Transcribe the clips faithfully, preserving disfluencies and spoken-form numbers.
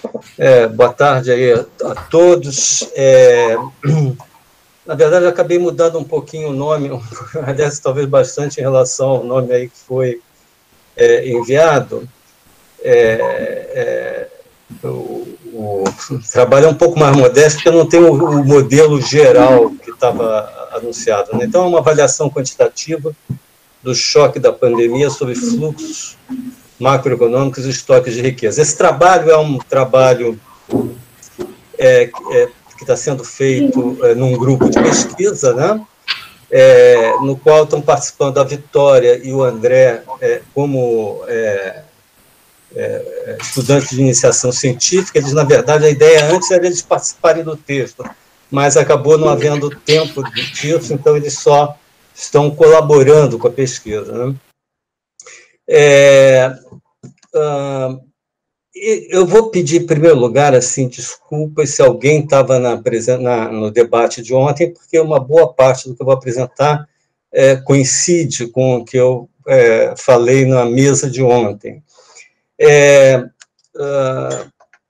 É, boa tarde aí a, a todos. É, na verdade, eu acabei mudando um pouquinho o nome, aliás, talvez bastante em relação ao nome aí que foi é, enviado. É, é, o, o trabalho é um pouco mais modesto, porque eu não tenho o, o modelo geral que estava anunciado, né? Então, é uma avaliação quantitativa do choque da pandemia sobre fluxos macroeconômicos e estoques de riqueza. Esse trabalho é um trabalho é, é, que está sendo feito é, num grupo de pesquisa, né? É, no qual estão participando a Vitória e o André é, como é, é, estudantes de iniciação científica. Eles, na verdade, a ideia antes era eles participarem do texto, mas acabou não havendo tempo disso, então eles só estão colaborando com a pesquisa, né? É, uh, eu vou pedir, em primeiro lugar, assim, desculpas se alguém estava na, na, no debate de ontem, porque uma boa parte do que eu vou apresentar é, coincide com o que eu é, falei na mesa de ontem. É, uh,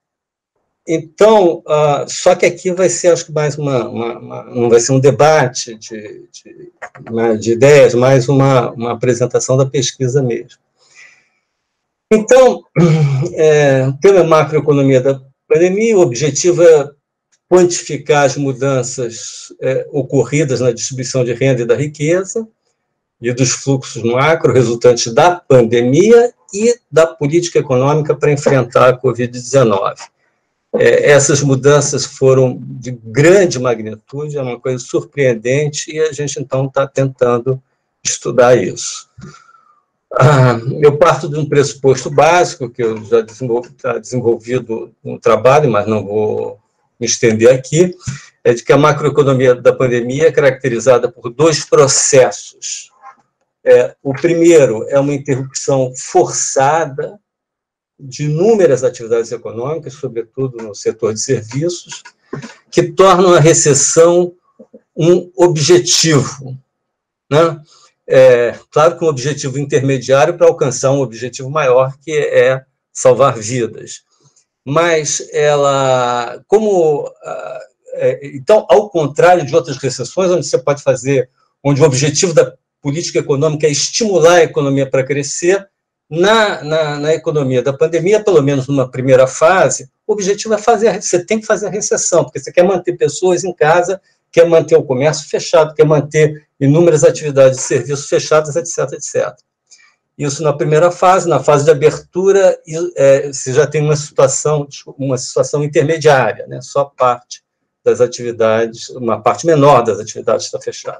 então, uh, só que aqui vai ser, acho que mais uma, uma, uma não vai ser um debate de, de, de ideias, mais uma, uma apresentação da pesquisa mesmo. Então, é, pela macroeconomia da pandemia, o objetivo é quantificar as mudanças é, ocorridas na distribuição de renda e da riqueza e dos fluxos macro resultantes da pandemia e da política econômica para enfrentar a covid dezenove. É, essas mudanças foram de grande magnitude, é uma coisa surpreendente, e a gente, então, está tentando estudar isso. Ah, eu parto de um pressuposto básico, que eu já desenvolvi, está desenvolvido no trabalho, mas não vou me estender aqui, é de que a macroeconomia da pandemia é caracterizada por dois processos. É, o primeiro é uma interrupção forçada de inúmeras atividades econômicas, sobretudo no setor de serviços, que tornam a recessão um objetivo, né? É, claro que um objetivo intermediário para alcançar um objetivo maior, que é salvar vidas. Mas ela, como... É, então, ao contrário de outras recessões, onde você pode fazer, onde o objetivo da política econômica é estimular a economia para crescer, na, na, na economia da pandemia, pelo menos numa primeira fase, o objetivo é fazer, você tem que fazer a recessão, porque você quer manter pessoas em casa, quer manter o comércio fechado, quer manter inúmeras atividades de serviços fechadas, etc, etcétera. Isso na primeira fase. Na fase de abertura, é, você já tem uma situação, uma situação intermediária, né? Só parte das atividades, uma parte menor das atividades está fechada.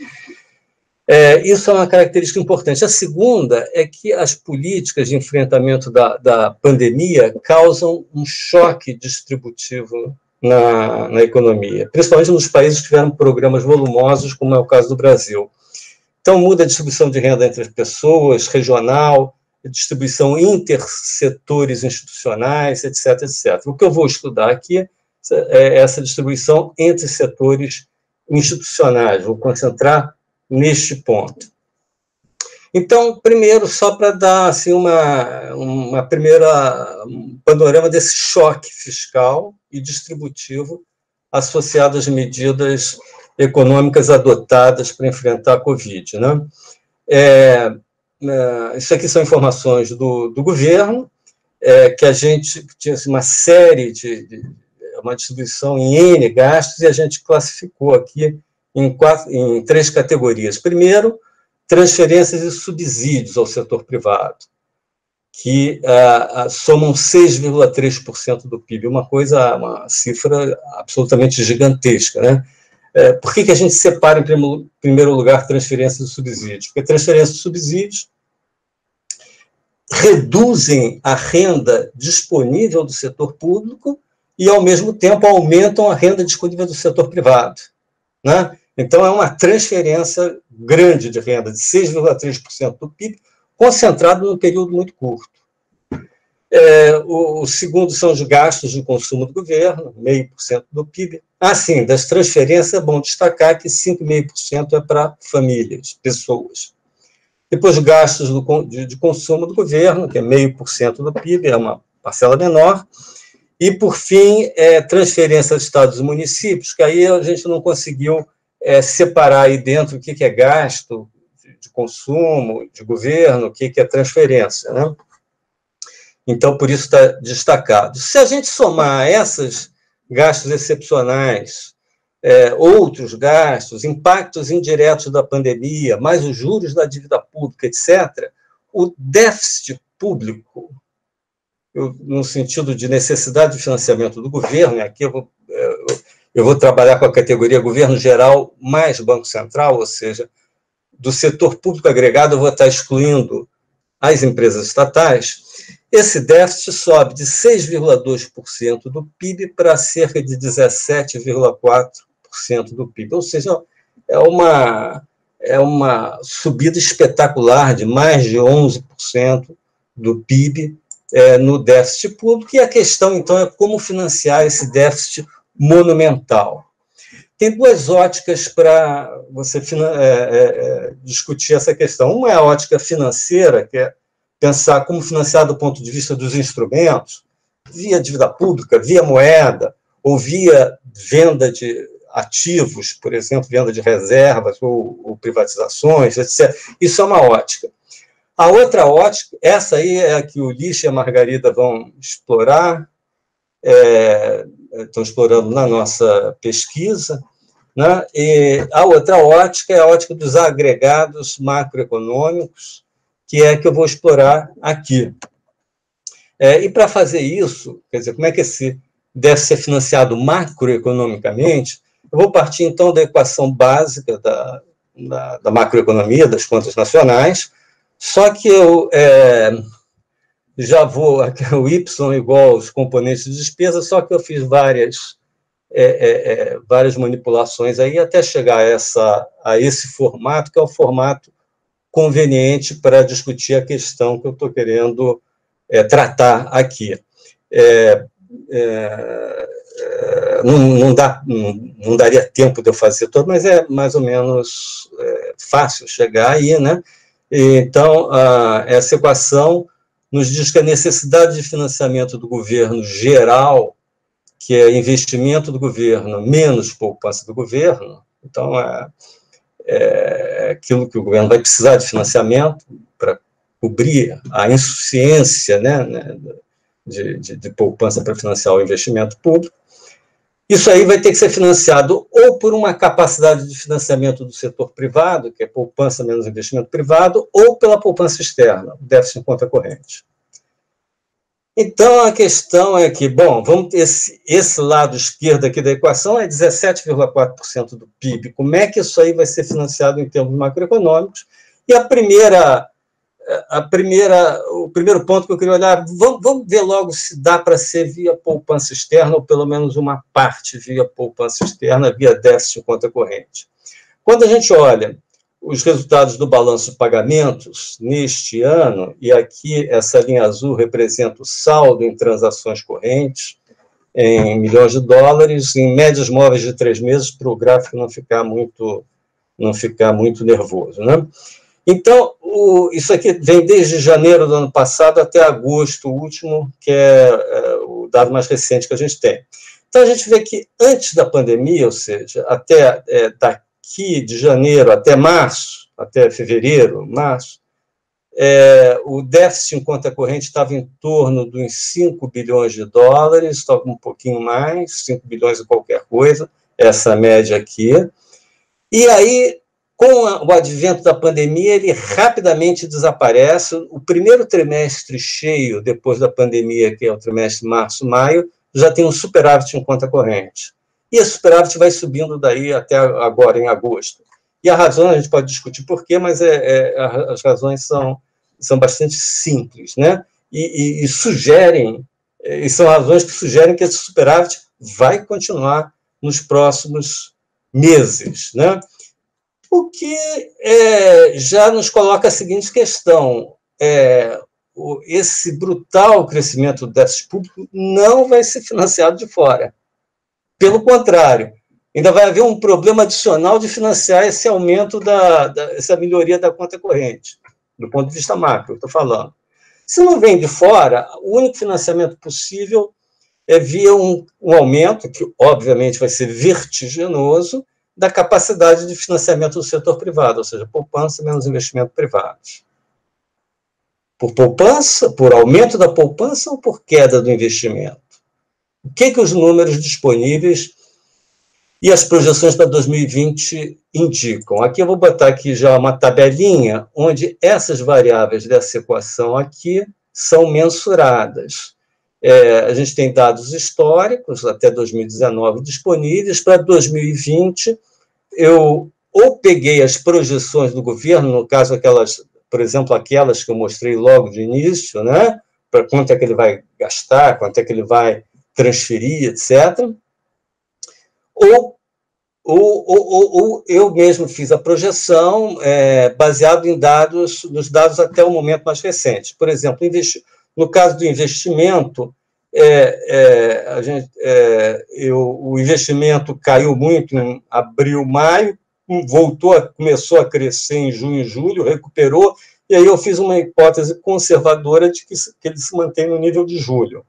É, isso é uma característica importante. A segunda é que as políticas de enfrentamento da, da pandemia causam um choque distributivo na, na economia, principalmente nos países que tiveram programas volumosos, como é o caso do Brasil. Então, muda a distribuição de renda entre as pessoas, regional, distribuição intersetores institucionais, etc, etcétera. O que eu vou estudar aqui é essa distribuição entre setores institucionais. Vou concentrar neste ponto. Então, primeiro, só para dar assim, uma, uma primeira um panorama desse choque fiscal e distributivo associado às medidas econômicas adotadas para enfrentar a Covid, né? É, é, isso aqui são informações do, do governo, é, que a gente tinha assim, uma série de, de uma distribuição em N gastos, e a gente classificou aqui em, quatro, em três categorias. Primeiro, transferências e subsídios ao setor privado, que ah, somam seis vírgula três por cento do P I B, uma coisa, uma cifra absolutamente gigantesca, né? É, por que, que a gente separa, em primeiro, primeiro lugar, transferências e subsídios? Porque transferências e subsídios reduzem a renda disponível do setor público e, ao mesmo tempo, aumentam a renda disponível do setor privado, né? Então, é uma transferência grande de renda, de seis vírgula três por cento do P I B, concentrado num período muito curto. É, o, o segundo são os gastos de consumo do governo, zero vírgula cinco por cento do P I B. Ah, sim, das transferências é bom destacar que cinco vírgula cinco por cento é para famílias, pessoas. Depois, gastos do, de, de consumo do governo, que é zero vírgula cinco por cento do P I B, é uma parcela menor. E, por fim, é, transferência de estados e municípios, que aí a gente não conseguiu é, separar aí dentro o que, que é gasto de, de consumo, de governo, o que, que é transferência, né? Então, por isso está destacado. Se a gente somar esses gastos excepcionais, é, outros gastos, impactos indiretos da pandemia, mais os juros da dívida pública, etcétera, o déficit público, eu, no sentido de necessidade de financiamento do governo, e aqui eu vou, eu, eu vou trabalhar com a categoria governo geral mais Banco Central, ou seja, do setor público agregado eu vou estar excluindo as empresas estatais, esse déficit sobe de seis vírgula dois por cento do P I B para cerca de dezessete vírgula quatro por cento do P I B, ou seja, é uma, é uma subida espetacular de mais de onze por cento do P I B é, no déficit público, e a questão, então, é como financiar esse déficit monumental. Tem duas óticas para você é, é, discutir essa questão. Uma é a ótica financeira, que é pensar como financiar do ponto de vista dos instrumentos, via dívida pública, via moeda, ou via venda de ativos, por exemplo, venda de reservas ou, ou privatizações, etcétera. Isso é uma ótica. A outra ótica, essa aí é a que o Lixa e a Margarida vão explorar, é, estão explorando na nossa pesquisa, né? E a outra ótica é a ótica dos agregados macroeconômicos, que é a que eu vou explorar aqui. É, e para fazer isso, quer dizer, como é que esse deve ser financiado macroeconomicamente, eu vou partir, então, da equação básica da, da, da macroeconomia, das contas nacionais, só que eu é, já vou, o Y igual aos componentes de despesa, só que eu fiz várias, é, é, é, várias manipulações aí até chegar a, essa, a esse formato, que é o formato conveniente para discutir a questão que eu estou querendo é, tratar aqui. É, é, não, não, dá, não, não daria tempo de eu fazer todo, mas é mais ou menos é, fácil chegar aí, né? Então, a, essa equação nos diz que a necessidade de financiamento do governo geral, que é investimento do governo menos poupança do governo, então, é, é aquilo que o governo vai precisar de financiamento para cobrir a insuficiência, né, de, de, de poupança para financiar o investimento público. Isso aí vai ter que ser financiado ou por uma capacidade de financiamento do setor privado, que é poupança menos investimento privado, ou pela poupança externa, déficit em conta corrente. Então, a questão é que, bom, vamos esse, esse lado esquerdo aqui da equação é dezessete vírgula quatro por cento do P I B. Como é que isso aí vai ser financiado em termos macroeconômicos? E a primeira, a primeira, o primeiro ponto que eu queria olhar, vamos, vamos ver logo se dá para ser via poupança externa, ou pelo menos uma parte via poupança externa, via déficit em conta corrente. Quando a gente olha os resultados do balanço de pagamentos neste ano, e aqui essa linha azul representa o saldo em transações correntes, em milhões de dólares, em médias móveis de três meses, para o gráfico não ficar muito, não ficar muito nervoso, né? Então, o, isso aqui vem desde janeiro do ano passado até agosto último, que é, é o dado mais recente que a gente tem. Então, a gente vê que antes da pandemia, ou seja, até é, daqui que de janeiro até março, até fevereiro, março, é, o déficit em conta corrente estava em torno dos cinco bilhões de dólares, estava um pouquinho mais, cinco bilhões e qualquer coisa, essa média aqui. E aí, com a, o advento da pandemia, ele rapidamente desaparece. O primeiro trimestre cheio, depois da pandemia, que é o trimestre março-maio, já tem um superávit em conta corrente. E esse superávit vai subindo daí até agora, em agosto. E a razão, a gente pode discutir por quê, mas é, é, as razões são, são bastante simples, né? E, e, e sugerem, e são razões que sugerem que esse superávit vai continuar nos próximos meses, né? O que é, já nos coloca a seguinte questão, é, o, esse brutal crescimento do déficit público não vai ser financiado de fora. Pelo contrário, ainda vai haver um problema adicional de financiar esse aumento, da, da, essa melhoria da conta corrente, do ponto de vista macro, estou falando. Se não vem de fora, o único financiamento possível é via um, um aumento, que obviamente vai ser vertiginoso, da capacidade de financiamento do setor privado, ou seja, poupança menos investimento privados. Por poupança, por aumento da poupança ou por queda do investimento? O que, que os números disponíveis e as projeções para dois mil e vinte indicam? Aqui eu vou botar aqui já uma tabelinha onde essas variáveis dessa equação aqui são mensuradas. É, a gente tem dados históricos até dois mil e dezenove disponíveis. Para dois mil e vinte, eu ou peguei as projeções do governo, no caso, aquelas, por exemplo, aquelas que eu mostrei logo de início, né? Para quanto é que ele vai gastar, quanto é que ele vai transferir, etcétera. Ou, ou, ou, ou, ou eu mesmo fiz a projeção é, baseado em dados, nos dados até o momento mais recente. Por exemplo, investi no caso do investimento, é, é, a gente, é, eu, o investimento caiu muito em abril, maio, voltou, a, começou a crescer em junho e julho, recuperou, e aí eu fiz uma hipótese conservadora de que, que ele se mantém no nível de julho.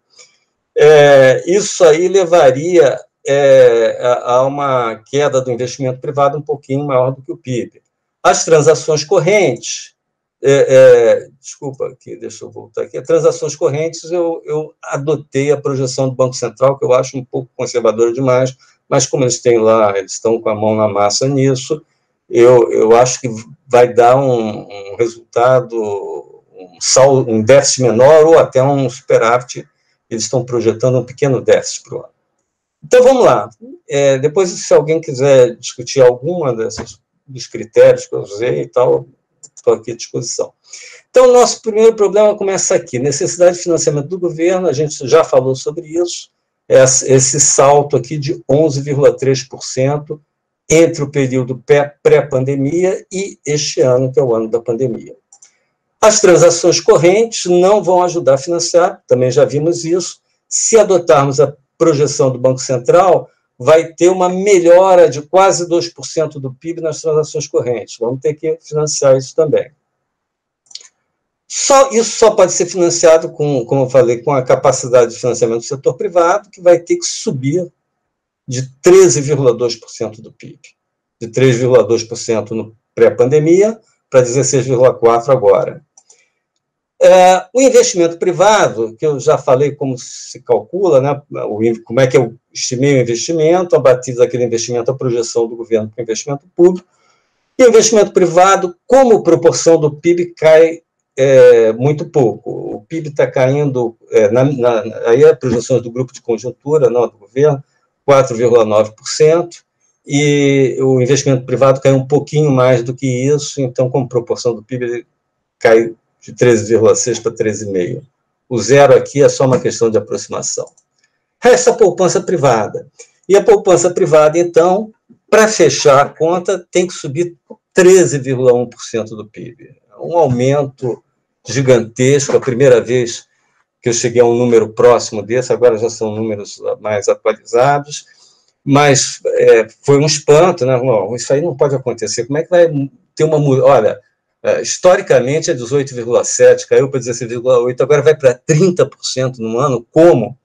É, isso aí levaria é, a, a uma queda do investimento privado um pouquinho maior do que o P I B. As transações correntes, É, é, desculpa, aqui, deixa eu voltar aqui. As transações correntes, eu, eu adotei a projeção do Banco Central, que eu acho um pouco conservadora demais, mas como eles têm lá, eles estão com a mão na massa nisso, eu, eu acho que vai dar um, um resultado, um, saldo, um déficit menor ou até um superávit. Eles estão projetando um pequeno déficit para o ano. Então, vamos lá. É, depois, se alguém quiser discutir alguma desses dos critérios que eu usei e tal, estou aqui à disposição. Então, o nosso primeiro problema começa aqui, necessidade de financiamento do governo, a gente já falou sobre isso, esse salto aqui de onze vírgula três por cento entre o período pré-pandemia e este ano, que é o ano da pandemia. As transações correntes não vão ajudar a financiar, também já vimos isso, se adotarmos a projeção do Banco Central, vai ter uma melhora de quase dois por cento do P I B nas transações correntes. Vamos ter que financiar isso também. Só, isso só pode ser financiado, com, como eu falei, com a capacidade de financiamento do setor privado, que vai ter que subir de treze vírgula dois por cento do P I B. De três vírgula dois por cento no pré-pandemia para dezesseis vírgula quatro por cento agora. É, o investimento privado, que eu já falei como se calcula, né, o, como é que eu estimei o investimento, abatido daquele investimento, a projeção do governo para o investimento público, e o investimento privado, como proporção do P I B, cai é, muito pouco. O P I B está caindo, é, na, na, aí as projeções do grupo de conjuntura, não do governo, quatro vírgula nove por cento, e o investimento privado cai um pouquinho mais do que isso, então, como proporção do P I B, ele cai de treze vírgula seis para treze vírgula cinco. O zero aqui é só uma questão de aproximação. Resta a poupança privada. E a poupança privada, então, para fechar a conta, tem que subir treze vírgula um por cento do P I B. Um aumento gigantesco, a primeira vez que eu cheguei a um número próximo desse, agora já são números mais atualizados, mas é, foi um espanto, né? Não, isso aí não pode acontecer. Como é que vai ter uma mudança? Olha, historicamente é dezoito vírgula sete por cento, caiu para dezesseis vírgula oito por cento, agora vai para trinta por cento no ano, como?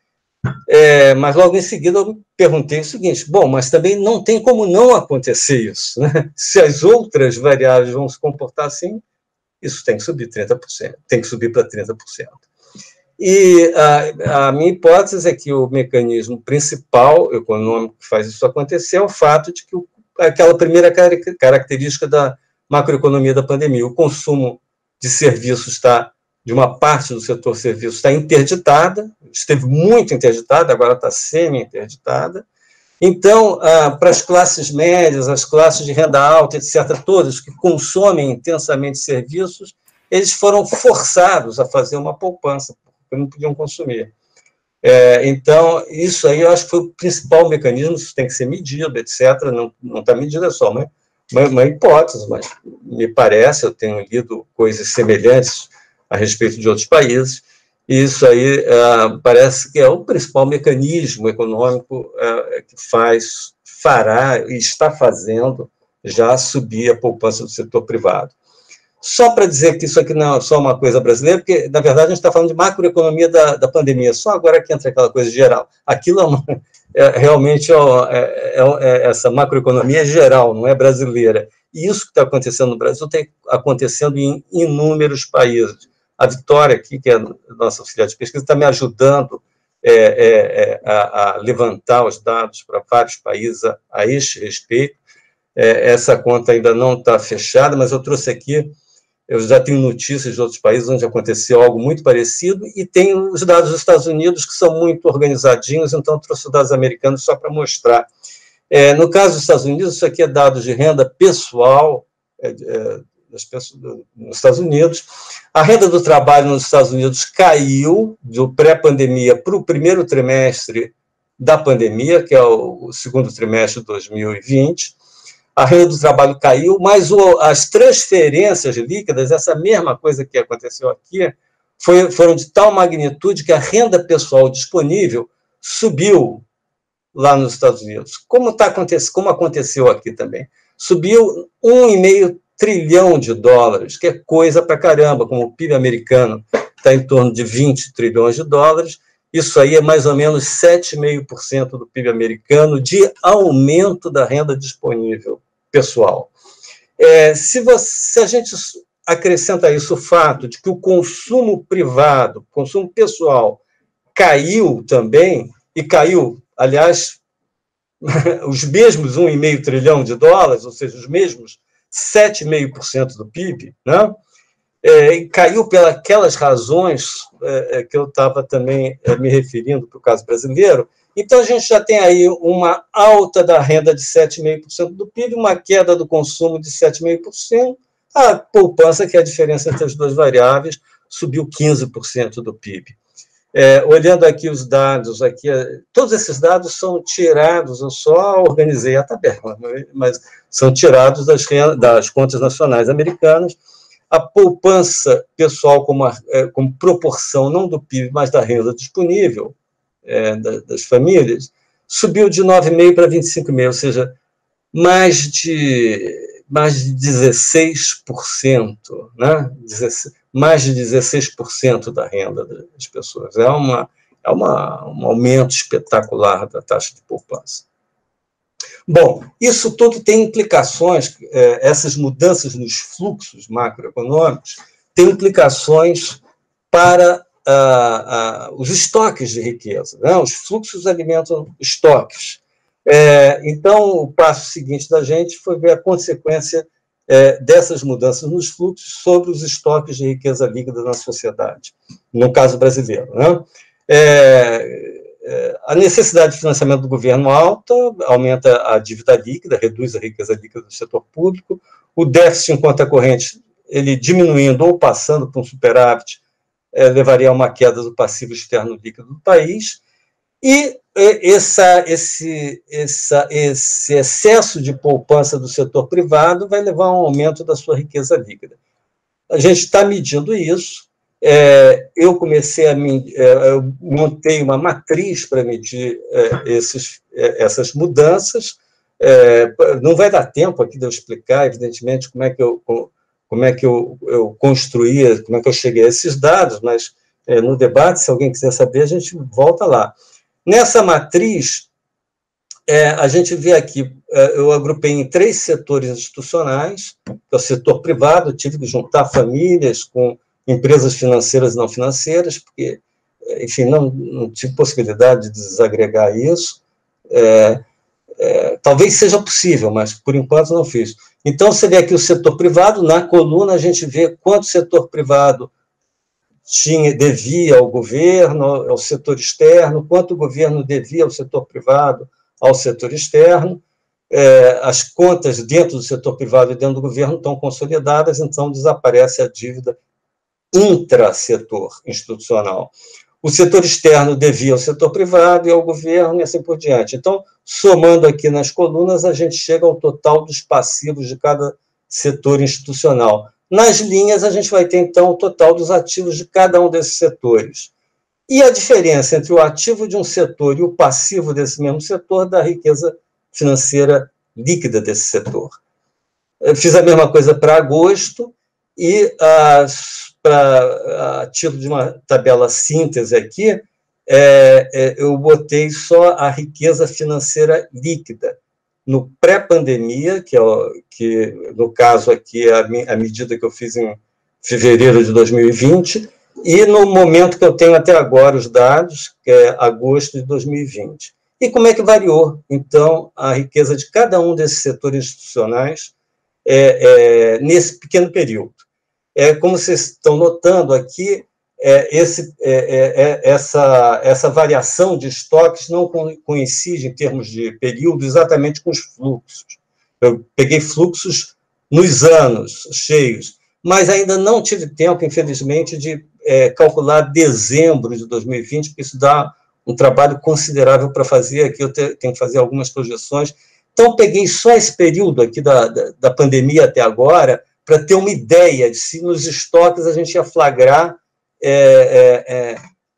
É, mas logo em seguida eu me perguntei o seguinte, bom, mas também não tem como não acontecer isso, né? Se as outras variáveis vão se comportar assim, isso tem que subir trinta por cento, tem que subir para trinta por cento. E a, a minha hipótese é que o mecanismo principal econômico que faz isso acontecer é o fato de que o, aquela primeira característica da macroeconomia da pandemia, o consumo de serviços está, de uma parte do setor serviços está interditada, esteve muito interditada, agora está semi-interditada. Então, ah, para as classes médias, as classes de renda alta, etcétera, todas que consomem intensamente serviços, eles foram forçados a fazer uma poupança, porque não podiam consumir. É, então, isso aí eu acho que foi o principal mecanismo, isso tem que ser medido, etcétera, não, não está medido, é só uma, uma, uma hipótese, mas me parece, eu tenho lido coisas semelhantes a respeito de outros países, e isso aí é, parece que é o principal mecanismo econômico é, que faz, fará e está fazendo já subir a poupança do setor privado. Só para dizer que isso aqui não é só uma coisa brasileira, porque, na verdade, a gente está falando de macroeconomia da, da pandemia, só agora que entra aquela coisa geral. Aquilo é, uma, é realmente é, é, é, essa macroeconomia é geral, não é brasileira. E isso que está acontecendo no Brasil está acontecendo em inúmeros países. A Vitória, aqui, que é a nossa auxiliar de pesquisa, está me ajudando é, é, a, a levantar os dados para vários países a, a este respeito. É, essa conta ainda não está fechada, mas eu trouxe aqui. Eu já tenho notícias de outros países onde aconteceu algo muito parecido, e tem os dados dos Estados Unidos, que são muito organizadinhos, então eu trouxe os dados americanos só para mostrar. É, no caso dos Estados Unidos, isso aqui é dados de renda pessoal é, é, das pessoas nos Estados Unidos. A renda do trabalho nos Estados Unidos caiu do pré-pandemia para o primeiro trimestre da pandemia, que é o segundo trimestre de dois mil e vinte. A renda do trabalho caiu, mas o, as transferências líquidas, essa mesma coisa que aconteceu aqui, foi, foram de tal magnitude que a renda pessoal disponível subiu lá nos Estados Unidos, como, tá, como aconteceu aqui também. Subiu um vírgula cinco trilhão de dólares, que é coisa pra caramba, como o P I B americano está em torno de vinte trilhões de dólares, isso aí é mais ou menos sete vírgula cinco por cento do P I B americano de aumento da renda disponível pessoal. É, se, você, se a gente acrescenta isso o fato de que o consumo privado, consumo pessoal, caiu também, e caiu, aliás, os mesmos um vírgula cinco trilhão de dólares, ou seja, os mesmos sete vírgula cinco por cento do P I B, né? É, e caiu pelas razões é, que eu estava também é, me referindo para o caso brasileiro. Então, a gente já tem aí uma alta da renda de sete vírgula cinco por cento do P I B, uma queda do consumo de sete vírgula cinco por cento, a poupança, que é a diferença entre as duas variáveis, subiu quinze por cento do P I B. É, olhando aqui os dados, aqui, todos esses dados são tirados, eu só organizei a tabela, mas são tirados das, das contas nacionais americanas. A poupança pessoal como, como proporção, não do P I B, mas da renda disponível é, das famílias, subiu de nove vírgula cinco para vinte e cinco vírgula cinco, ou seja, mais de, mais de dezesseis por cento, né? mais de dezesseis por cento da renda das pessoas. É, uma, é uma, um aumento espetacular da taxa de poupança. Bom, isso tudo tem implicações, essas mudanças nos fluxos macroeconômicos têm implicações para ah, ah, os estoques de riqueza, né? Os fluxos alimentam estoques. É, então, o passo seguinte da gente foi ver a consequência é, dessas mudanças nos fluxos sobre os estoques de riqueza líquida na sociedade, no caso brasileiro, né? É, a necessidade de financiamento do governo alta, aumenta a dívida líquida, reduz a riqueza líquida do setor público, o déficit em conta corrente, ele diminuindo ou passando para um superávit, é, levaria a uma queda do passivo externo líquido do país, e essa, esse, essa, esse excesso de poupança do setor privado vai levar a um aumento da sua riqueza líquida. A gente está medindo isso. É, eu comecei a é, eu montei uma matriz para medir é, esses, é, essas mudanças. É, não vai dar tempo aqui de eu explicar, evidentemente, como é que eu, como é que eu, eu construía, como é que eu cheguei a esses dados, mas é, no debate, se alguém quiser saber, a gente volta lá. Nessa matriz, é, a gente vê aqui, é, eu agrupei em três setores institucionais, que é o setor privado, tive que juntar famílias com empresas financeiras e não financeiras, porque, enfim, não, não tive possibilidade de desagregar isso. É, é, talvez seja possível, mas, por enquanto, não fiz. Então, você vê aqui o setor privado, na coluna a gente vê quanto o setor privado tinha, devia ao governo, ao setor externo, quanto o governo devia ao setor privado, ao setor externo. É, as contas dentro do setor privado e dentro do governo estão consolidadas, então desaparece a dívida intrasetor institucional. O setor externo devia ao setor privado e ao governo, e assim por diante. Então, somando aqui nas colunas, a gente chega ao total dos passivos de cada setor institucional. Nas linhas, a gente vai ter, então, o total dos ativos de cada um desses setores. E a diferença entre o ativo de um setor e o passivo desse mesmo setor da riqueza financeira líquida desse setor. Eu fiz a mesma coisa para agosto, e, para a título de uma tabela síntese aqui, é, é, eu botei só a riqueza financeira líquida. No pré-pandemia, que, é o, que no caso aqui é a, a medida que eu fiz em fevereiro de dois mil e vinte, e no momento que eu tenho até agora os dados, que é agosto de dois mil e vinte. E como é que variou, então, a riqueza de cada um desses setores institucionais é, é, nesse pequeno período? É, como vocês estão notando aqui, é, esse, é, é, essa, essa variação de estoques não coincide em termos de período exatamente com os fluxos. Eu peguei fluxos nos anos cheios, mas ainda não tive tempo, infelizmente, de é, calcular dezembro de dois mil e vinte, porque isso dá um trabalho considerável para fazer. Aqui eu te, tenho que fazer algumas projeções. Então, peguei só esse período aqui da, da, da pandemia até agora, para ter uma ideia de se nos estoques a gente ia flagrar é, é, é,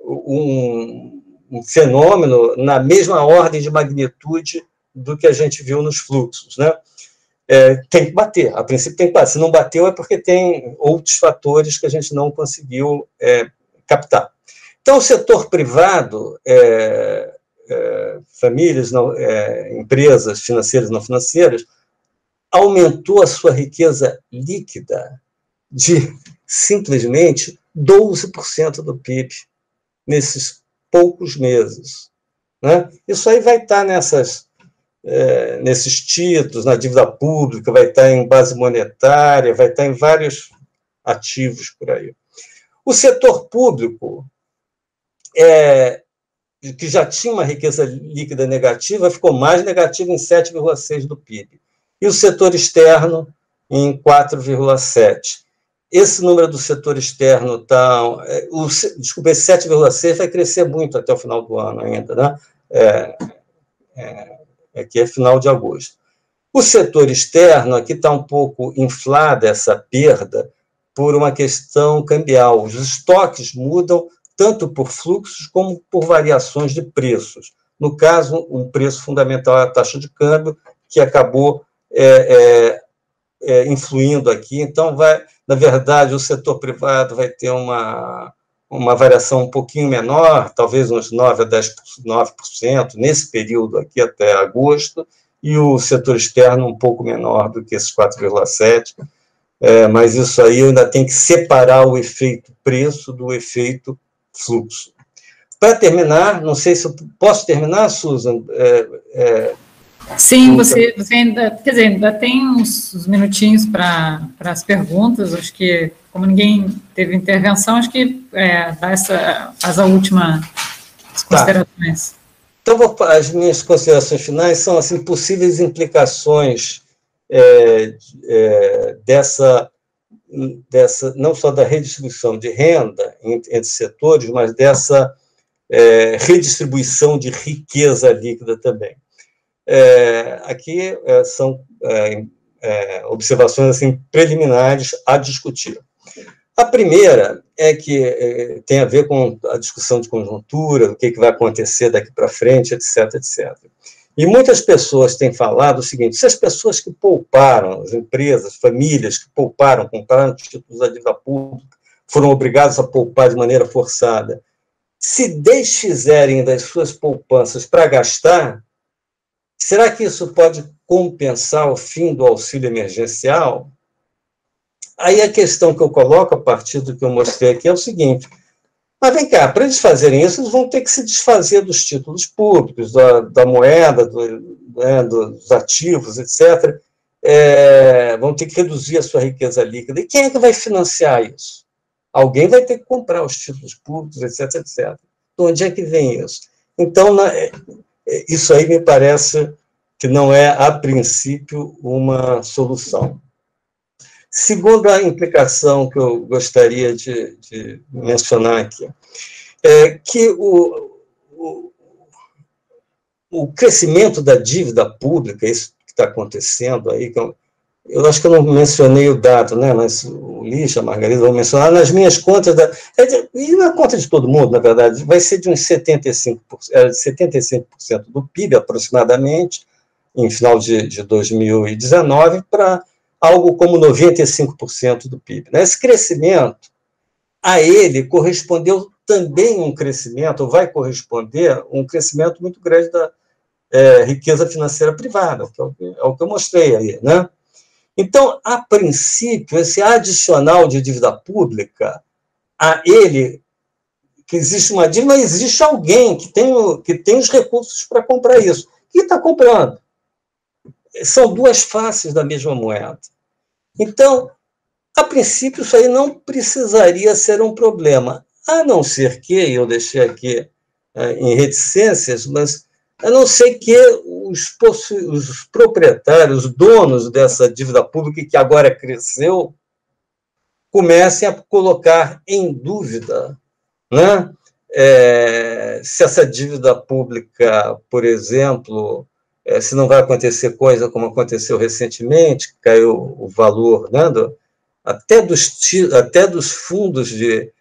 um, um fenômeno na mesma ordem de magnitude do que a gente viu nos fluxos, né? É, tem que bater, a princípio tem que bater. Se não bateu é porque tem outros fatores que a gente não conseguiu é, captar. Então, o setor privado, é, é, famílias, não, é, empresas financeiras e não financeiras, aumentou a sua riqueza líquida de simplesmente doze por cento do P I B nesses poucos meses, né? Isso aí vai estar nessas, é, nesses títulos, na dívida pública, vai estar em base monetária, vai estar em vários ativos por aí. O setor público, é, que já tinha uma riqueza líquida negativa, ficou mais negativo em sete vírgula seis por cento do P I B. E o setor externo em quatro vírgula sete. Esse número do setor externo está... O, desculpa, esse sete vírgula seis vai crescer muito até o final do ano ainda, né? É, é, aqui é final de agosto. O setor externo, aqui está um pouco inflada essa perda por uma questão cambial. Os estoques mudam tanto por fluxos como por variações de preços. No caso, um preço fundamental é a taxa de câmbio, que acabou É, é, é, influindo aqui. Então, vai, na verdade, o setor privado vai ter uma, uma variação um pouquinho menor, talvez uns nove a dez por cento nesse período aqui até agosto, e o setor externo um pouco menor do que esses quatro vírgula sete por cento, é, mas isso aí eu ainda tenho que separar o efeito preço do efeito fluxo. Para terminar, não sei se eu posso terminar, Susan, é, é, Sim, você, você ainda, quer dizer, ainda tem uns, uns minutinhos para as perguntas. Acho que, como ninguém teve intervenção, acho que é, dá essa, faz a última as considerações. Tá. Então, vou, as minhas considerações finais são assim, possíveis implicações é, é, dessa, dessa, não só da redistribuição de renda entre setores, mas dessa é, redistribuição de riqueza líquida também. É, aqui é, são é, é, observações assim, preliminares a discutir. A primeira é que é, tem a ver com a discussão de conjuntura, o que, que vai acontecer daqui para frente, etc, etcétera. E muitas pessoas têm falado o seguinte: se as pessoas que pouparam, as empresas, famílias que pouparam, compraram títulos da dívida pública, foram obrigados a poupar de maneira forçada, se desfizerem das suas poupanças para gastar, será que isso pode compensar o fim do auxílio emergencial? Aí a questão que eu coloco, a partir do que eu mostrei aqui, é o seguinte: mas vem cá, para eles fazerem isso, eles vão ter que se desfazer dos títulos públicos, da, da moeda, do, né, dos ativos, etcétera. É, vão ter que reduzir a sua riqueza líquida. E quem é que vai financiar isso? Alguém vai ter que comprar os títulos públicos, etc, etcétera. Então, onde é que vem isso? Então, na, isso aí me parece que não é, a princípio, uma solução. Segunda implicação que eu gostaria de, de mencionar aqui é que o, o, o crescimento da dívida pública, isso que está acontecendo aí, que eu, eu acho que eu não mencionei o dado, né, mas o Lígia, a Margarida vão mencionar, nas minhas contas, da, e na conta de todo mundo, na verdade, vai ser de uns setenta e cinco por cento, setenta e cinco por cento do P I B, aproximadamente, em final de, de dois mil e dezenove, para algo como noventa e cinco por cento do P I B. Né? Esse crescimento, a ele correspondeu também um crescimento, ou vai corresponder um crescimento muito grande da é, riqueza financeira privada, que é o, é o que eu mostrei aí, né? Então, a princípio, esse adicional de dívida pública, a ele, que existe uma dívida, mas existe alguém que tem, que tem os recursos para comprar isso, e está comprando. São duas faces da mesma moeda. Então, a princípio, isso aí não precisaria ser um problema, a não ser que, eu deixei aqui é, em reticências, mas a não ser que os, os proprietários, os donos dessa dívida pública, que agora cresceu, comecem a colocar em dúvida, né, é, se essa dívida pública, por exemplo, é, se não vai acontecer coisa como aconteceu recentemente, que caiu o valor, né, do, até, dos, até dos fundos de,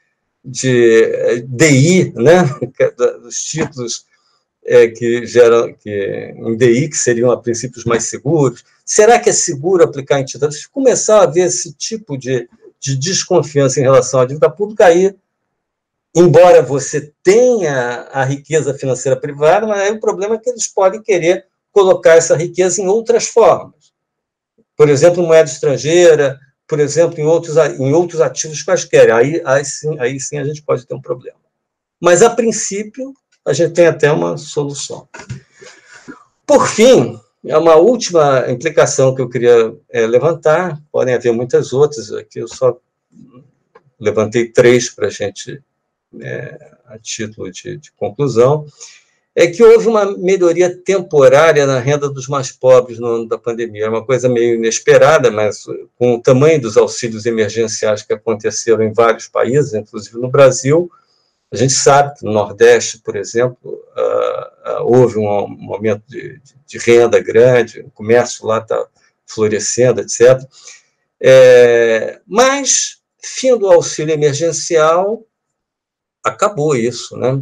de D I, né, dos títulos é, que geram, que, em D I, que seriam a princípios mais seguros. Será que é seguro aplicar em títulos? Se começar a haver esse tipo de, de desconfiança em relação à dívida pública, aí, embora você tenha a riqueza financeira privada, mas aí o problema é que eles podem querer colocar essa riqueza em outras formas. Por exemplo, moeda estrangeira, por exemplo, em outros, em outros ativos quaisquer. Aí, aí, sim, aí sim a gente pode ter um problema. Mas, a princípio, a gente tem até uma solução. Por fim, é uma última implicação que eu queria é, levantar, podem haver muitas outras, aqui eu só levantei três para a gente, é, a título de, de conclusão, é que houve uma melhoria temporária na renda dos mais pobres no ano da pandemia. É uma coisa meio inesperada, mas com o tamanho dos auxílios emergenciais que aconteceram em vários países, inclusive no Brasil, a gente sabe que no Nordeste, por exemplo, uh, uh, houve um, um aumento de, de, de renda grande, o comércio lá está florescendo, etcétera. É, mas, fim do auxílio emergencial, acabou isso, né?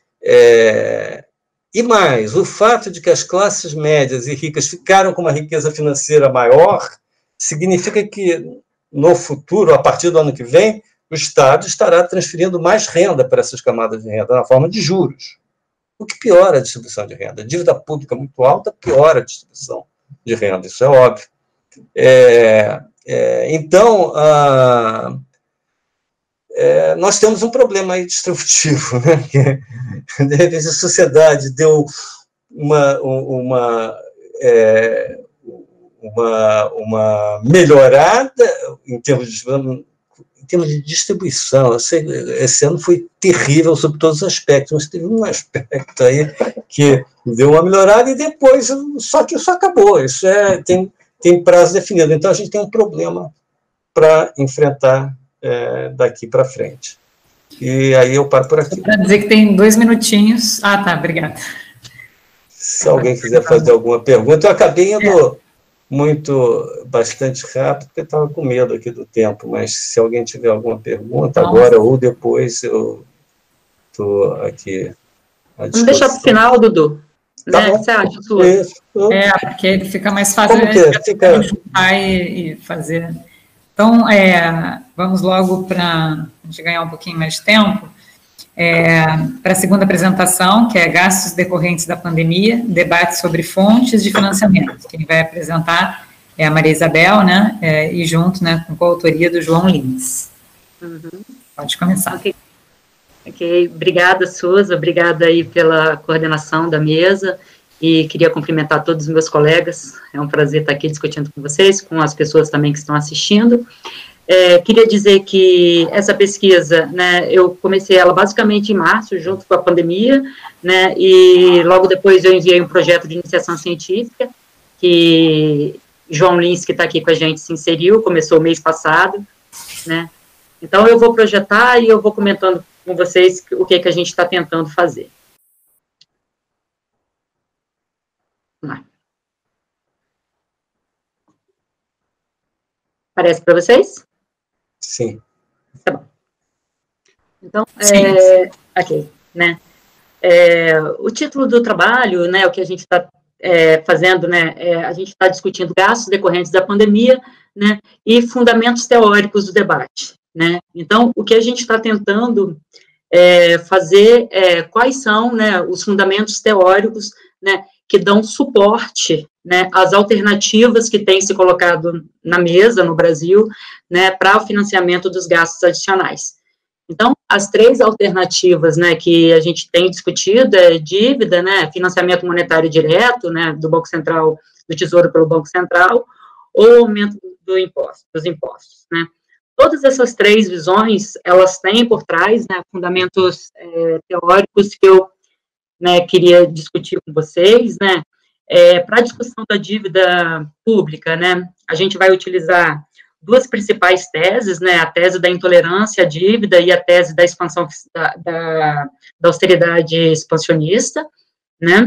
É, e mais, o fato de que as classes médias e ricas ficaram com uma riqueza financeira maior, significa que, no futuro, a partir do ano que vem, o Estado estará transferindo mais renda para essas camadas de renda, na forma de juros, o que piora a distribuição de renda. A dívida pública muito alta piora a distribuição de renda, isso é óbvio. É, é, então, a, é, nós temos um problema aí distributivo, né? Que, de repente, a sociedade deu uma, uma, é, uma, uma melhorada em termos de em termos de distribuição. Eu sei, esse ano foi terrível sobre todos os aspectos, mas teve um aspecto aí que deu uma melhorada e depois, só que isso acabou, isso é, tem, tem prazo definido. Então, a gente tem um problema para enfrentar é, daqui para frente. E aí eu paro por aqui. Para dizer que tem dois minutinhos. Ah, tá, obrigada. Se alguém quiser fazer alguma pergunta, eu acabei indo... É. muito, bastante rápido, porque eu estava com medo aqui do tempo, mas se alguém tiver alguma pergunta, Nossa. agora ou depois, eu estou aqui à disposição. Vamos deixar para o final, Dudu. Tá né? bom. O que você acha, Sua? É, porque ele fica mais fácil Como né, que fica... juntar e, e fazer. Então, é, vamos logo para a gente ganhar um pouquinho mais de tempo. É, para a segunda apresentação, que é gastos decorrentes da pandemia, debate sobre fontes de financiamento. Quem vai apresentar é a Maria Isabel, né, é, e junto, né, com coautoria do João Lins. Uhum. Pode começar. Ok, okay. Obrigada, Suza, obrigada aí pela coordenação da mesa, e queria cumprimentar todos os meus colegas, é um prazer estar aqui discutindo com vocês, com as pessoas também que estão assistindo. É, queria dizer que essa pesquisa, né, eu comecei ela basicamente em março, junto com a pandemia, né, e logo depois eu enviei um projeto de iniciação científica, que João Lins, que está aqui com a gente, se inseriu, começou o mês passado, né, então eu vou projetar e eu vou comentando com vocês o que, que a gente está tentando fazer. Vamos lá. Parece para vocês? Sim. Tá bom. Então, é, ok, né, é, o título do trabalho, né, o que a gente está é, fazendo, né, é, a gente está discutindo gastos decorrentes da pandemia, né, e fundamentos teóricos do debate, né. Então, o que a gente está tentando é, fazer, é, quais são, né, os fundamentos teóricos, né, que dão suporte, né, às alternativas que têm se colocado na mesa no Brasil, né, para o financiamento dos gastos adicionais. Então, as três alternativas, né, que a gente tem discutido é dívida, né, financiamento monetário direto, né, do Banco Central, do Tesouro pelo Banco Central, ou aumento do imposto, dos impostos, né. Todas essas três visões, elas têm por trás, né, fundamentos é, teóricos que eu, né, queria discutir com vocês, né. É, para a discussão da dívida pública, né, a gente vai utilizar duas principais teses, né, a tese da intolerância à dívida e a tese da expansão da, da, da austeridade expansionista, né,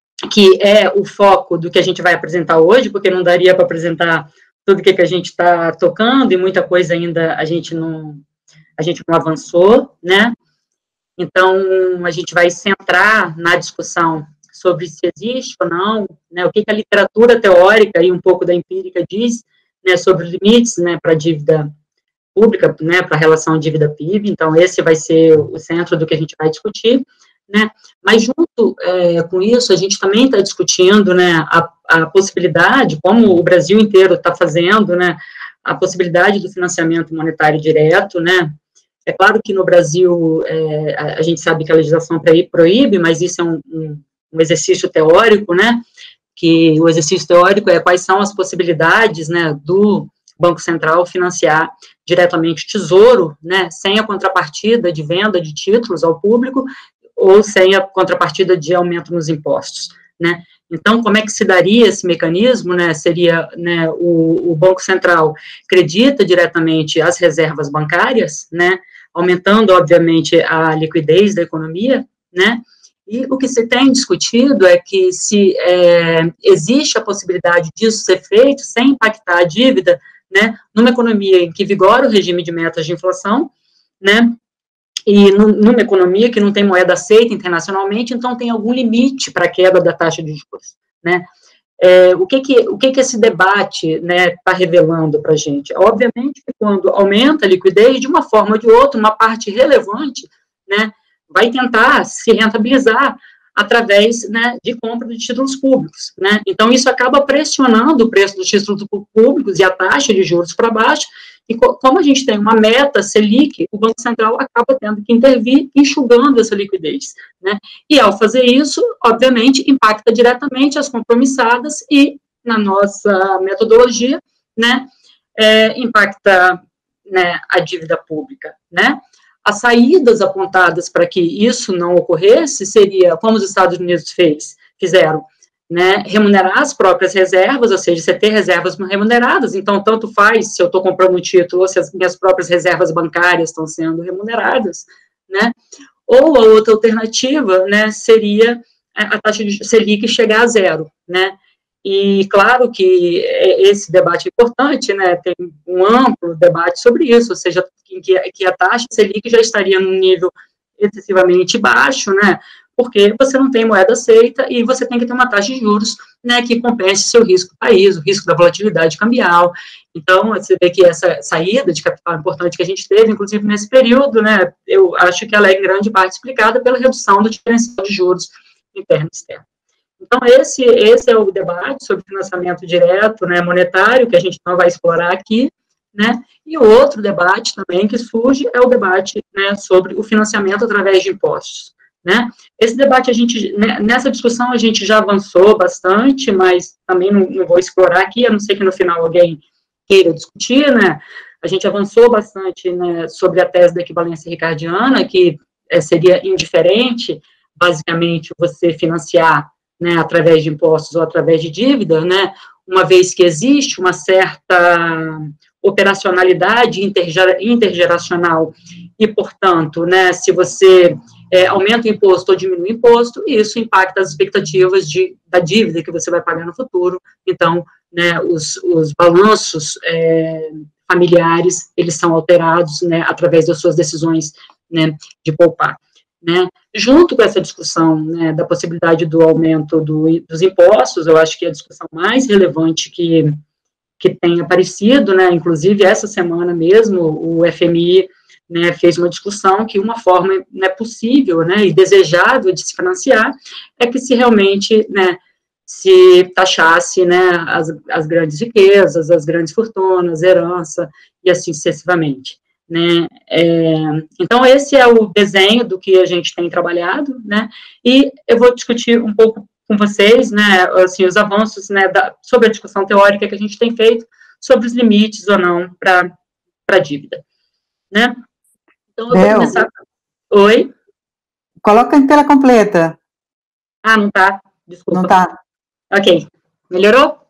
que é o foco do que a gente vai apresentar hoje, porque não daria para apresentar tudo o que, que a gente está tocando, e muita coisa ainda a gente não, a gente não avançou, né, então a gente vai centrar na discussão sobre se existe ou não, né, o que, que a literatura teórica e um pouco da empírica diz, né, sobre os limites, né, para a dívida pública, né, para a relação dívida-P I B, então esse vai ser o centro do que a gente vai discutir, né, mas junto é, com isso, a gente também está discutindo, né, a, a possibilidade, como o Brasil inteiro está fazendo, né, a possibilidade do financiamento monetário direto, né, é claro que no Brasil, é, a, a gente sabe que a legislação proíbe, mas isso é um, um, um exercício teórico, né, que o exercício teórico é quais são as possibilidades, né, do Banco Central financiar diretamente o Tesouro, né, sem a contrapartida de venda de títulos ao público, ou sem a contrapartida de aumento nos impostos, né. Então, como é que se daria esse mecanismo, né, seria, né, o, o Banco Central acredita diretamente as reservas bancárias, né, aumentando, obviamente, a liquidez da economia, né, e o que se tem discutido é que se é, existe a possibilidade disso ser feito sem impactar a dívida, né, numa economia em que vigora o regime de metas de inflação, né, e numa economia que não tem moeda aceita internacionalmente, então tem algum limite para a queda da taxa de juros, né. É, o que que, o que que esse debate, né, está revelando para a gente? Obviamente que quando aumenta a liquidez, de uma forma ou de outra, uma parte relevante, né, vai tentar se rentabilizar através, né, de compra de títulos públicos, né, então isso acaba pressionando o preço dos títulos públicos e a taxa de juros para baixo, e como a gente tem uma meta Selic, o Banco Central acaba tendo que intervir, enxugando essa liquidez, né, e ao fazer isso, obviamente, impacta diretamente as compromissadas e, na nossa metodologia, né, é, impacta, né, a dívida pública, né. As saídas apontadas para que isso não ocorresse seria, como os Estados Unidos fez, fizeram, né, remunerar as próprias reservas, ou seja, você ter reservas remuneradas, então tanto faz se eu estou comprando um título ou se as minhas próprias reservas bancárias estão sendo remuneradas, né, ou a outra alternativa, né, seria a taxa de Selic chegar a zero, né, e claro que esse debate é importante, né, tem um amplo debate sobre isso, ou seja, que, que a taxa Selic já estaria num nível excessivamente baixo, né, porque você não tem moeda aceita e você tem que ter uma taxa de juros, né, que compense seu risco do país, o risco da volatilidade cambial. Então, você vê que essa saída de capital importante que a gente teve, inclusive nesse período, né, eu acho que ela é em grande parte explicada pela redução do diferencial de juros interno e externo. Então, esse, esse é o debate sobre financiamento direto, né, monetário, que a gente não vai explorar aqui, né, e o outro debate também que surge é o debate, né, sobre o financiamento através de impostos, né. Esse debate, a gente, né, nessa discussão a gente já avançou bastante, mas também não, não vou explorar aqui, a não ser que no final alguém queira discutir, né, a gente avançou bastante, né, sobre a tese da equivalência ricardiana, que é, seria indiferente, basicamente, você financiar, né, através de impostos ou através de dívida, né, uma vez que existe uma certa operacionalidade intergeracional e, portanto, né, se você é, aumenta o imposto ou diminui o imposto, isso impacta as expectativas de, da dívida que você vai pagar no futuro, então, né, os, os balanços é, familiares, eles são alterados, né, através das suas decisões, né, de poupar. né, junto com essa discussão, né, da possibilidade do aumento do, dos impostos, eu acho que é a discussão mais relevante que, que tem aparecido, né, inclusive essa semana mesmo, o F M I, né, fez uma discussão que uma forma, né, possível, né, e desejável de se financiar é que se realmente, né, se taxasse, né, as, as grandes riquezas, as grandes fortunas, herança, e assim sucessivamente, né, é, então esse é o desenho do que a gente tem trabalhado, né, e eu vou discutir um pouco com vocês, né, assim, os avanços, né, da, sobre a discussão teórica que a gente tem feito, sobre os limites ou não para a dívida, né. Então, eu vou começar... Oi? Coloca em tela completa. Ah, não tá, desculpa. Não tá. Ok, melhorou?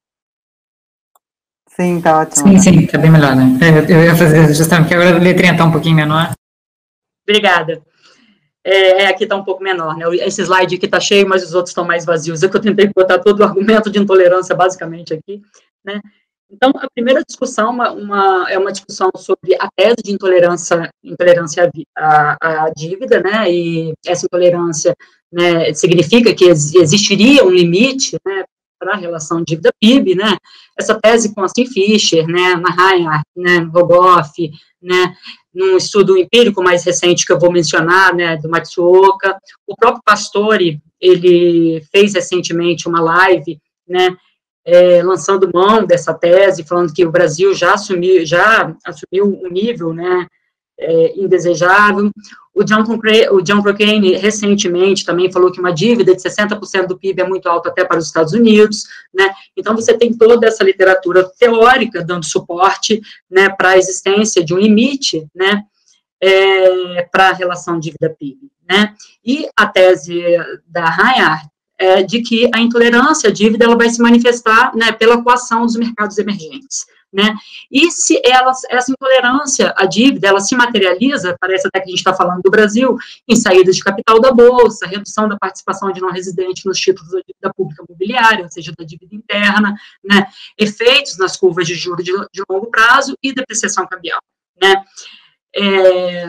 Sim, tá ótimo. Sim, sim, tá bem melhor, né? Eu ia fazer justamente, porque agora a letrinha tá um pouquinho menor. Obrigada. É, aqui tá um pouco menor, né? Esse slide aqui tá cheio, mas os outros estão mais vazios. É que eu tentei botar todo o argumento de intolerância, basicamente, aqui, né? Então, a primeira discussão uma, uma, é uma discussão sobre a tese de intolerância, intolerância à, à dívida, né, e essa intolerância, né, significa que existiria um limite, né, para a relação dívida-P I B, né, essa tese com assim Fischer, né, Reinhardt, né, Rogoff, né, num estudo empírico mais recente que eu vou mencionar, né, do Matsuoka, o próprio Pastore, ele fez recentemente uma live, né, É, lançando mão dessa tese, falando que o Brasil já assumiu, já assumiu um nível, né, é, indesejável. O John, o John Crocane, recentemente, também falou que uma dívida de sessenta por cento do P I B é muito alta até para os Estados Unidos, né, então você tem toda essa literatura teórica dando suporte, né, para a existência de um limite, né, é, para a relação dívida-P I B, né, e a tese da Reinhardt, É, de que a intolerância à dívida ela vai se manifestar, né, pela coação dos mercados emergentes, né, e se ela, essa intolerância à dívida, ela se materializa, parece até que a gente está falando do Brasil, em saídas de capital da Bolsa, redução da participação de não residente nos títulos da dívida pública imobiliária, ou seja, da dívida interna, né, efeitos nas curvas de juros de, de longo prazo e depreciação cambial, né, é...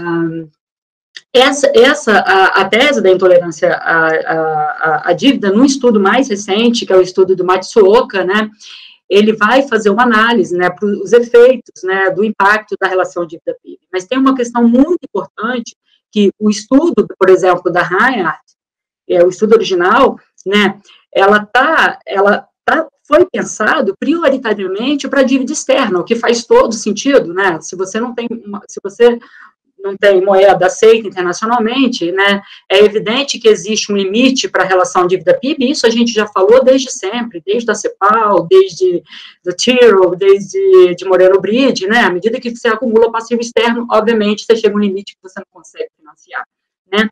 Essa, essa a, a tese da intolerância à, à, à dívida, num estudo mais recente, que é o estudo do Matsuoka, né, ele vai fazer uma análise, né, para os efeitos, né, do impacto da relação dívida-P I B. Mas tem uma questão muito importante, que o estudo, por exemplo, da Reinhardt, é, o estudo original, né, ela tá, ela tá, foi pensado prioritariamente para a dívida externa, o que faz todo sentido, né, se você não tem, uma, se você não tem moeda aceita internacionalmente, né, é evidente que existe um limite para a relação dívida-P I B, isso a gente já falou desde sempre, desde a CEPAL, desde do Tyrrell, desde de Moreno Bride, né, à medida que você acumula passivo externo, obviamente, você chega a um limite que você não consegue financiar, né.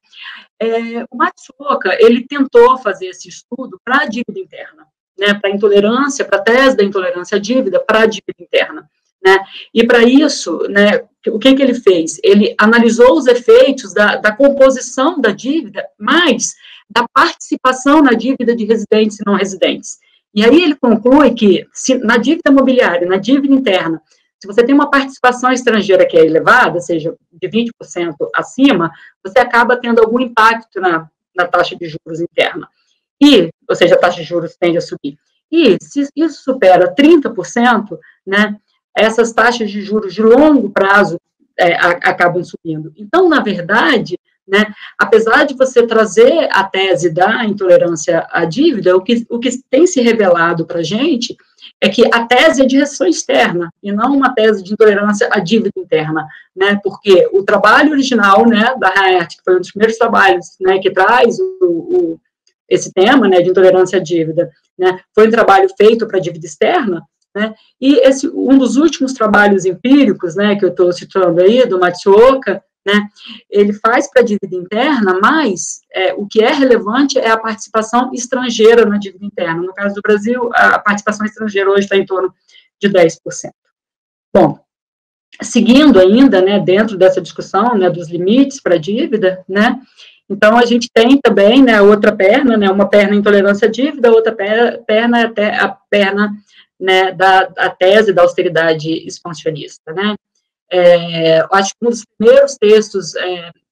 É, o Matsuoka, ele tentou fazer esse estudo para a dívida interna, né, para a intolerância, para a tese da intolerância à dívida, para a dívida interna, né, e para isso, né, o que que ele fez? Ele analisou os efeitos da, da composição da dívida, mais da participação na dívida de residentes e não residentes. E aí ele conclui que, se, na dívida imobiliária, na dívida interna, se você tem uma participação estrangeira que é elevada, seja de vinte por cento acima, você acaba tendo algum impacto na, na taxa de juros interna. E, ou seja, a taxa de juros tende a subir. E, se isso supera trinta por cento, né, essas taxas de juros de longo prazo é, a, acabam subindo. Então, na verdade, né, apesar de você trazer a tese da intolerância à dívida, o que, o que tem se revelado para a gente é que a tese é de recessão externa, e não uma tese de intolerância à dívida interna, né, porque o trabalho original, né, da Reinhardt, que foi um dos primeiros trabalhos, né, que traz o, o, esse tema, né, de intolerância à dívida, né, foi um trabalho feito para a dívida externa, né, e esse, um dos últimos trabalhos empíricos, né, que eu estou citando aí, do Matsuoka, né, ele faz para a dívida interna, mas é, o que é relevante é a participação estrangeira na dívida interna. No caso do Brasil, a participação estrangeira hoje está em torno de dez por cento. Bom, seguindo ainda, né, dentro dessa discussão, né, dos limites para a dívida, né, então a gente tem também, né, outra perna, né, uma perna intolerância à dívida, outra perna até a perna, né, da a tese da austeridade expansionista, né. É, acho que um dos primeiros textos é,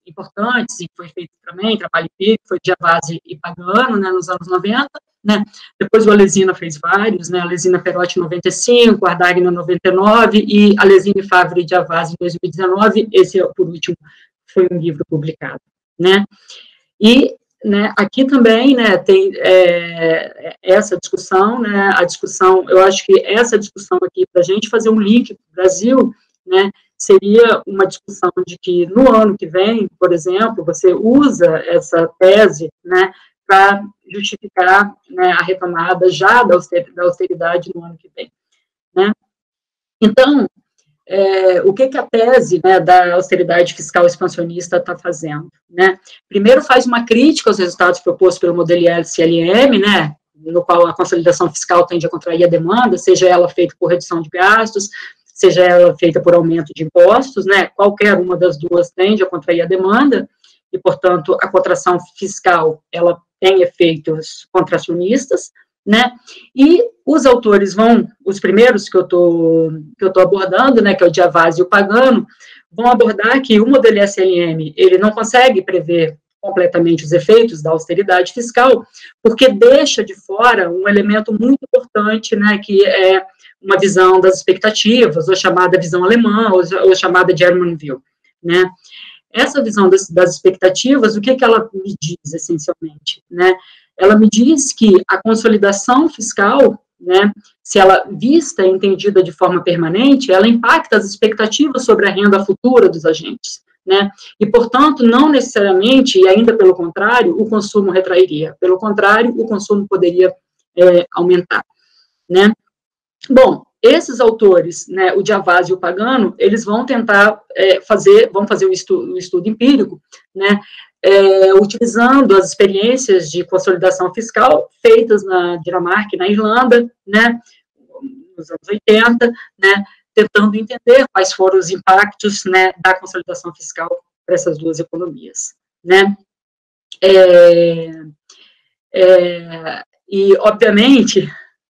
importantes, e foi feito também, trabalho empírico, foi Giavazzi e Pagano, né, nos anos noventa, né, depois o Alesina fez vários, né, Alesina Perotti em noventa e cinco, Ardagna em noventa e nove, e Alesina e Favre e Giavazzi em dois mil e dezenove, esse, por último, foi um livro publicado, né, e, né, aqui também, né, tem é, essa discussão, né, a discussão, eu acho que essa discussão aqui, para a gente fazer um link para o Brasil, né, seria uma discussão de que no ano que vem, por exemplo, você usa essa tese, né, para justificar, né, a retomada já da austeridade no ano que vem, né. Então, é, o que, que a tese, né, da austeridade fiscal expansionista está fazendo, né? Primeiro faz uma crítica aos resultados propostos pelo modelo I L C L M, né, no qual a consolidação fiscal tende a contrair a demanda, seja ela feita por redução de gastos, seja ela feita por aumento de impostos, né, qualquer uma das duas tende a contrair a demanda, e, portanto, a contração fiscal, ela tem efeitos contracionistas, né, e os autores vão, os primeiros que eu estou que eu estou abordando, né, que é o Giavazzi e o Pagano, vão abordar que o modelo I S L M, ele não consegue prever completamente os efeitos da austeridade fiscal, porque deixa de fora um elemento muito importante, né, que é uma visão das expectativas, ou chamada visão alemã, ou, ou chamada German View, né. Essa visão das, das expectativas, o que, que ela me diz, essencialmente, né? Ela me diz que a consolidação fiscal, né, se ela vista e entendida de forma permanente, ela impacta as expectativas sobre a renda futura dos agentes, né, e, portanto, não necessariamente, e ainda pelo contrário, o consumo retrairia, pelo contrário, o consumo poderia é, aumentar, né. Bom, esses autores, né, o Giavazzi e o Pagano, eles vão tentar é, fazer, vão fazer o estudo, o estudo empírico, né, é, utilizando as experiências de consolidação fiscal feitas na Dinamarca e na Irlanda, né, nos anos oitenta, né, tentando entender quais foram os impactos, né, da consolidação fiscal para essas duas economias, né. É, é, e, obviamente,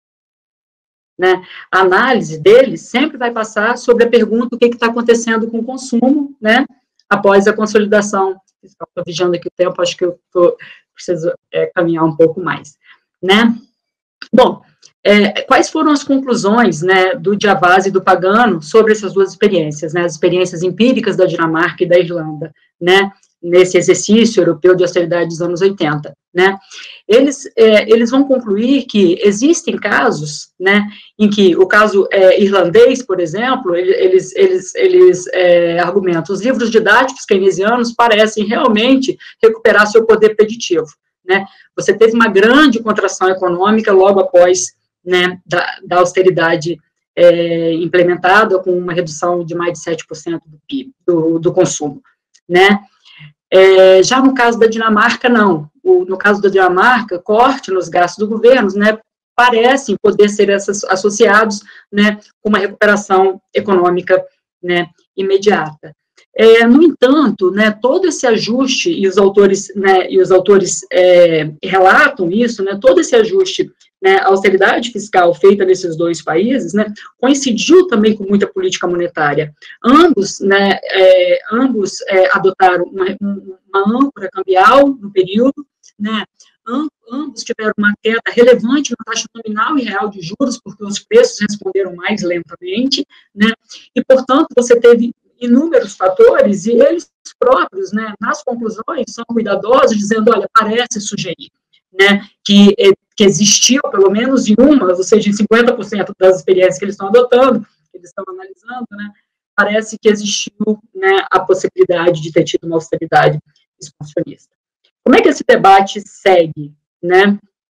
né, a análise deles sempre vai passar sobre a pergunta o que está acontecendo com o consumo, né, após a consolidação fiscal. Estou vigiando aqui o tempo, acho que eu tô, preciso é, caminhar um pouco mais, né. Bom, é, quais foram as conclusões, né, do Giavazzi e do Pagano sobre essas duas experiências, né, as experiências empíricas da Dinamarca e da Irlanda, né, nesse exercício europeu de austeridade dos anos oitenta, né, eles, é, eles vão concluir que existem casos, né, em que o caso é, irlandês, por exemplo, eles, eles, eles é, argumentam, os livros didáticos keynesianos parecem realmente recuperar seu poder preditivo, né, você teve uma grande contração econômica logo após, né, da, da austeridade é, implementada, com uma redução de mais de sete por cento do P I B, do, do consumo, né. É, já no caso da Dinamarca, não. O, no caso da Dinamarca, corte nos gastos do governo, né, parecem poder ser essas, associados, né, com uma recuperação econômica, né, imediata. É, no entanto, né, todo esse ajuste, e os autores, né, e os autores é, relatam isso, né, todo esse ajuste, né, a austeridade fiscal feita nesses dois países, né, coincidiu também com muita política monetária. Ambos, né, é, ambos é, adotaram uma, uma âncora cambial no período, né, ambos tiveram uma queda relevante na taxa nominal e real de juros, porque os preços responderam mais lentamente, né, e, portanto, você teve inúmeros fatores, e eles próprios, né, nas conclusões, são cuidadosos, dizendo, olha, parece sugerir, né, que, que existiu, pelo menos em uma, ou seja, em cinquenta por cento das experiências que eles estão adotando, que eles estão analisando, né, parece que existiu, né, a possibilidade de ter tido uma austeridade expansionista. Como é que esse debate segue, né?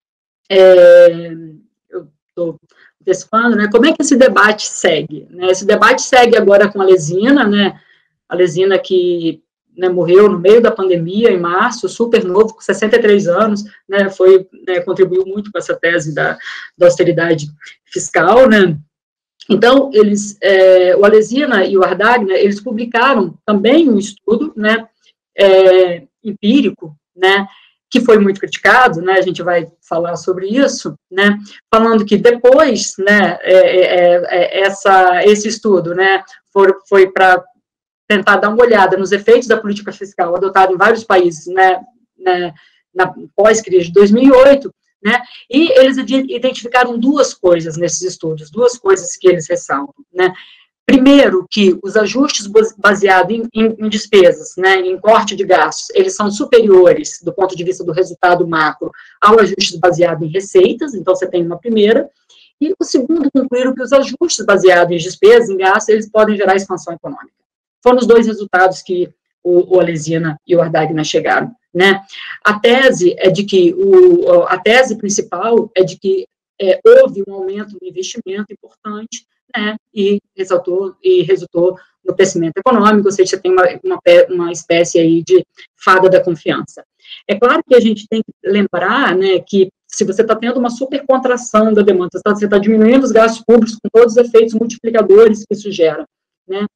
É, eu estou antecipando, né? Como é que esse debate segue? Né? Esse debate segue agora com a Alesina, né? A Alesina que, né, morreu no meio da pandemia, em março, super novo, com sessenta e três anos, né? Foi, né, contribuiu muito com essa tese da, da austeridade fiscal, né? Então, eles, é, o Alesina e o Ardagna, eles publicaram também um estudo, né, é, empírico, né, que foi muito criticado, né, a gente vai falar sobre isso, né, falando que depois, né, é, é, é, essa, esse estudo, né, for, foi para tentar dar uma olhada nos efeitos da política fiscal adotada em vários países, né, né, na pós-crise de dois mil e oito, né, e eles identificaram duas coisas nesses estudos, duas coisas que eles ressaltam, né. Primeiro, que os ajustes baseados em, em, em despesas, né, em corte de gastos, eles são superiores, do ponto de vista do resultado macro, ao ajuste baseado em receitas, então você tem uma primeira, e o segundo, concluíram que os ajustes baseados em despesas, em gastos, eles podem gerar expansão econômica. Foram os dois resultados que o, o Alesina e o Ardagna chegaram, né. A tese é de que, o, a tese principal é de que é, houve um aumento no investimento importante, né, e, resultou, e resultou no crescimento econômico, ou seja, você tem uma, uma, uma espécie aí de fada da confiança. É claro que a gente tem que lembrar, né, que se você está tendo uma supercontração da demanda, você está diminuindo os gastos públicos com todos os efeitos multiplicadores que isso gera, né,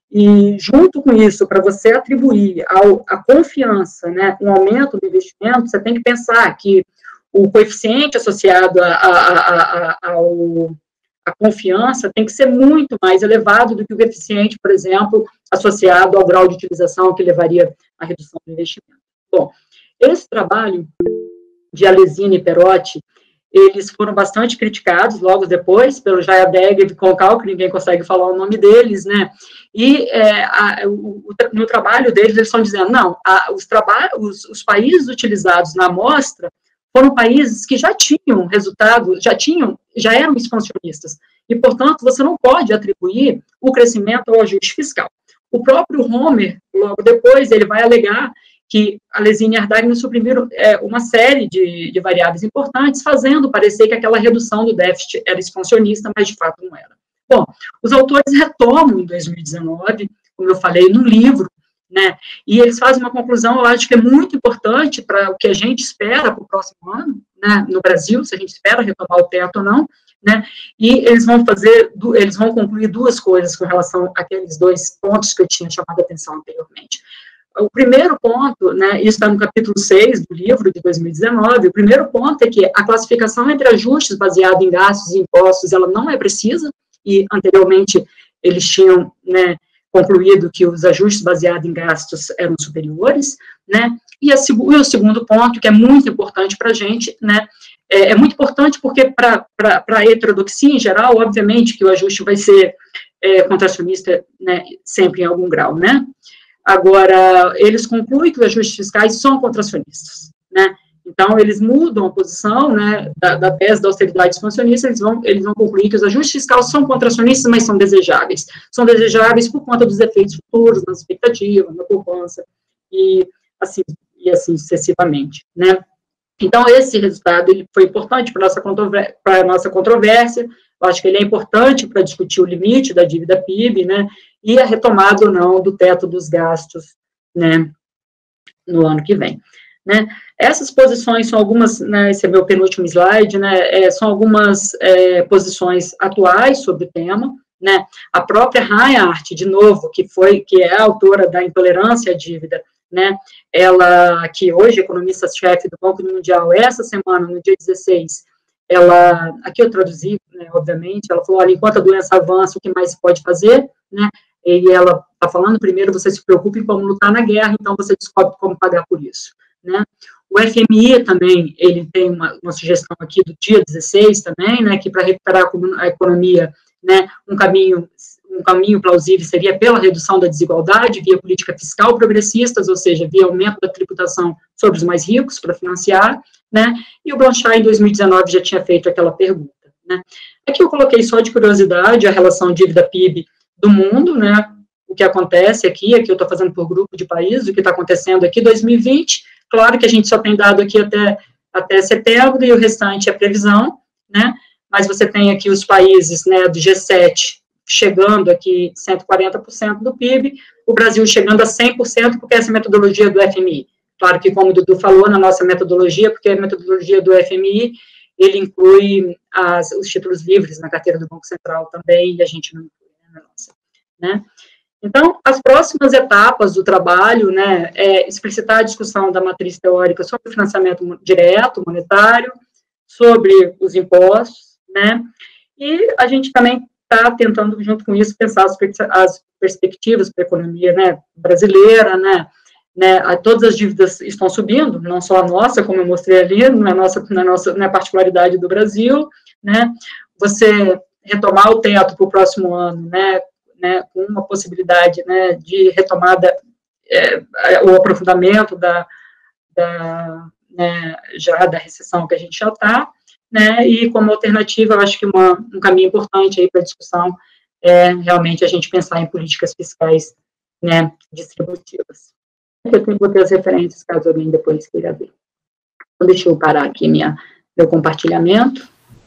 e junto com isso, para você atribuir ao, a confiança, né, um aumento do investimento, você tem que pensar que o coeficiente associado a, a, a, a, ao a confiança tem que ser muito mais elevado do que o coeficiente, por exemplo, associado ao grau de utilização que levaria à redução do investimento. Bom, esse trabalho de Alesina e Perotti, eles foram bastante criticados logo depois pelo Jayadega e Konkal, que ninguém consegue falar o nome deles, né, e é, a, o, no trabalho deles, eles estão dizendo, não, a, os, os, os países utilizados na amostra foram países que já tinham resultado, já tinham, já eram expansionistas, e, portanto, você não pode atribuir o crescimento ao ajuste fiscal. O próprio Homer, logo depois, ele vai alegar que Alesina e Ardagna suprimiram é, uma série de, de variáveis importantes, fazendo parecer que aquela redução do déficit era expansionista, mas, de fato, não era. Bom, os autores retomam, em dois mil e dezenove, como eu falei, num livro, né, e eles fazem uma conclusão, eu acho que é muito importante para o que a gente espera para o próximo ano, né, no Brasil, se a gente espera retomar o teto ou não, né, e eles vão fazer, eles vão concluir duas coisas com relação àqueles dois pontos que eu tinha chamado a atenção anteriormente. O primeiro ponto, né, isso está no capítulo seis do livro de dois mil e dezenove, o primeiro ponto é que a classificação entre ajustes baseado em gastos e impostos, ela não é precisa, e anteriormente eles tinham, né, concluído que os ajustes baseados em gastos eram superiores, né, e, a, e o segundo ponto, que é muito importante para a gente, né, é, é muito importante porque para a heterodoxia em geral, obviamente que o ajuste vai ser é, contracionista, né, sempre em algum grau, né. Agora, eles concluem que os ajustes fiscais são contracionistas, né, então eles mudam a posição, né, da, da tese da austeridade expansionista, eles vão, eles vão concluir que os ajustes fiscais são contracionistas, mas são desejáveis, são desejáveis por conta dos efeitos futuros, nas expectativas, na poupança, e assim, e assim sucessivamente, né. Então, esse resultado, ele foi importante para a nossa, para a nossa controvérsia, eu acho que ele é importante para discutir o limite da dívida P I B, né, e a retomada ou não do teto dos gastos, né, no ano que vem, né. Essas posições são algumas, né, esse é meu penúltimo slide, né, é, são algumas é, posições atuais sobre o tema, né, a própria Reinhardt, de novo, que foi, que é a autora da Intolerância à Dívida, né, ela, que hoje é economista-chefe do Banco Mundial, essa semana, no dia dezesseis, ela, aqui eu traduzi, né, obviamente, ela falou, olha, enquanto a doença avança, o que mais se pode fazer, né, e ela está falando, primeiro, você se preocupe em como lutar na guerra, então você descobre como pagar por isso, né. O F M I também, ele tem uma, uma sugestão aqui do dia dezesseis também, né, que para recuperar a economia, né, um caminho, um caminho plausível seria pela redução da desigualdade, via política fiscal progressistas, ou seja, via aumento da tributação sobre os mais ricos para financiar, né, e o Blanchard, em dois mil e dezenove, já tinha feito aquela pergunta, né. Aqui eu coloquei só de curiosidade a relação dívida P I B do mundo, né, o que acontece aqui, aqui eu estou fazendo por grupo de países, o que está acontecendo aqui, dois mil e vinte, claro que a gente só tem dado aqui até, até setembro, e o restante é previsão, né, mas você tem aqui os países, né, do G sete, chegando aqui cento e quarenta por cento do P I B, o Brasil chegando a cem por cento, porque essa é a metodologia do F M I. Claro que, como o Dudu falou, na nossa metodologia, porque a metodologia do F M I, ele inclui as, os títulos livres na carteira do Banco Central também, e a gente não inclui, né, na nossa, né. Então, as próximas etapas do trabalho, né, é explicitar a discussão da matriz teórica sobre o financiamento direto, monetário, sobre os impostos, né, e a gente também está tentando, junto com isso, pensar as, as perspectivas para a economia, né, brasileira, né, né, todas as dívidas estão subindo, não só a nossa, como eu mostrei ali, na nossa, na nossa na particularidade do Brasil, né, você retomar o teto para o próximo ano, né, né, com uma possibilidade, né, de retomada, é, o aprofundamento da, da né, já da recessão que a gente já está, né, e como alternativa, eu acho que uma, um caminho importante aí para a discussão é realmente a gente pensar em políticas fiscais, né, distributivas. Eu tenho que botar as referências, caso alguém depois queira ver. Então, deixa eu parar aqui minha, meu compartilhamento.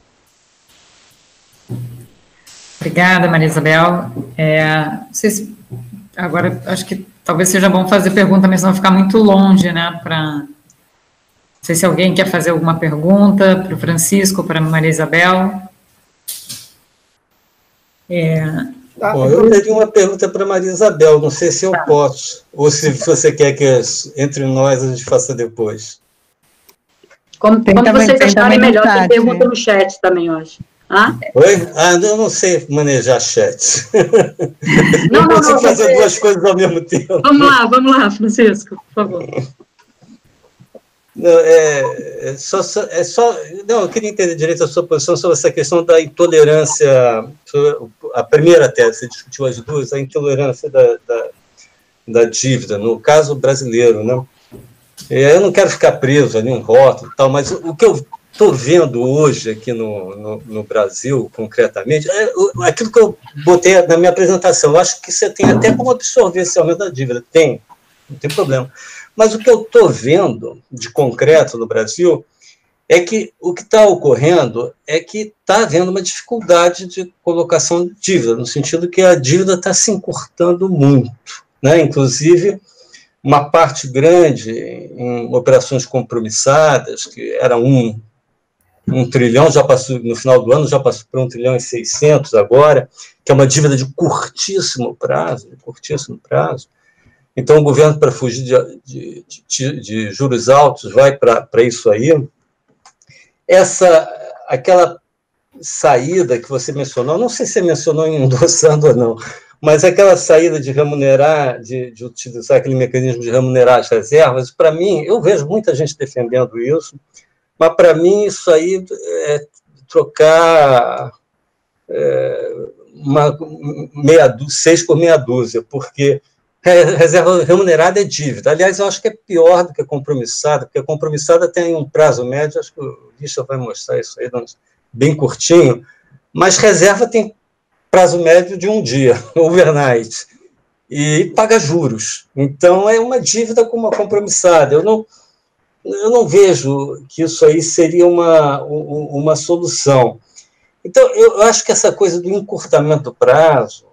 Obrigada, Maria Isabel. É, vocês, agora, acho que talvez seja bom fazer pergunta, mas não ficar muito longe, né, para... Não sei se alguém quer fazer alguma pergunta para o Francisco, para a Maria Isabel. É... Bom, eu teria uma pergunta para a Maria Isabel, não sei se eu tá. posso, ou se você quer que entre nós a gente faça depois. Como, como também, vocês acharem melhor, tem pergunta no chat também, eu acho. Ah? Oi? Ah, eu não sei manejar chat. Não, não, não consigo não, fazer você... duas coisas ao mesmo tempo. Vamos lá, vamos lá, Francisco, por favor. Não, é, é, só, é só, não, eu queria entender direito a sua posição sobre essa questão da intolerância, a primeira tese, você discutiu as duas, a intolerância da, da, da dívida, no caso brasileiro, né? Eu não quero ficar preso a nenhum rótulo e tal, mas o que eu estou vendo hoje aqui no, no, no Brasil, concretamente, é aquilo que eu botei na minha apresentação. Eu acho que você tem até como absorver esse aumento da dívida. Tem, não tem problema. Mas o que eu estou vendo de concreto no Brasil é que o que está ocorrendo é que está havendo uma dificuldade de colocação de dívida, no sentido que a dívida está se encurtando muito, né? Inclusive, uma parte grande em operações compromissadas, que era um, um trilhão, já passou, no final do ano já passou por um trilhão e seiscentos agora, que é uma dívida de curtíssimo prazo, de curtíssimo prazo. Então, o governo, para fugir de, de, de, de juros altos, vai para isso aí. Essa, aquela saída que você mencionou, não sei se você mencionou em endossando ou não, mas aquela saída de remunerar, de, de utilizar aquele mecanismo de remunerar as reservas, para mim, eu vejo muita gente defendendo isso, mas para mim isso aí é trocar é, uma meia dúzia, seis por meia dúzia, porque reserva remunerada é dívida. Aliás, eu acho que é pior do que a compromissada, porque a compromissada tem um prazo médio, acho que o Lixa vai mostrar isso aí, bem curtinho, mas reserva tem prazo médio de um dia, overnight, e paga juros. Então, é uma dívida com uma compromissada. Eu não, eu não vejo que isso aí seria uma, uma solução. Então, eu acho que essa coisa do encurtamento do prazo,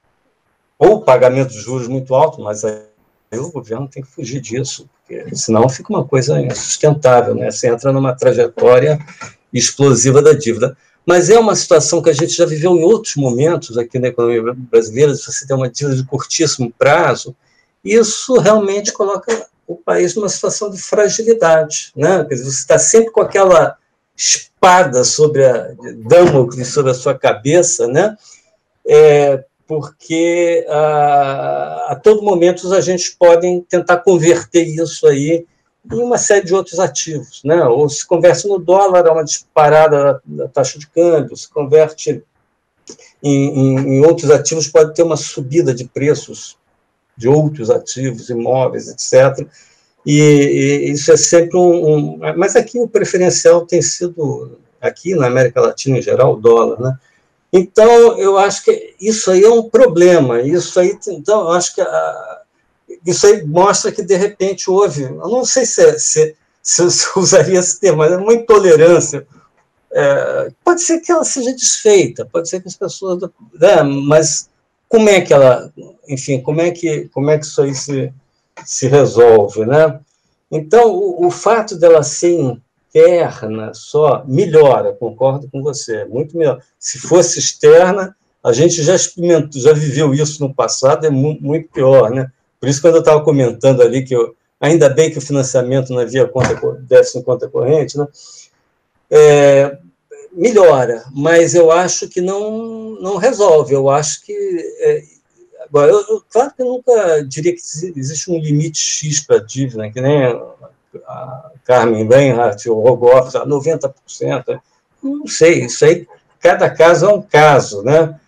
ou pagamento de juros muito alto, mas aí o governo tem que fugir disso, porque senão fica uma coisa insustentável, né? Você entra numa trajetória explosiva da dívida. Mas é uma situação que a gente já viveu em outros momentos aqui na economia brasileira, se você tem uma dívida de curtíssimo prazo, isso realmente coloca o país numa situação de fragilidade, né? Quer dizer, você está sempre com aquela espada sobre a Damocles sobre a sua cabeça, né? É, porque a, a todo momento os agentes podem tentar converter isso aí em uma série de outros ativos, né? Ou se converte no dólar, é uma disparada da taxa de câmbio, se converte em, em, em outros ativos, pode ter uma subida de preços de outros ativos, imóveis, etcétera. E, e isso é sempre um, um... Mas aqui o preferencial tem sido, aqui na América Latina em geral, o dólar, né? Então, eu acho que isso aí é um problema. Isso aí, então, eu acho que a, isso aí mostra que, de repente, houve, eu não sei se, se, se eu usaria esse termo, mas é uma intolerância. É, pode ser que ela seja desfeita, pode ser que as pessoas... Né, mas como é que ela... Enfim, como é que, como é que isso aí se, se resolve, né? Então, o, o fato dela ser interna só melhora, concordo com você, muito melhor. Se fosse externa, a gente já experimentou, já viveu isso no passado, é muito, muito pior, né? Por isso, quando eu estava comentando ali que eu, ainda bem que o financiamento não havia conta, déficit em conta corrente, né? É, melhora, mas eu acho que não, não resolve. Eu acho que... É, agora, eu, eu, claro que eu nunca diria que existe um limite X para a dívida, que nem a Carmen Reinhardt ou o Rogoff, noventa por cento. Não sei, isso aí, cada caso é um caso, né?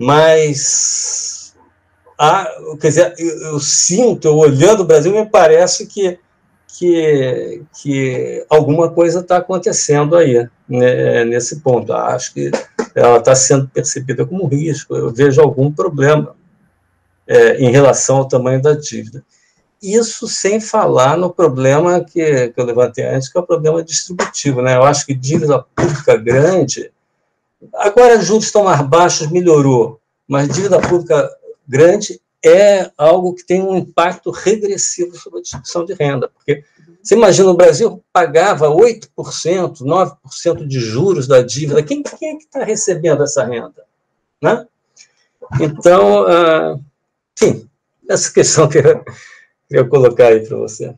Mas, há, quer dizer, eu, eu sinto, olhando o Brasil, me parece que Que, que alguma coisa está acontecendo aí, né, nesse ponto. Acho que ela está sendo percebida como risco, eu vejo algum problema é, em relação ao tamanho da dívida. Isso sem falar no problema que, que eu levantei antes, que é o problema distributivo, né? Eu acho que dívida pública grande, agora juros estão mais baixos, melhorou, mas dívida pública grande é algo que tem um impacto regressivo sobre a distribuição de renda, porque você imagina, o Brasil pagava oito por cento, nove por cento de juros da dívida, quem, quem é que está recebendo essa renda? Né? Então, uh, enfim, essa questão que eu queria colocar aí para você.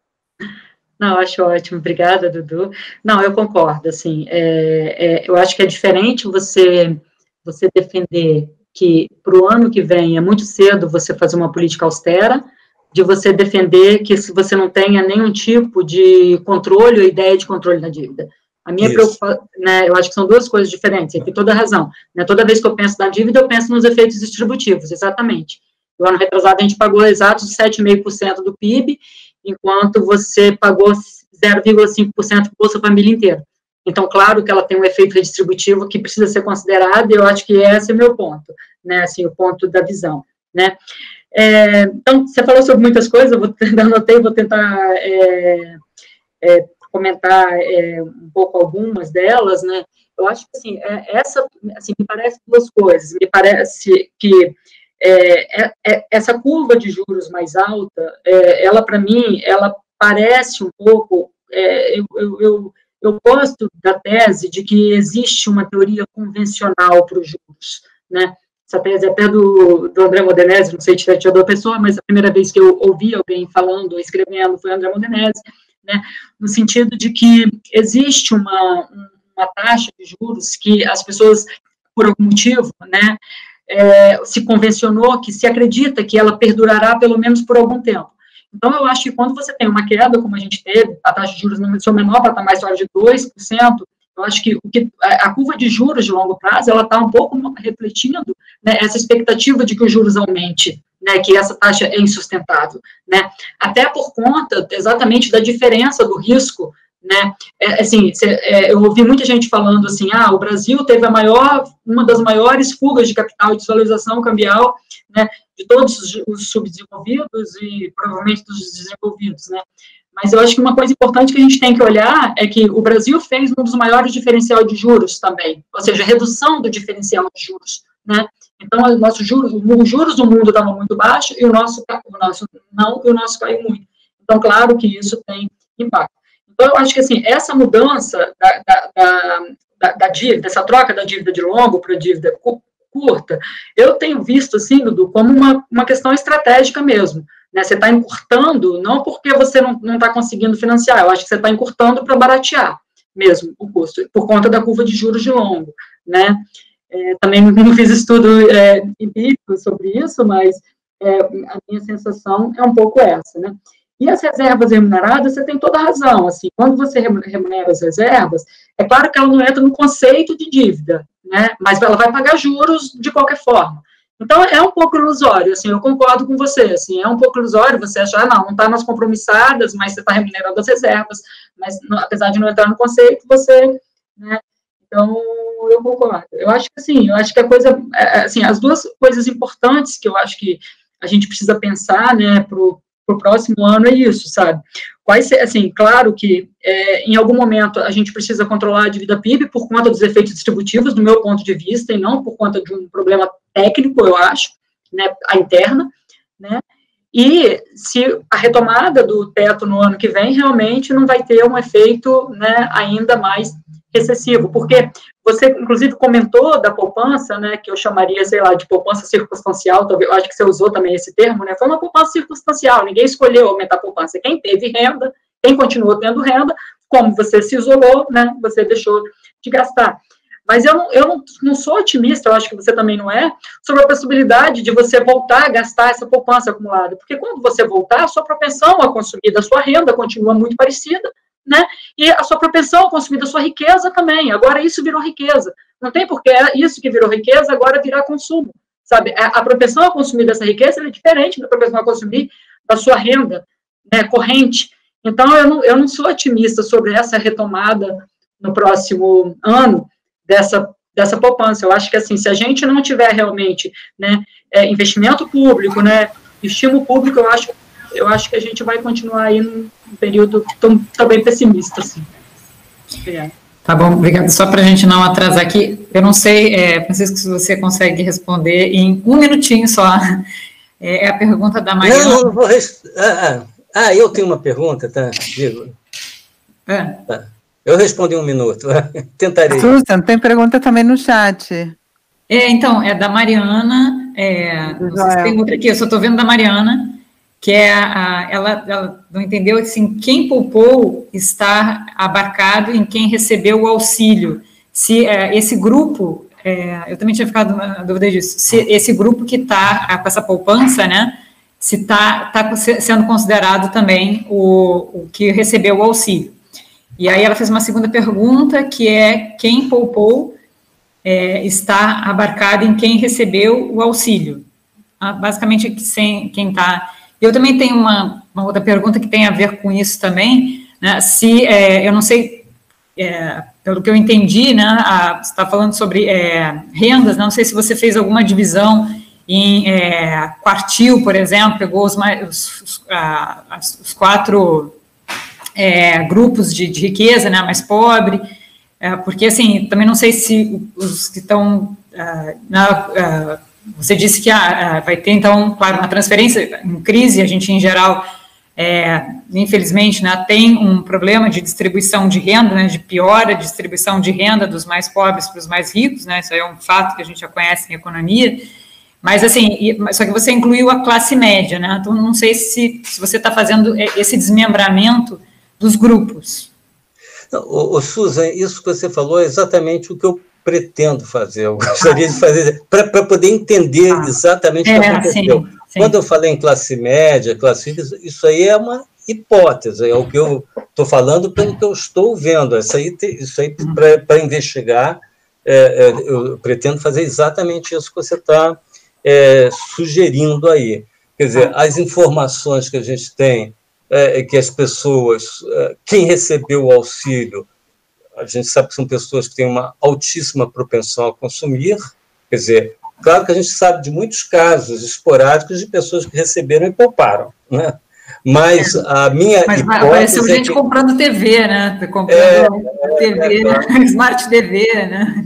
Não, acho ótimo, obrigada, Dudu. Não, eu concordo, assim, é, é, eu acho que é diferente você, você defender que para o ano que vem é muito cedo você fazer uma política austera, de você defender que se você não tenha nenhum tipo de controle ou ideia de controle na dívida. A minha preocupação, né, eu acho que são duas coisas diferentes, você tem toda a razão. Né, toda vez que eu penso na dívida, eu penso nos efeitos distributivos, exatamente. No ano retrasado, a gente pagou exatos sete vírgula cinco por cento do P I B, enquanto você pagou zero vírgula cinco por cento do Bolsa Família inteira. Então, claro que ela tem um efeito redistributivo que precisa ser considerado, e eu acho que esse é o meu ponto, né, assim, o ponto da visão, né. É, então, você falou sobre muitas coisas, eu vou tentar, anotei, vou tentar é, é, comentar é, um pouco algumas delas, né. Eu acho que, assim, é, essa, assim, me parece duas coisas, me parece que é, é, é, essa curva de juros mais alta, é, ela, para mim, ela parece um pouco, é, eu, eu, eu Eu gosto da tese de que existe uma teoria convencional para os juros, né? Essa tese é até do, do André Modenese, não sei se é da pessoa, mas a primeira vez que eu ouvi alguém falando, escrevendo, foi André Modenese, né? No sentido de que existe uma, uma taxa de juros que as pessoas, por algum motivo, né, é, se convencionou, que se acredita que ela perdurará pelo menos por algum tempo. Então, eu acho que quando você tem uma queda, como a gente teve, a taxa de juros no seu menor patamar histórico de dois por cento, eu acho que, o que a curva de juros de longo prazo, ela está um pouco refletindo, né, essa expectativa de que os juros aumente, né, que essa taxa é insustentável, né, até por conta exatamente da diferença do risco, né, é, assim, cê, é, eu ouvi muita gente falando assim, ah, o Brasil teve a maior, uma das maiores fugas de capital e desvalorização cambial, né, de todos os, os subdesenvolvidos e provavelmente dos desenvolvidos, né, mas eu acho que uma coisa importante que a gente tem que olhar é que o Brasil fez um dos maiores diferencial de juros também, ou seja, a redução do diferencial de juros, né, então o nosso juros, os juros do mundo estavam muito baixos e o nosso, o nosso não, e o nosso caiu muito, então claro que isso tem impacto. Então, eu acho que, assim, essa mudança da, da, da, da dívida, essa troca da dívida de longo para a dívida curta, eu tenho visto, assim, Dudu, como uma, uma questão estratégica mesmo, né, você está encurtando, não porque você não está conseguindo financiar, eu acho que você está encurtando para baratear mesmo o custo, por conta da curva de juros de longo, né, é, também não fiz estudo é, empírico sobre isso, mas é, a minha sensação é um pouco essa, né. E as reservas remuneradas, você tem toda a razão, assim, quando você remunera as reservas, é claro que ela não entra no conceito de dívida, né, mas ela vai pagar juros de qualquer forma. Então, é um pouco ilusório, assim, eu concordo com você, assim, é um pouco ilusório você achar, não, não está nas compromissadas, mas você está remunerando as reservas, mas, não, apesar de não entrar no conceito, você, né, então, eu concordo. Eu acho que, assim, eu acho que a coisa, assim, as duas coisas importantes que eu acho que a gente precisa pensar, né, para o para o próximo ano é isso, sabe? Quais, assim, claro que é, em algum momento a gente precisa controlar a dívida P I B por conta dos efeitos distributivos, do meu ponto de vista, e não por conta de um problema técnico, eu acho, né, a interna, né? E se a retomada do teto no ano que vem realmente não vai ter um efeito, né, ainda mais recessivo, porque você, inclusive, comentou da poupança, né, que eu chamaria, sei lá, de poupança circunstancial, talvez, eu acho que você usou também esse termo, né, foi uma poupança circunstancial, ninguém escolheu aumentar a poupança, quem teve renda, quem continuou tendo renda, como você se isolou, né, você deixou de gastar. Mas eu, não, eu não, não sou otimista, eu acho que você também não é, sobre a possibilidade de você voltar a gastar essa poupança acumulada, porque quando você voltar, a sua propensão a consumir da sua renda continua muito parecida, né, e a sua propensão a consumir da sua riqueza também, agora isso virou riqueza, não tem porque isso que virou riqueza agora virar consumo, sabe, a, a propensão a consumir dessa riqueza é diferente da propensão a consumir da sua renda, né, corrente. Então eu não, eu não sou otimista sobre essa retomada no próximo ano, dessa, dessa poupança. Eu acho que, assim, se a gente não tiver realmente, né, é, investimento público, né, estímulo público, eu acho, eu acho que a gente vai continuar aí num período tão, tão bem pessimista, assim. É. Tá bom, obrigada. Só para a gente não atrasar aqui, eu não sei, é, Francisco, se você consegue responder em um minutinho só. É, é a pergunta da Mariana. Não, não vou... Res... Ah, ah, eu tenho uma pergunta, tá? Digo. É. Tá. Eu respondi um minuto, tentarei. Susan, tem pergunta também no chat. É, então, é da Mariana, é, não sei se tem outra aqui, eu só estou vendo da Mariana, que é a, ela, ela não entendeu, assim, quem poupou está abarcado em quem recebeu o auxílio. Se é, esse grupo, é, eu também tinha ficado na dúvida disso, se esse grupo que está com essa poupança, né, se está tá sendo considerado também o, o que recebeu o auxílio. E aí ela fez uma segunda pergunta, que é quem poupou é, está abarcado em quem recebeu o auxílio. Ah, basicamente, quem está... Eu também tenho uma, uma outra pergunta que tem a ver com isso também, né, se, é, eu não sei, é, pelo que eu entendi, né, a, você está falando sobre é, rendas, não sei se você fez alguma divisão em é, quartil, por exemplo, pegou os, mais, os, os, a, os quatro... É, grupos de, de riqueza, né, mais pobre, é, porque, assim, também não sei se os que estão, uh, na, uh, você disse que uh, vai ter, então, claro, uma transferência em crise, a gente, em geral, é, infelizmente, né, tem um problema de distribuição de renda, né, de piora a distribuição de renda dos mais pobres para os mais ricos, né, isso aí é um fato que a gente já conhece em economia, mas, assim, só que você incluiu a classe média, né, então não sei se, se você está fazendo esse desmembramento dos grupos. Ô, ô, Susan, isso que você falou é exatamente o que eu pretendo fazer, eu gostaria ah, de fazer, para poder entender ah, exatamente o que é, aconteceu. Sim, sim. Quando eu falei em classe média, classe rica, isso aí é uma hipótese, é o que eu estou falando pelo que eu estou vendo, isso aí, isso aí uhum. para investigar, é, é, eu pretendo fazer exatamente isso que você está é, sugerindo aí. Quer dizer, ah. as informações que a gente tem, É, que as pessoas, quem recebeu o auxílio, a gente sabe que são pessoas que têm uma altíssima propensão a consumir, quer dizer, claro que a gente sabe de muitos casos esporádicos de pessoas que receberam e pouparam, né? Mas é, a minha mas hipótese apareceu gente é que... comprando T V, né? Comprando é, T V, é, né? Smart T V, né?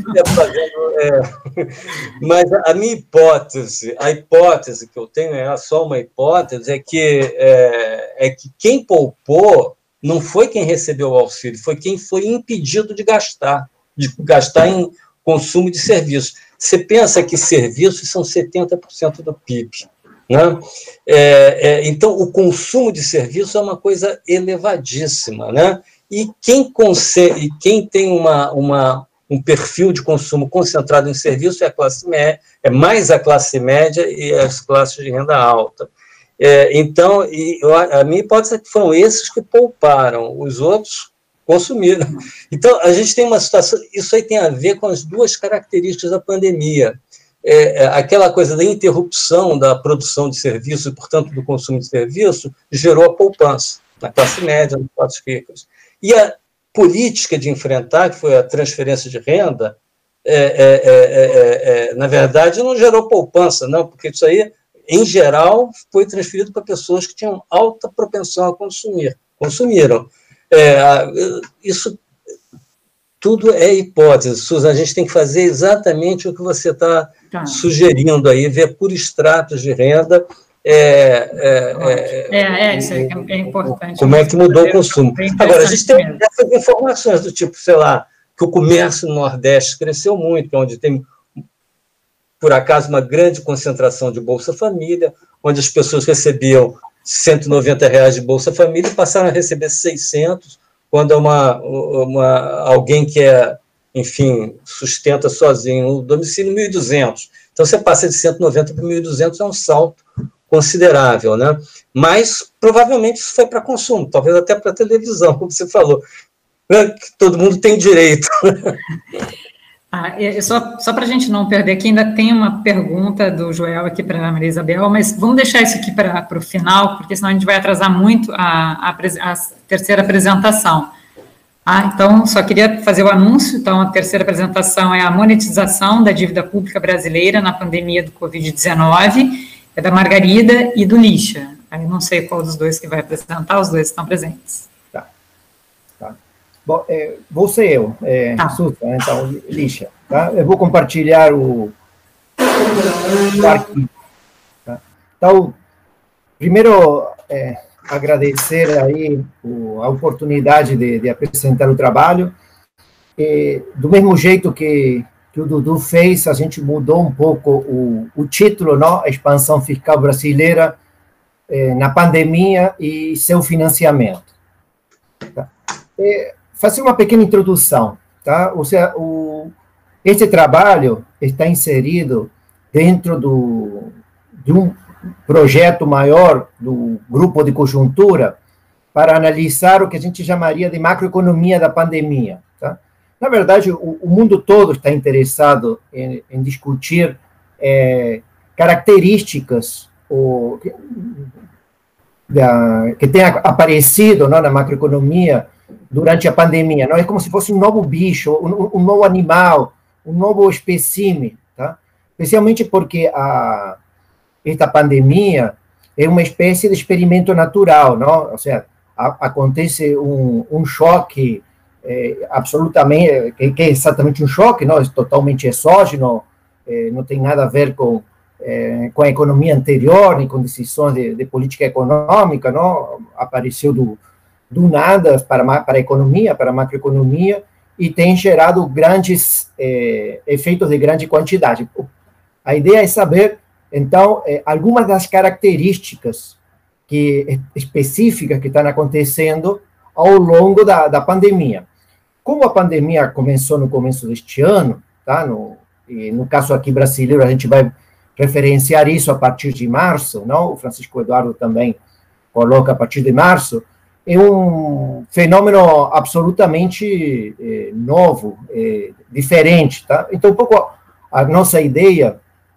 É, mas a minha hipótese, a hipótese que eu tenho, é só uma hipótese, é que, é, é que quem poupou não foi quem recebeu o auxílio, foi quem foi impedido de gastar, de gastar em consumo de serviços. Você pensa que serviços são setenta por cento do P I B, né? É, é, então, o consumo de serviços é uma coisa elevadíssima, né? E quem, consegue, quem tem uma, uma, um perfil de consumo concentrado em serviços é a classe média, é mais a classe média e as classes de renda alta. É, então, e eu, a minha hipótese é que foram esses que pouparam, os outros consumiram. Então, a gente tem uma situação, isso aí tem a ver com as duas características da pandemia. É, aquela coisa da interrupção da produção de serviço e, portanto, do consumo de serviço, gerou a poupança na classe média, nas classes ricas. E a política de enfrentar, que foi a transferência de renda, é, é, é, é, na verdade, não gerou poupança, não, porque isso aí, em geral, foi transferido para pessoas que tinham alta propensão a consumir, consumiram. É, isso tudo é hipótese, Susan, a gente tem que fazer exatamente o que você está tá. sugerindo aí, ver por estratos de renda, é, é, é, é, isso é, é importante. Como é que mudou o consumo. Agora, a gente tem essas informações do tipo, sei lá, que o comércio no Nordeste cresceu muito, onde tem, por acaso, uma grande concentração de Bolsa Família, onde as pessoas recebiam cento e noventa reais de Bolsa Família e passaram a receber seiscentos, quando é uma, uma, alguém que é enfim, sustenta sozinho o domicílio, mil e duzentos. Então, você passa de cento e noventa para mil e duzentos, é um salto considerável, né? Mas, provavelmente, isso foi para consumo, talvez até para televisão, como você falou, né? Que todo mundo tem direito. Ah, só só para a gente não perder aqui, ainda tem uma pergunta do Joel aqui para a Maria Isabel, mas vamos deixar isso aqui para o final, porque senão a gente vai atrasar muito a, a, a terceira apresentação. Ah, então, só queria fazer o anúncio. Então, a terceira apresentação é a monetização da dívida pública brasileira na pandemia do covid dezenove, é da Margarida e do Lixa. Aí não sei qual dos dois que vai apresentar, os dois estão presentes. Tá. Tá. Bom, é, vou ser eu, é, tá. Susan, então, Lixa. Tá? Eu vou compartilhar o, o arquivo. Tá? Então, primeiro, é, agradecer aí o, a oportunidade de, de apresentar o trabalho. E, do mesmo jeito que, que o Dudu fez, a gente mudou um pouco o, o título, não? A expansão fiscal brasileira eh, na pandemia e seu financiamento. Tá? E, fazer uma pequena introdução. Tá? Ou seja, o, este trabalho está inserido dentro do, de um projeto maior do grupo de conjuntura para analisar o que a gente chamaria de macroeconomia da pandemia. Tá? Na verdade, o, o mundo todo está interessado em, em discutir é, características ou, da, que tenham aparecido, não, na macroeconomia durante a pandemia. Não? É como se fosse um novo bicho, um, um novo animal, um novo espécime. Tá? Especialmente porque a esta pandemia é uma espécie de experimento natural, não? Ou seja, a, acontece um, um choque é, absolutamente, que, que é exatamente um choque, não? É totalmente exógeno, é, não tem nada a ver com, é, com a economia anterior, nem com decisões de, de política econômica, não? Apareceu do, do nada para, para a economia, para a macroeconomia, e tem gerado grandes é, efeitos de grande quantidade. A ideia é saber, então, eh, algumas das características que, específicas que estão acontecendo ao longo da, da pandemia. Como a pandemia começou no começo deste ano, tá? No, e no caso aqui brasileiro, a gente vai referenciar isso a partir de março, não? O Francisco Eduardo também coloca a partir de março, é um fenômeno absolutamente eh, novo, eh, diferente, tá? Então, um pouco a nossa ideia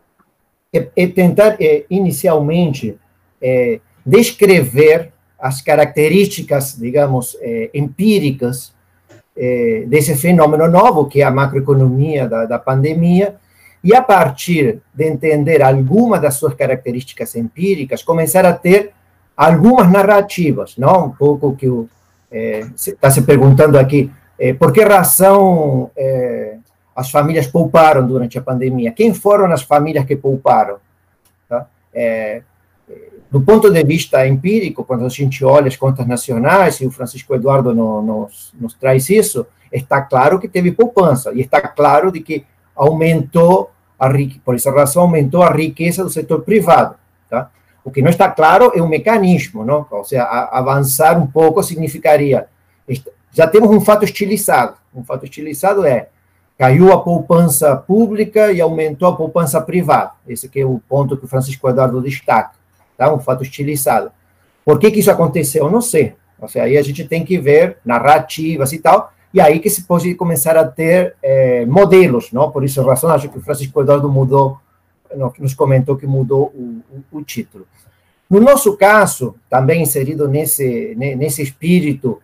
é, é tentar, é, inicialmente, é, descrever as características, digamos, é, empíricas é, desse fenômeno novo, que é a macroeconomia da, da pandemia, e, a partir de entender algumas das suas características empíricas, começar a ter algumas narrativas, não? Um pouco que está é, se perguntando aqui, é, por que razão é, as famílias pouparam durante a pandemia? Quem foram as famílias que pouparam? Tá? É, do ponto de vista empírico, quando a gente olha as contas nacionais, e o Francisco Eduardo no, nos, nos traz isso, está claro que teve poupança, e está claro de que aumentou, a, por essa razão, aumentou a riqueza do setor privado. Tá? O que não está claro é o mecanismo, não? Ou seja, a, avançar um pouco significaria, já temos um fato estilizado, um fato estilizado é, caiu a poupança pública e aumentou a poupança privada. Esse que é o ponto que o Francisco Eduardo destaca, tá? Um fato estilizado. Por que que isso aconteceu? Não sei. Ou seja, aí a gente tem que ver narrativas e tal, e aí que se pode começar a ter é, modelos, não? Por isso, a razão, acho que o Francisco Eduardo mudou, nos comentou que mudou o, o, o título. No nosso caso, também inserido nesse, nesse espírito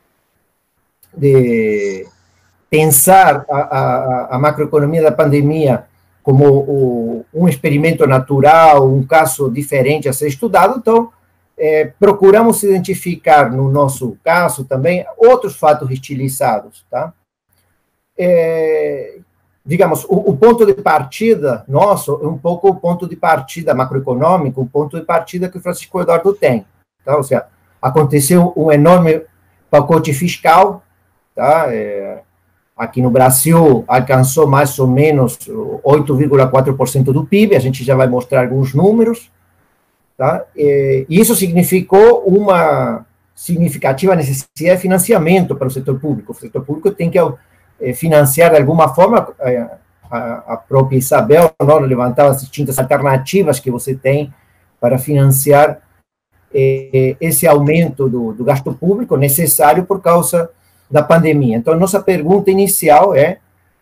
de pensar a, a, a macroeconomia da pandemia como o, um experimento natural, um caso diferente a ser estudado, então, é, procuramos identificar, no nosso caso também, outros fatos estilizados, tá? É, digamos, o, o ponto de partida nosso é um pouco o ponto de partida macroeconômico, o ponto de partida que o Francisco Eduardo tem, tá? Ou seja, aconteceu um enorme pacote fiscal, tá? É, aqui no Brasil alcançou mais ou menos oito vírgula quatro por cento do P I B, a gente já vai mostrar alguns números, tá? E isso significou uma significativa necessidade de financiamento para o setor público. O setor público tem que eh, financiar de alguma forma, eh, a, a própria Isabel, não, levantava as distintas alternativas que você tem para financiar eh, esse aumento do, do gasto público necessário por causa da pandemia. Então, nossa pergunta inicial é,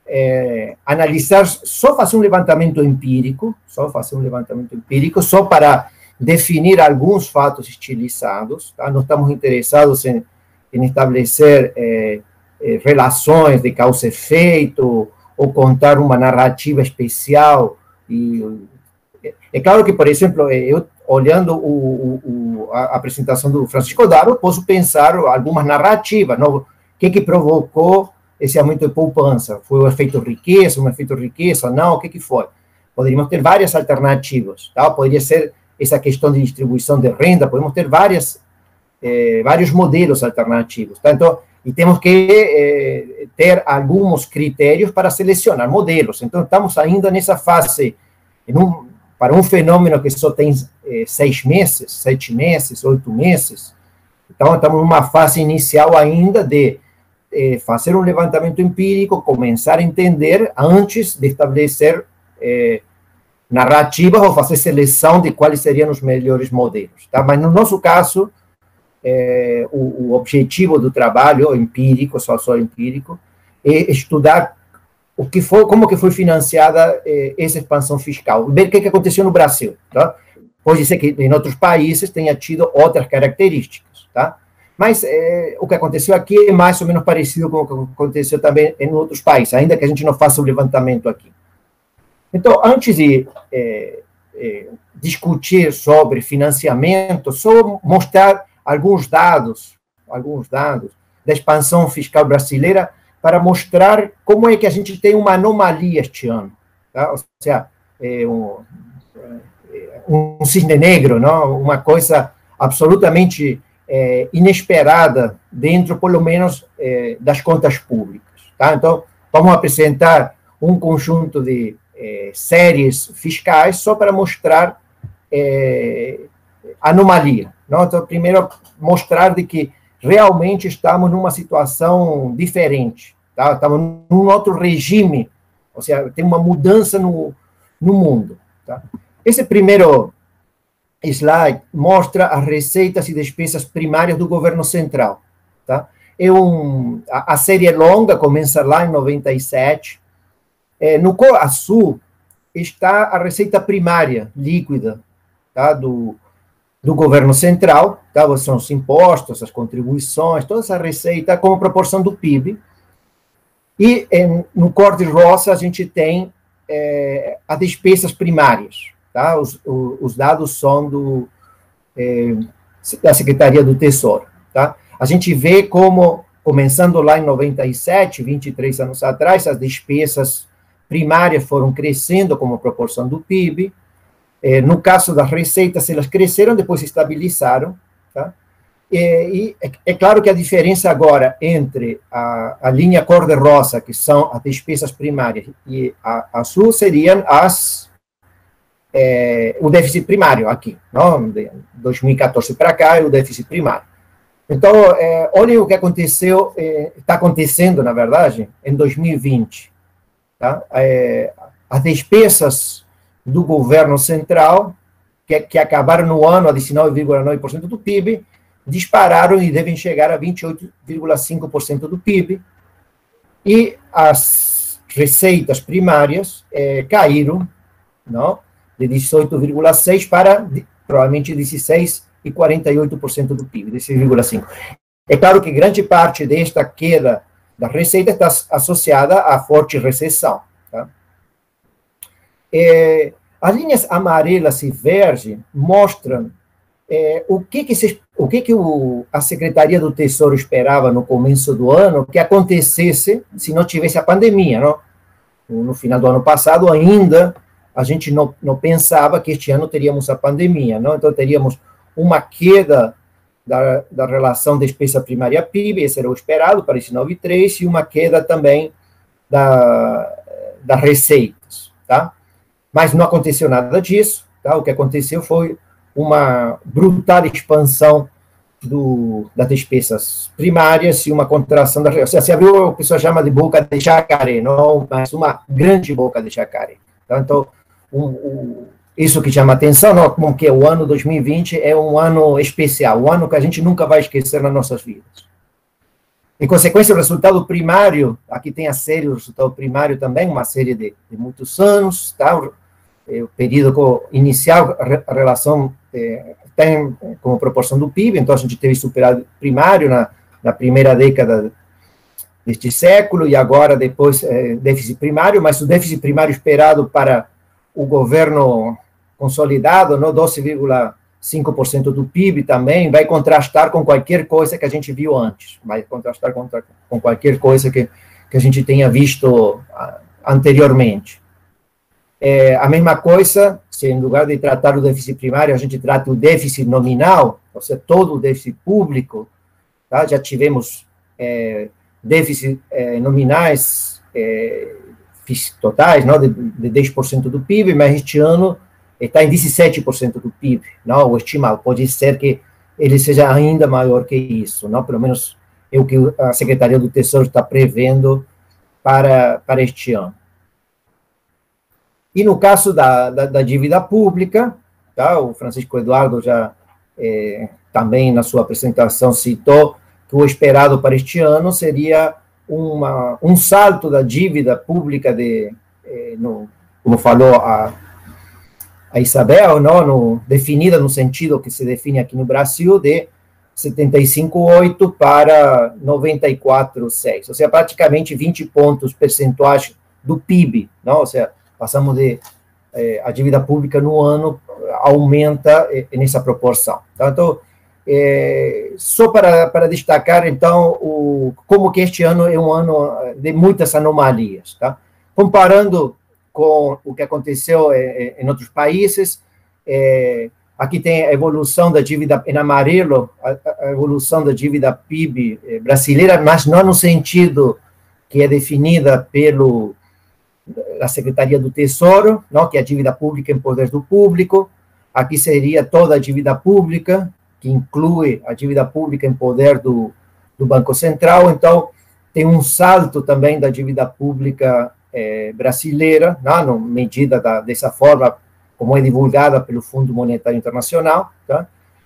é analisar, só fazer um levantamento empírico, só fazer um levantamento empírico, só para definir alguns fatos estilizados, tá? Não estamos interessados em, em estabelecer é, é, relações de causa e efeito, ou contar uma narrativa especial. E, é, é claro que, por exemplo, eu, olhando o, o, a apresentação do Francisco Darro, posso pensar algumas narrativas, não? O que, que provocou esse aumento de poupança? Foi o efeito riqueza, um efeito riqueza? Não, o que, que foi? Poderíamos ter várias alternativas, tá? Poderia ser essa questão de distribuição de renda, podemos ter várias, eh, vários modelos alternativos, tá? Então, e temos que eh, ter alguns critérios para selecionar modelos. Então, estamos ainda nessa fase, em um, para um fenômeno que só tem eh, seis meses, sete meses, oito meses. Então, estamos numa fase inicial ainda de eh, fazer um levantamento empírico, começar a entender antes de estabelecer eh, narrativas ou fazer seleção de quais seriam os melhores modelos, tá? Mas no nosso caso, é, o, o objetivo do trabalho empírico, só só empírico, é estudar o que foi, como que foi financiada é, essa expansão fiscal, ver o que, que aconteceu no Brasil, tá? Pode ser que em outros países tenha tido outras características, tá? Mas é, o que aconteceu aqui é mais ou menos parecido com o que aconteceu também em outros países, ainda que a gente não faça o levantamento aqui. Então, antes de é, é, discutir sobre financiamento, só mostrar alguns dados, alguns dados da expansão fiscal brasileira para mostrar como é que a gente tem uma anomalia este ano, tá? Ou seja, é um, um cisne negro, não? Uma coisa absolutamente é, inesperada dentro, pelo menos, é, das contas públicas, tá? Então, vamos apresentar um conjunto de É, séries fiscais só para mostrar é, anomalia. Não? Então, primeiro, mostrar de que realmente estamos numa situação diferente, tá? Estamos num outro regime, ou seja, tem uma mudança no, no mundo. Tá? Esse primeiro slide mostra as receitas e despesas primárias do governo central. Tá? É um, a, a série é longa, começa lá em noventa e sete. É, no cor azul está a receita primária líquida, tá, do, do governo central, tá, são os impostos, as contribuições, toda essa receita como proporção do P I B. E em, no cor de rosa a gente tem é, as despesas primárias, tá, os, os dados são do, é, da Secretaria do Tesouro. Tá. A gente vê como, começando lá em noventa e sete, vinte e três anos atrás, as despesas primárias foram crescendo como proporção do P I B. Eh, no caso das receitas, elas cresceram, depois se estabilizaram. Tá? E, e é, é claro que a diferença agora entre a, a linha cor-de-rosa, que são as despesas primárias, e a, a azul seriam as, eh, o déficit primário aqui, não? De dois mil e quatorze para cá é o déficit primário. Então, eh, olhem o que aconteceu, está eh, acontecendo, na verdade, em dois mil e vinte. Tá? É, as despesas do governo central, que, que acabaram no ano a dezenove vírgula nove por cento do P I B, dispararam e devem chegar a vinte e oito vírgula cinco por cento do P I B, e as receitas primárias é, caíram, não? De dezoito vírgula seis por cento para de, provavelmente dezesseis vírgula quarenta e oito por cento do P I B, dezesseis vírgula cinco por cento. É claro que grande parte desta queda da receita está associada à forte recessão. Tá? É, as linhas amarelas e verde mostram é, o que, que, se, o que, que o, a Secretaria do Tesouro esperava no começo do ano que acontecesse se não tivesse a pandemia. Não? No final do ano passado, ainda, a gente não, não pensava que este ano teríamos a pandemia. Não? Então, teríamos uma queda Da, da relação despesa primária P I B, esse era o esperado para esse nove vírgula três, e uma queda também da, das receitas, tá? Mas não aconteceu nada disso, tá? O que aconteceu foi uma brutal expansão do, das despesas primárias e uma contração da... Ou seja, você viu, o pessoal chama de boca de jacaré, não, mas uma grande boca de jacaré. Tá? Então, um, um, isso que chama atenção, não, como que o ano dois mil e vinte é um ano especial, um ano que a gente nunca vai esquecer nas nossas vidas. Em consequência, o resultado primário, aqui tem a série, o resultado primário também, uma série de, de muitos anos, tá? O, o período inicial, a relação é, tem como proporção do P I B, então a gente teve superado primário na, na primeira década deste século, e agora depois é, déficit primário, mas o déficit primário esperado para o governo consolidado, no doze vírgula cinco por cento do P I B também, vai contrastar com qualquer coisa que a gente viu antes, vai contrastar com, com qualquer coisa que, que a gente tenha visto anteriormente. É, a mesma coisa, se em lugar de tratar o déficit primário, a gente trata o déficit nominal, ou seja, todo o déficit público, tá? Já tivemos é, déficit é, nominais é, totais, não, de, de dez por cento do P I B, mas este ano está em dezessete por cento do P I B, não, o estimado. Pode ser que ele seja ainda maior que isso, não? Pelo menos é o que a Secretaria do Tesouro está prevendo para, para este ano. E no caso da, da, da dívida pública, tá? O Francisco Eduardo já é, também na sua apresentação citou que o esperado para este ano seria uma, um salto da dívida pública, de, é, no, como falou a a Isabel, não, no, definida no sentido que se define aqui no Brasil, de setenta e cinco vírgula oito para noventa e quatro vírgula seis, ou seja, praticamente vinte pontos percentuais do P I B, não? Ou seja, passamos de, eh, a dívida pública no ano aumenta eh, nessa proporção. Tá? Então, eh, só para, para destacar, então, o, como que este ano é um ano de muitas anomalias, tá? Comparando com o que aconteceu em outros países, é, aqui tem a evolução da dívida em amarelo, a, a evolução da dívida P I B brasileira, mas não no sentido que é definida pelo a Secretaria do Tesouro, não, que é a dívida pública em poder do público. Aqui seria toda a dívida pública, que inclui a dívida pública em poder do, do Banco Central. Então, tem um salto também da dívida pública É, brasileira, não, medida da, dessa forma, como é divulgada pelo Fundo Monetário Internacional, tá?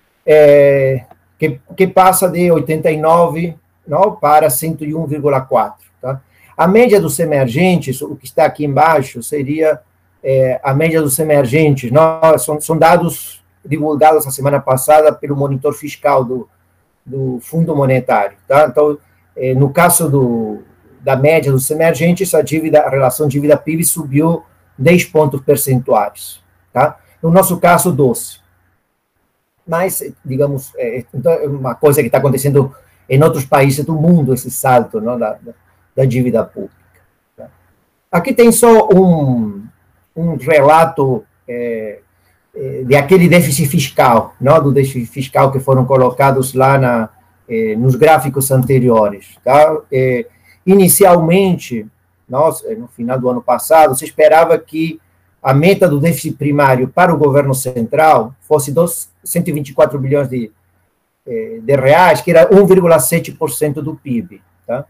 É, que, que passa de oitenta e nove não, para cento e um vírgula quatro. Tá? A média dos emergentes, o que está aqui embaixo, seria é, a média dos emergentes, não, são, são dados divulgados a semana passada pelo monitor fiscal do, do Fundo Monetário. Tá? Então, é, no caso do da média dos emergentes, a dívida, a relação dívida-P I B subiu dez pontos percentuais, tá? No nosso caso, doze. Mas, digamos, é, então, é uma coisa que está acontecendo em outros países do mundo, esse salto, não, da, da dívida pública. Tá? Aqui tem só um, um relato é, é, de aquele déficit fiscal, não, do déficit fiscal que foram colocados lá na, é, nos gráficos anteriores, tá? É, Inicialmente, nós, no final do ano passado, se esperava que a meta do déficit primário para o governo central fosse cento e vinte e quatro bilhões de, de reais, que era um vírgula sete por cento do P I B. Tá?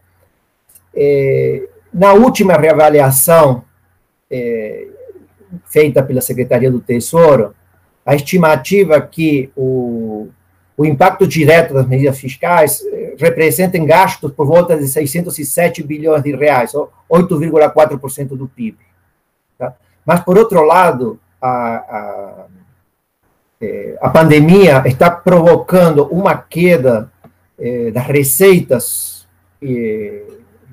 É, na última reavaliação é, feita pela Secretaria do Tesouro, a estimativa que o O impacto direto das medidas fiscais representa em gastos por volta de seiscentos e sete bilhões de reais, ou oito vírgula quatro por cento do P I B. Tá? Mas, por outro lado, a, a, a pandemia está provocando uma queda eh, das receitas e,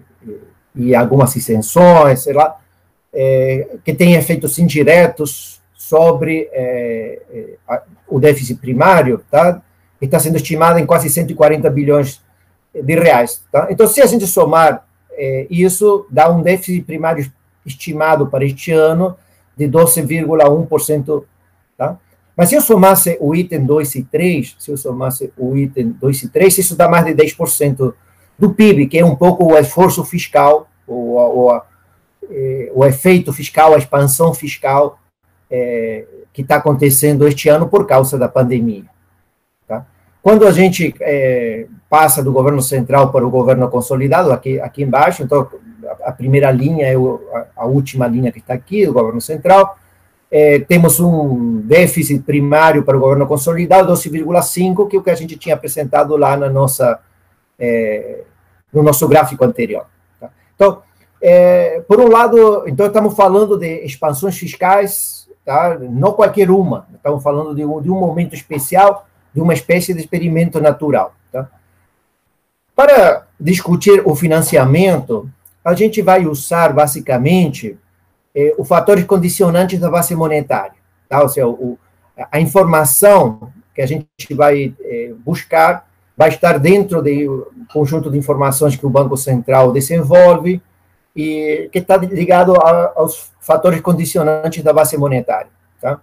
e algumas isenções, sei lá, eh, que tem efeitos indiretos sobre eh, a, o déficit primário, tá? Está sendo estimada em quase cento e quarenta bilhões de reais. Tá? Então, se a gente somar eh, isso, dá um déficit primário estimado para este ano de doze vírgula um por cento. Tá? Mas se eu somasse o item dois e três, se eu somasse o item dois e três, isso dá mais de dez por cento do P I B, que é um pouco o esforço fiscal, o, o, o, o efeito fiscal, a expansão fiscal eh, que está acontecendo este ano por causa da pandemia. Tá? quando a gente é, passa do governo central para o governo consolidado, aqui, aqui embaixo, então a, a primeira linha é o, a, a última linha que está aqui, do governo central, é, temos um déficit primário para o governo consolidado, doze vírgula cinco, que é o que a gente tinha apresentado lá na nossa, é, no nosso gráfico anterior. Tá? Então, é, por um lado, então estamos falando de expansões fiscais, tá? Não qualquer uma, estamos falando de um, de um momento especial, de uma espécie de experimento natural. Tá? Para discutir o financiamento, a gente vai usar, basicamente, eh, os fatores condicionantes da base monetária. Tá? Ou seja, o, a informação que a gente vai eh, buscar vai estar dentro do conjunto de informações que o Banco Central desenvolve e que está ligado a, aos fatores condicionantes da base monetária. Tá?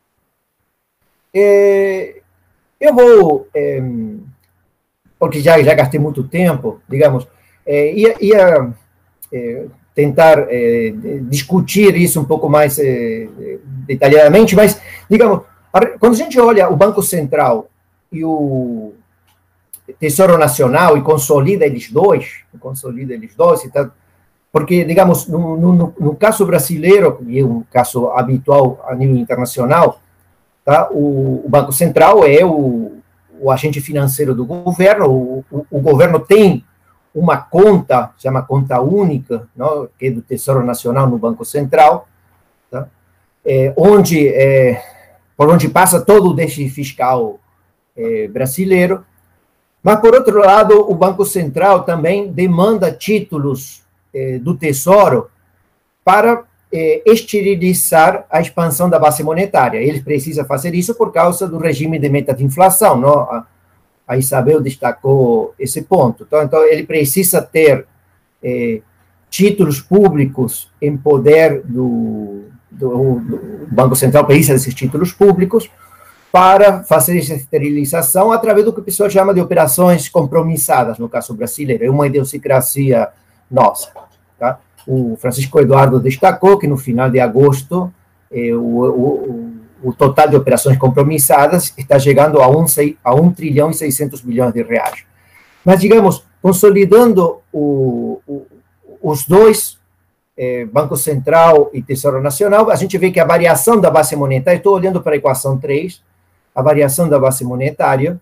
E, eu vou, é, porque já, já gastei muito tempo, digamos, é, ia, ia é, tentar é, discutir isso um pouco mais é, detalhadamente, mas, digamos, quando a gente olha o Banco Central e o Tesouro Nacional e consolida eles dois, consolida eles dois, tá, porque, digamos, no, no, no caso brasileiro, e é um caso habitual a nível internacional, tá? O, o Banco Central é o, o agente financeiro do governo, o, o, o governo tem uma conta, chama conta única, não? Que é do Tesouro Nacional no Banco Central, tá? É, onde, é, por onde passa todo o déficit fiscal é, brasileiro, mas, por outro lado, o Banco Central também demanda títulos é, do Tesouro para É, esterilizar a expansão da base monetária. Ele precisa fazer isso por causa do regime de meta de inflação, não? A, a Isabel destacou esse ponto. Então, então ele precisa ter é, títulos públicos em poder do, do, do Banco Central, precisa desses títulos públicos para fazer essa esterilização através do que o pessoal chama de operações compromissadas, no caso brasileiro. É uma idiosincrasia nossa, tá? O Francisco Eduardo destacou que no final de agosto eh, o, o, o total de operações compromissadas está chegando a um, a um trilhão e seiscentos bilhões de reais. Mas, digamos, consolidando o, o, os dois, eh, Banco Central e Tesouro Nacional, a gente vê que a variação da base monetária, estou olhando para a equação três, a variação da base monetária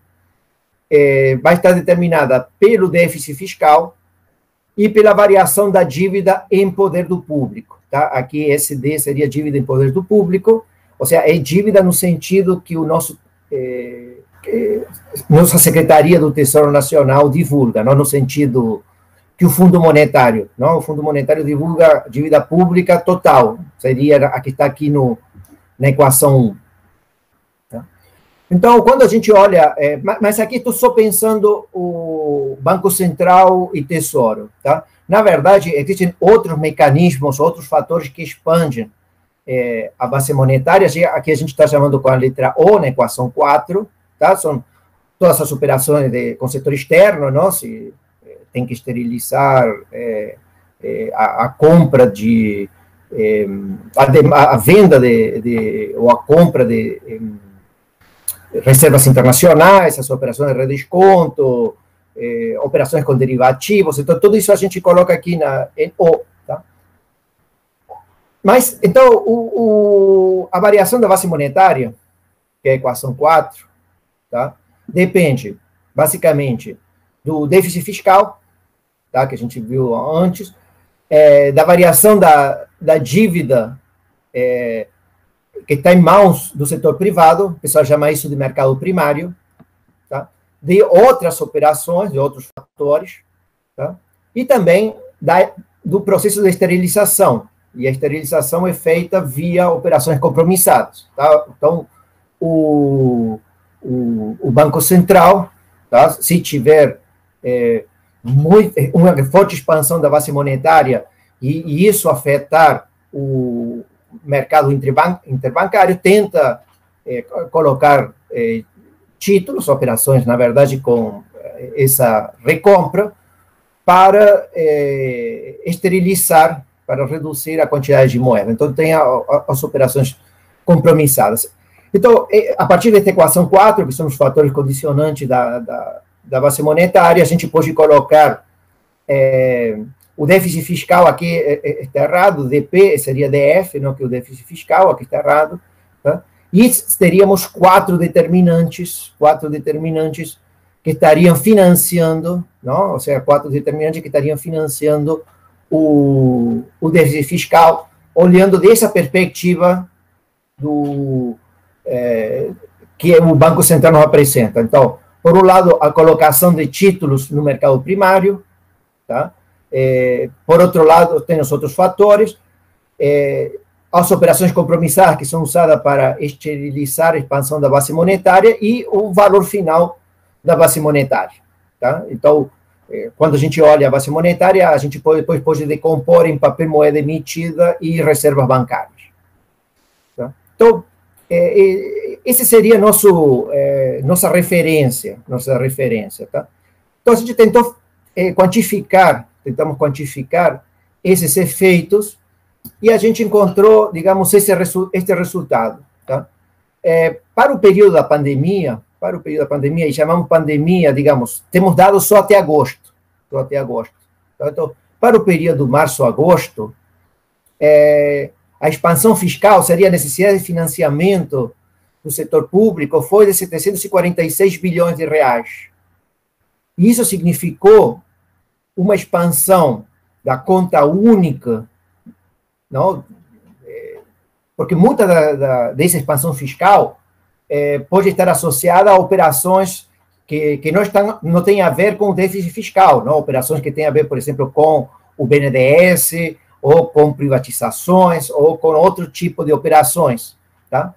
eh, vai estar determinada pelo déficit fiscal e pela variação da dívida em poder do público. Tá? Aqui, S D seria dívida em poder do público, ou seja, é dívida no sentido que o nosso, é, que nossa Secretaria do Tesouro Nacional divulga, não no sentido que o Fundo Monetário, não? O Fundo Monetário divulga dívida pública total, seria a que está aqui no, na equação um. Então, quando a gente olha, é, mas aqui estou só pensando o Banco Central e Tesouro, tá? Na verdade, existem outros mecanismos, outros fatores que expandem é, a base monetária, aqui a gente está chamando com a letra O na equação quatro, tá? São todas as operações de, com setor externo, não? Se é, tem que esterilizar é, é, a, a compra de, é, a, a venda de, de, ou a compra de é, reservas internacionais, as operações de redesconto, eh, operações com derivativos, então tudo isso a gente coloca aqui na, em O, tá? Mas, então, o, o, a variação da base monetária, que é a equação quatro, tá? Depende, basicamente, do déficit fiscal, tá? Que a gente viu antes, é, da variação da, da dívida, é, que está em mãos do setor privado, o pessoal chama isso de mercado primário, tá? De outras operações, de outros fatores, tá? E também da, do processo de esterilização, e a esterilização é feita via operações compromissadas, tá? Então, o, o, o Banco Central, tá? Se tiver é, muito, uma forte expansão da base monetária e, e isso afetar o mercado interbancário, tenta é, colocar é, títulos, operações, na verdade, com essa recompra, para é, esterilizar, para reduzir a quantidade de moeda. Então, tem a, a, as operações compromissadas. Então, a partir desta equação quatro, que são os fatores condicionantes da, da, da base monetária, a gente pode colocar é, o déficit fiscal aqui está errado, D P seria D F, não que o déficit fiscal, aqui está errado, tá? E teríamos quatro determinantes, quatro determinantes que estariam financiando, não? Ou seja, quatro determinantes que estariam financiando o, o déficit fiscal, olhando dessa perspectiva do, é, que o Banco Central nos apresenta. Então, por um lado, a colocação de títulos no mercado primário, tá? É, por outro lado, tem os outros fatores, é, as operações compromissadas que são usadas para esterilizar a expansão da base monetária e o valor final da base monetária. Tá? Então, é, quando a gente olha a base monetária, a gente pode, depois pode decompor em papel moeda emitida e reservas bancárias. Tá? Então, é, é, esse seria nosso, é, nossa referência, nossa referência. Tá? Então, a gente tentou é, quantificar tentamos quantificar esses efeitos e a gente encontrou, digamos, esse resu este resultado. Tá? É, para o período da pandemia, para o período da pandemia, e chamamos pandemia, digamos, temos dados só até agosto, só até agosto. Tá? Então, para o período março-agosto, é, a expansão fiscal seria a necessidade de financiamento do setor público foi de setecentos e quarenta e seis bilhões de reais. E isso significou uma expansão da conta única, não? Porque muita da, da, dessa expansão fiscal é, pode estar associada a operações que, que não, estão, não têm a ver com o déficit fiscal, não? Operações que têm a ver, por exemplo, com o B N D E S, ou com privatizações, ou com outro tipo de operações, tá?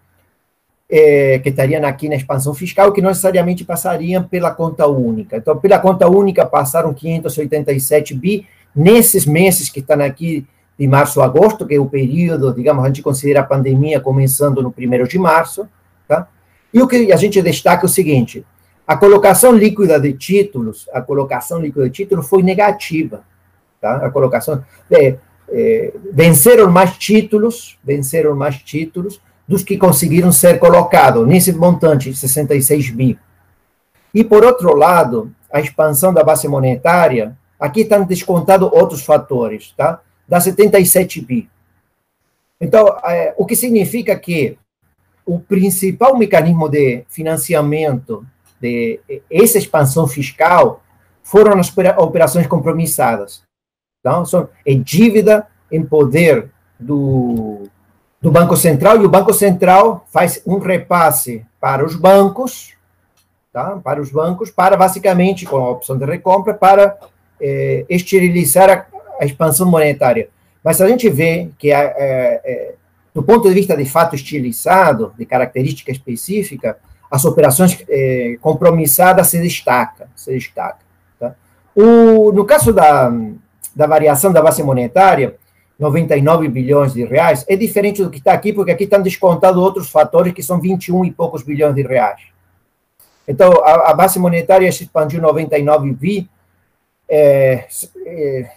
É, que estariam aqui na expansão fiscal, que não necessariamente passariam pela conta única. Então, pela conta única passaram quinhentos e oitenta e sete bi nesses meses que estão aqui de março a agosto, que é o período, digamos, a gente considera a pandemia começando no primeiro de março, tá? E o que a gente destaca é o seguinte, a colocação líquida de títulos, a colocação líquida de títulos foi negativa, tá? A colocação, é, é, venceram mais títulos, venceram mais títulos, dos que conseguiram ser colocados nesse montante, sessenta e seis bi. E, por outro lado, a expansão da base monetária, aqui estão descontados outros fatores, tá? Dá setenta e sete bi. Então, é, o que significa que o principal mecanismo de financiamento de essa expansão fiscal foram as operações compromissadas. Então, são, é dívida em poder do... do Banco Central, e o Banco Central faz um repasse para os bancos, tá? Para os bancos, para basicamente, com a opção de recompra, para é, esterilizar a, a expansão monetária. Mas a gente vê que, é, é, do ponto de vista de fato estilizado, de característica específica, as operações é, compromissadas se destacam, se destacam, tá? O, no caso da, da variação da base monetária, noventa e nove bilhões de reais, é diferente do que está aqui, porque aqui estão descontados outros fatores que são vinte e um e poucos bilhões de reais. Então, a, a base monetária se expandiu noventa e nove bi, é, é,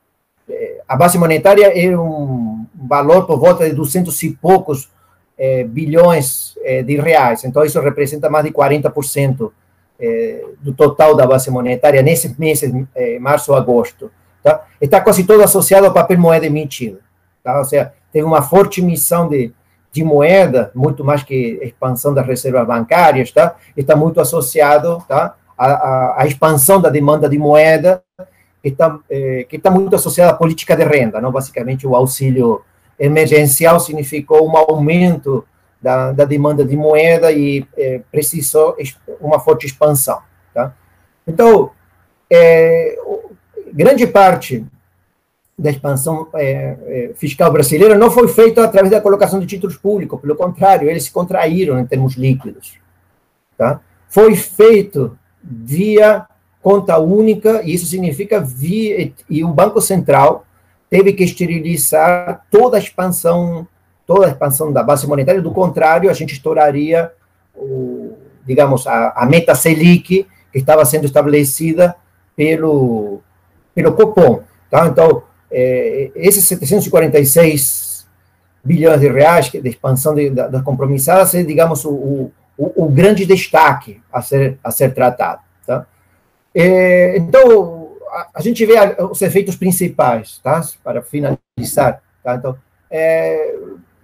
a base monetária é um valor por volta de duzentos e poucos é, bilhões é, de reais, então isso representa mais de quarenta por cento é, do total da base monetária nesses meses, é, março a agosto. Tá? Está quase todo associado ao papel moeda emitido. Tá? Ou seja, teve uma forte emissão de, de moeda, muito mais que a expansão das reservas bancárias, tá? Está muito associado, tá? à, à, à expansão da demanda de moeda, que está, eh, que está muito associada à política de renda. Não? Basicamente, o auxílio emergencial significou um aumento da, da demanda de moeda e eh, precisou uma forte expansão. Tá? Então, eh, grande parte da expansão é, é, fiscal brasileira não foi feita através da colocação de títulos públicos, pelo contrário, eles se contraíram em termos líquidos. Tá? Foi feito via conta única, e isso significa via, e o Banco Central teve que esterilizar toda a expansão, toda a expansão da base monetária, do contrário, a gente estouraria, o, digamos, a, a meta Selic, que estava sendo estabelecida pelo pelo Copom, tá? Então, é, esses setecentos e quarenta e seis bilhões de reais de expansão de, da, das compromissadas é, digamos, o, o, o grande destaque a ser, a ser tratado. Tá? É, então, a, a gente vê a, os efeitos principais, tá? Para finalizar. Tá? Então, é,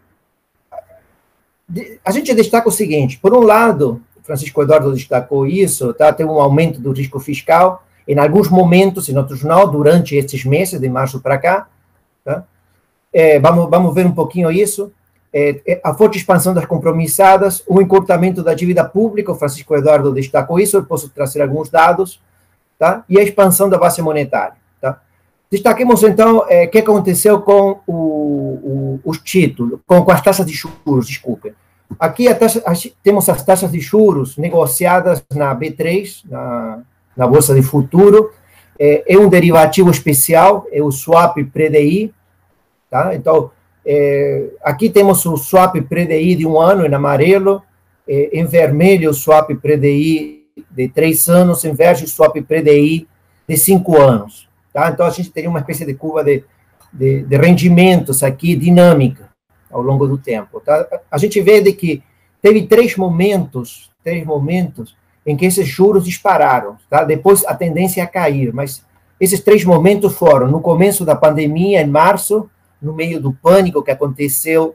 a gente destaca o seguinte, por um lado, Francisco Eduardo destacou isso, tá? Tem um aumento do risco fiscal, em alguns momentos, em outros não, durante estes meses, de março para cá. Tá? É, vamos, vamos ver um pouquinho isso. É, a forte expansão das compromissadas, o encurtamento da dívida pública, o Francisco Eduardo destacou isso, eu posso trazer alguns dados, tá? E a expansão da base monetária. Tá? Destaquemos, então, o é, que aconteceu com o, o, os títulos, com, com as taxas de juros, desculpe. Aqui a taxa, a, temos as taxas de juros negociadas na B três, na, na Bolsa de Futuro, é, é um derivativo especial, é o swap pré-D I, tá? Então, é, aqui temos o swap pré-D I de um ano, em amarelo, é, em vermelho o swap pré-D I de três anos, em verde o swap pré-D I de cinco anos. Tá? Então, a gente teria uma espécie de curva de, de, de rendimentos aqui, dinâmica, ao longo do tempo. Tá? A gente vê de que teve três momentos, três momentos em que esses juros dispararam. Tá? Depois, a tendência é a cair, mas esses três momentos foram no começo da pandemia, em março, no meio do pânico que aconteceu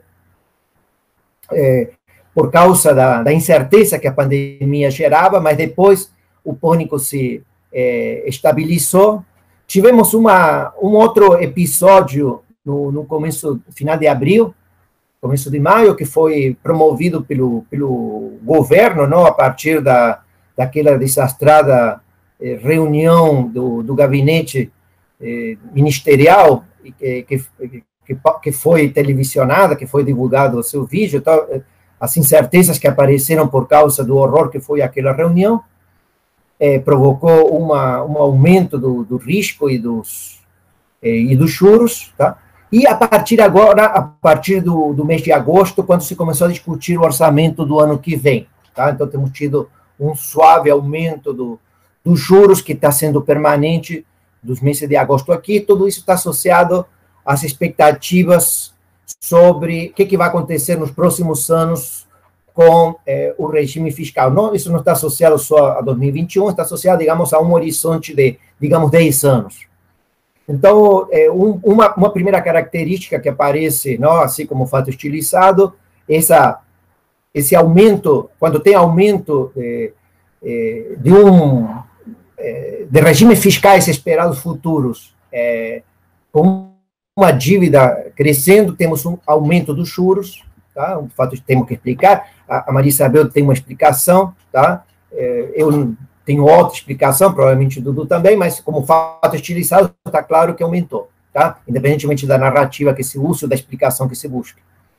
é, por causa da, da incerteza que a pandemia gerava, mas depois o pânico se é, estabilizou. Tivemos uma, um outro episódio no, no começo, final de abril, começo de maio, que foi promovido pelo, pelo governo, não, a partir da, daquela desastrada eh, reunião do, do gabinete eh, ministerial, que, que, que, que foi televisionada, que foi divulgado o seu vídeo, tal, as incertezas que apareceram por causa do horror que foi aquela reunião, eh, provocou uma, um aumento do, do risco e dos, eh, e dos juros, tá? E a partir agora, a partir do, do mês de agosto, quando se começou a discutir o orçamento do ano que vem, tá? Então, temos tido um suave aumento do, dos juros, que está sendo permanente dos meses de agosto aqui. Tudo isso está associado às expectativas sobre o que, que vai acontecer nos próximos anos com eh, o regime fiscal. Não, isso não está associado só a dois mil e vinte e um, está associado, digamos, a um horizonte de, digamos, dez anos. Então, é, um, uma, uma primeira característica que aparece, não, assim como fato estilizado, essa, esse aumento, quando tem aumento de, de um de regimes fiscais esperados futuros, é, com uma dívida crescendo, temos um aumento dos juros, tá? Um fato que temos que explicar. A, a Maria Isabel tem uma explicação, tá? É, eu tenho outra explicação, provavelmente o Dudu também, mas como fato estilizado, está claro que aumentou, tá? Independentemente da narrativa que se usa, da explicação que se busca.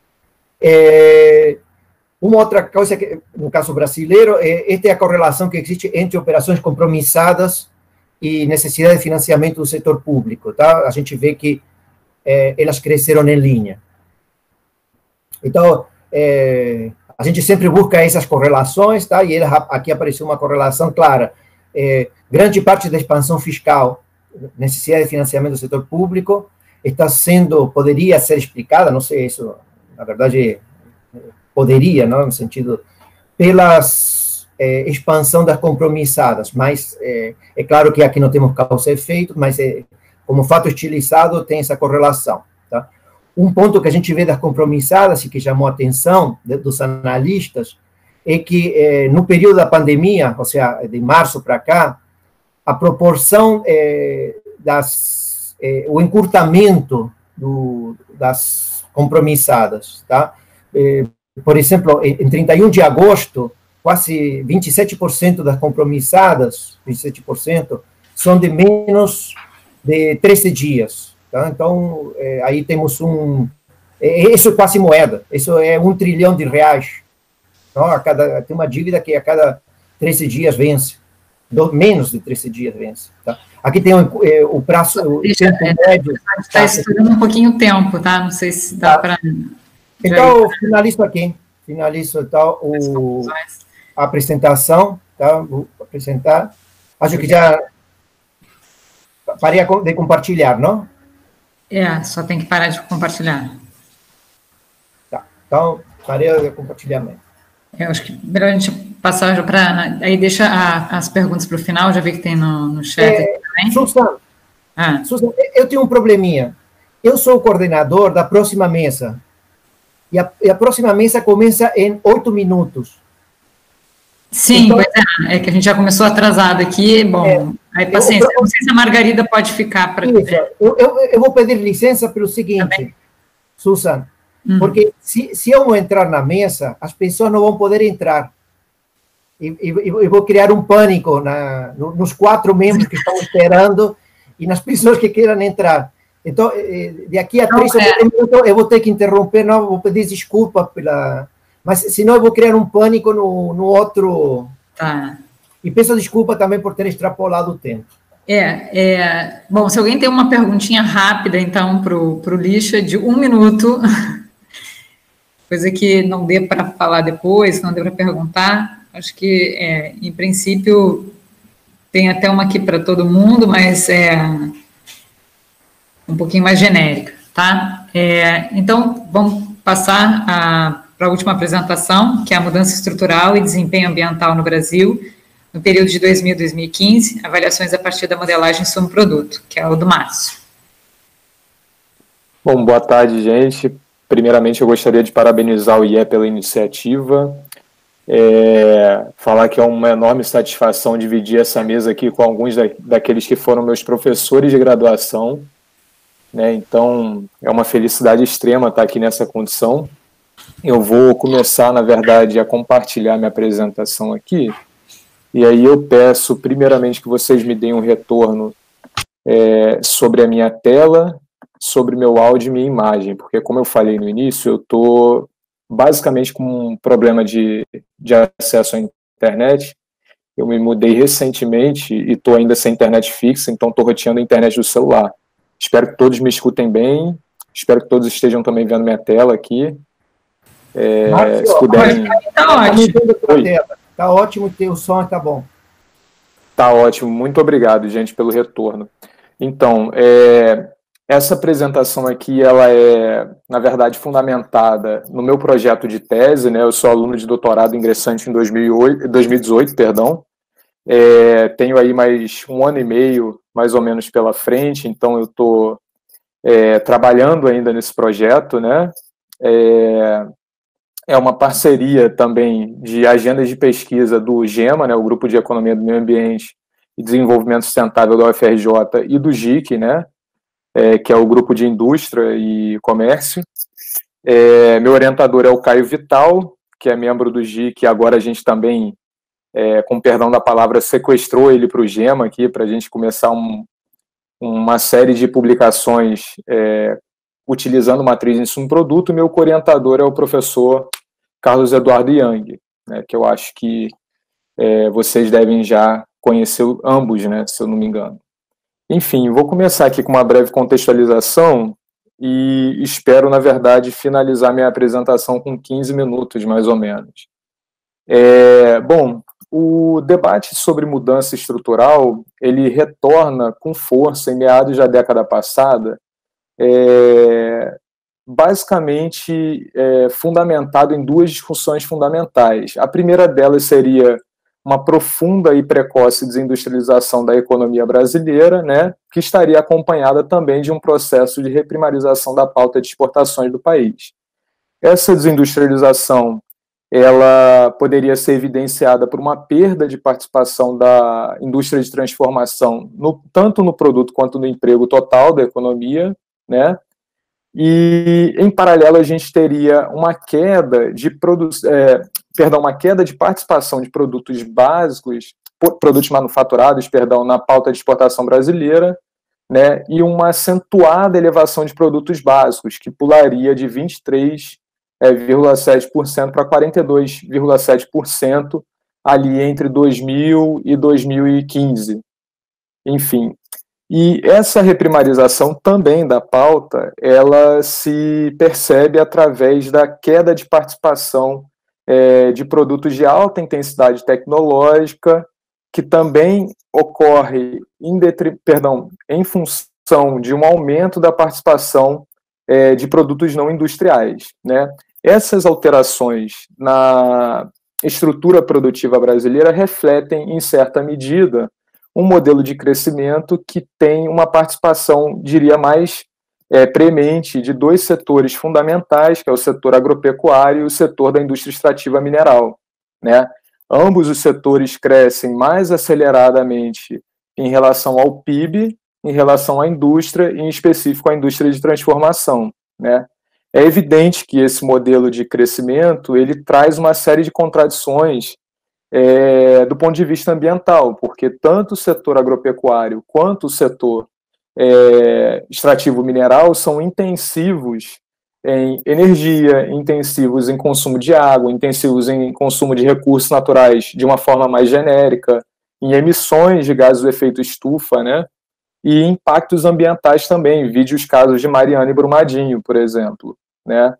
É, uma outra coisa, que, no caso brasileiro, é, esta é a correlação que existe entre operações compromissadas e necessidade de financiamento do setor público, tá? A gente vê que é, elas cresceram em linha. Então, é, a gente sempre busca essas correlações, tá? E ele, aqui apareceu uma correlação clara. É, grande parte da expansão fiscal, necessidade de financiamento do setor público, está sendo, poderia ser explicada, não sei, isso, na verdade, poderia, não, no sentido, pelas é, expansão das compromissadas, mas é, é claro que aqui não temos causa e efeito, mas é, como fato estilizado tem essa correlação, tá? Um ponto que a gente vê das compromissadas e que chamou a atenção de, dos analistas é que eh, no período da pandemia, ou seja, de março para cá, a proporção eh, das eh, o encurtamento do, das compromissadas, tá? Eh, por exemplo, em trinta e um de agosto, quase vinte e sete por cento das compromissadas, vinte e sete por cento, são de menos de treze dias. Tá? Então, é, aí temos um... É, isso é quase moeda, isso é um trilhão de reais. Então, a cada, tem uma dívida que a cada treze dias vence, do, menos de treze dias vence. Tá? Aqui tem o, é, o prazo... O Deixa, tempo é, médio. Está estourando um pouquinho o tempo, tá? Não sei se dá tá. para... Então, eu finalizo aqui. Finalizo então, o, a apresentação. Tá? Vou apresentar. Acho que já parei de compartilhar, não? É, só tem que parar de compartilhar. Então, tarefa de compartilhamento. Eu acho que melhor a gente passar para... Aí deixa a, as perguntas para o final, já vi que tem no, no chat é, também. Suzana, ah. Suzana, eu tenho um probleminha. Eu sou o coordenador da próxima mesa. E a, e a próxima mesa começa em oito minutos. Sim, então, pois é, é que a gente já começou atrasado aqui, bom, é, aí paciência, eu, não sei se a Margarida pode ficar para... Isso, eu, eu, eu vou pedir licença pelo seguinte, tá, Suzana, uhum. porque se, se eu não entrar na mesa, as pessoas não vão poder entrar, e, e, eu vou criar um pânico na, nos quatro membros que estão esperando, e nas pessoas que queiram entrar. Então, de aqui a três é. minutos, eu vou ter que interromper, não, vou pedir desculpa pela... Mas, senão, eu vou criar um pânico no, no outro... Tá. E peço desculpa também por ter extrapolado o tempo. É, é... Bom, se alguém tem uma perguntinha rápida, então, para o Lixa, de um minuto, coisa que não dê para falar depois, não dê para perguntar, acho que, é, em princípio, tem até uma aqui para todo mundo, mas é um pouquinho mais genérica, tá? É, então, vamos passar a... para a última apresentação, que é a mudança estrutural e desempenho ambiental no Brasil, no período de dois mil a dois mil e quinze, avaliações a partir da modelagem sobre produto, que é o do Márcio. Bom, boa tarde, gente. Primeiramente, eu gostaria de parabenizar o I E pela iniciativa, é, falar que é uma enorme satisfação dividir essa mesa aqui com alguns da, daqueles que foram meus professores de graduação, né? Então, é uma felicidade extrema estar aqui nessa condição. Eu vou começar, na verdade, a compartilhar minha apresentação aqui, e aí eu peço, primeiramente, que vocês me deem um retorno é, sobre a minha tela, sobre meu áudio e minha imagem, porque, como eu falei no início, eu estou basicamente com um problema de, de acesso à internet. Eu me mudei recentemente e estou ainda sem internet fixa, então estou roteando a internet do celular. Espero que todos me escutem bem, espero que todos estejam também vendo minha tela aqui. É, Marcio, se puderem... Tá ótimo. Tá ótimo, o som está bom. Tá ótimo, muito obrigado, gente, pelo retorno. Então, é, essa apresentação aqui, ela é, na verdade, fundamentada no meu projeto de tese, né? Eu sou aluno de doutorado ingressante em dois mil e oito, dois mil e dezoito, perdão. É, tenho aí mais um ano e meio, mais ou menos, pela frente, então eu estou é, trabalhando ainda nesse projeto, né? É, É uma parceria também de agendas de pesquisa do GEMA, né, o Grupo de Economia do Meio Ambiente e Desenvolvimento Sustentável da U F R J, e do G I C, né, é, que é o Grupo de Indústria e Comércio. É, meu orientador é o Caio Vital, que é membro do G I C, e agora a gente também, é, com perdão da palavra, sequestrou ele para o GEMA aqui, para a gente começar um, uma série de publicações é, utilizando matriz de insumo-produto. Meu co-orientador é o professor Carlos Eduardo Yang, né, que eu acho que é, vocês devem já conhecer ambos, né, se eu não me engano. Enfim, vou começar aqui com uma breve contextualização e espero, na verdade, finalizar minha apresentação com quinze minutos, mais ou menos. É, bom, o debate sobre mudança estrutural, ele retorna com força em meados da década passada, É, basicamente é, fundamentado em duas discussões fundamentais. A primeira delas seria uma profunda e precoce desindustrialização da economia brasileira, né, que estaria acompanhada também de um processo de reprimarização da pauta de exportações do país. Essa desindustrialização, ela poderia ser evidenciada por uma perda de participação da indústria de transformação, no, tanto no produto quanto no emprego total da economia, né? E em paralelo a gente teria uma queda de produ é, perdão, uma queda de participação de produtos básicos, produtos manufaturados, perdão, na pauta de exportação brasileira, né? E uma acentuada elevação de produtos básicos, que pularia de vinte e três vírgula sete por cento para quarenta e dois vírgula sete por cento ali entre dois mil e dois mil e quinze. Enfim. E essa reprimarização também da pauta, ela se percebe através da queda de participação é, de produtos de alta intensidade tecnológica, que também ocorre em, detri... Perdão, em função de um aumento da participação é, de produtos não industriais, né? Essas alterações na estrutura produtiva brasileira refletem, em certa medida, um modelo de crescimento que tem uma participação, diria, mais é, premente de dois setores fundamentais, que é o setor agropecuário e o setor da indústria extrativa mineral, né? Ambos os setores crescem mais aceleradamente em relação ao P I B, em relação à indústria, e em específico à indústria de transformação, né? É evidente que esse modelo de crescimento ele traz uma série de contradições é, do ponto de vista ambiental, porque tanto o setor agropecuário quanto o setor é, extrativo mineral são intensivos em energia, intensivos em consumo de água, intensivos em consumo de recursos naturais de uma forma mais genérica, em emissões de gases do efeito estufa, né? E impactos ambientais também, vide os casos de Mariana e Brumadinho, por exemplo, né?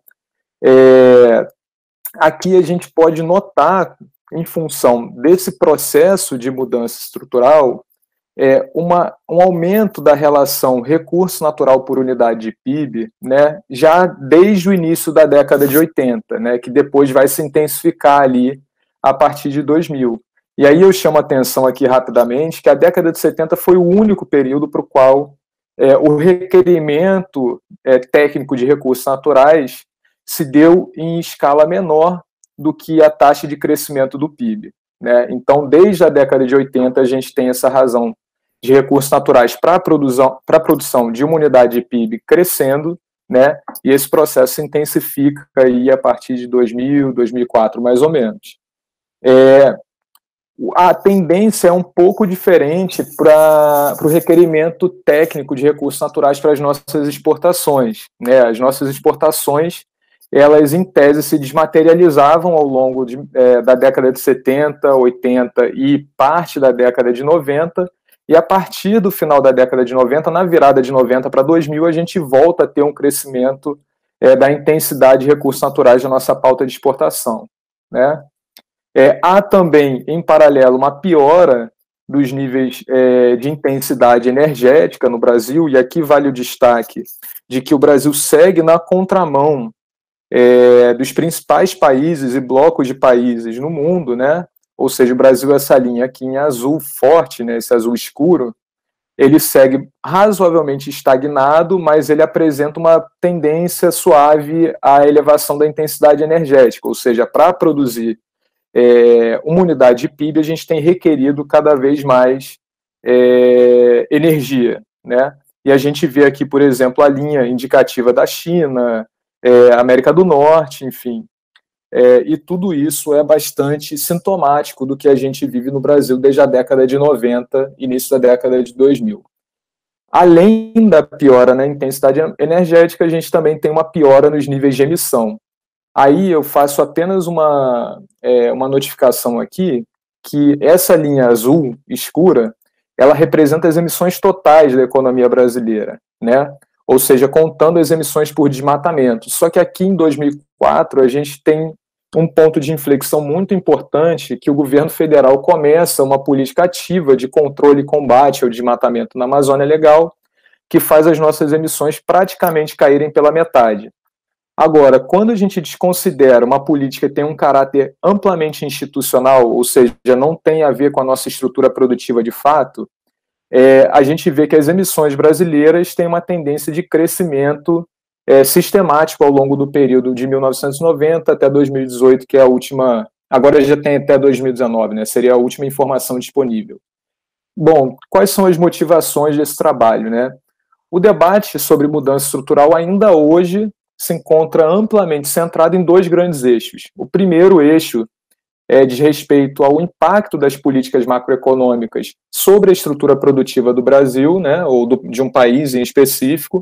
É, aqui a gente pode notar, em função desse processo de mudança estrutural, é, uma, um aumento da relação recurso natural por unidade de P I B, né, já desde o início da década de oitenta, né, que depois vai se intensificar ali a partir de dois mil. E aí eu chamo a atenção aqui rapidamente que a década de setenta foi o único período para o qual é, o requerimento é, técnico de recursos naturais se deu em escala menor do que a taxa de crescimento do P I B, né? Então, desde a década de oitenta, a gente tem essa razão de recursos naturais para a produção, para a produção de uma unidade de P I B crescendo, né? E esse processo se intensifica aí a partir de dois mil, dois mil e quatro, mais ou menos. É, a tendência é um pouco diferente para o requerimento técnico de recursos naturais para as nossas exportações, né? As nossas exportações, elas, em tese, se desmaterializavam ao longo de, é, da década de setenta, oitenta e parte da década de noventa, e a partir do final da década de noventa, na virada de noventa para dois mil, a gente volta a ter um crescimento é, da intensidade de recursos naturais da nossa pauta de exportação, né? É, há também, em paralelo, uma piora dos níveis é, de intensidade energética no Brasil, e aqui vale o destaque de que o Brasil segue na contramão é, dos principais países e blocos de países no mundo, né? Ou seja, o Brasil, essa linha aqui em azul forte, né, esse azul escuro, ele segue razoavelmente estagnado, mas ele apresenta uma tendência suave à elevação da intensidade energética, ou seja, para produzir é, uma unidade de P I B, a gente tem requerido cada vez mais é, energia, né? E a gente vê aqui, por exemplo, a linha indicativa da China, é, América do Norte, enfim. É, e tudo isso é bastante sintomático do que a gente vive no Brasil desde a década de noventa, início da década de dois mil. Além da piora na intensidade energética, a gente também tem uma piora nos níveis de emissão. Aí eu faço apenas uma, é, uma notificação aqui, que essa linha azul escura, ela representa as emissões totais da economia brasileira, né? Ou seja, contando as emissões por desmatamento. Só que aqui em dois mil e quatro a gente tem um ponto de inflexão muito importante, que o governo federal começa uma política ativa de controle e combate ao desmatamento na Amazônia Legal, que faz as nossas emissões praticamente caírem pela metade. Agora, quando a gente desconsidera uma política que tem um caráter amplamente institucional, ou seja, não tem a ver com a nossa estrutura produtiva de fato, É, a gente vê que as emissões brasileiras têm uma tendência de crescimento é, sistemático ao longo do período de mil novecentos e noventa até dois mil e dezoito, que é a última, agora já tem até dois mil e dezenove, né, seria a última informação disponível. Bom, quais são as motivações desse trabalho, né? O debate sobre mudança estrutural ainda hoje se encontra amplamente centrado em dois grandes eixos. O primeiro eixo É, diz respeito ao impacto das políticas macroeconômicas sobre a estrutura produtiva do Brasil, né, ou do, de um país em específico,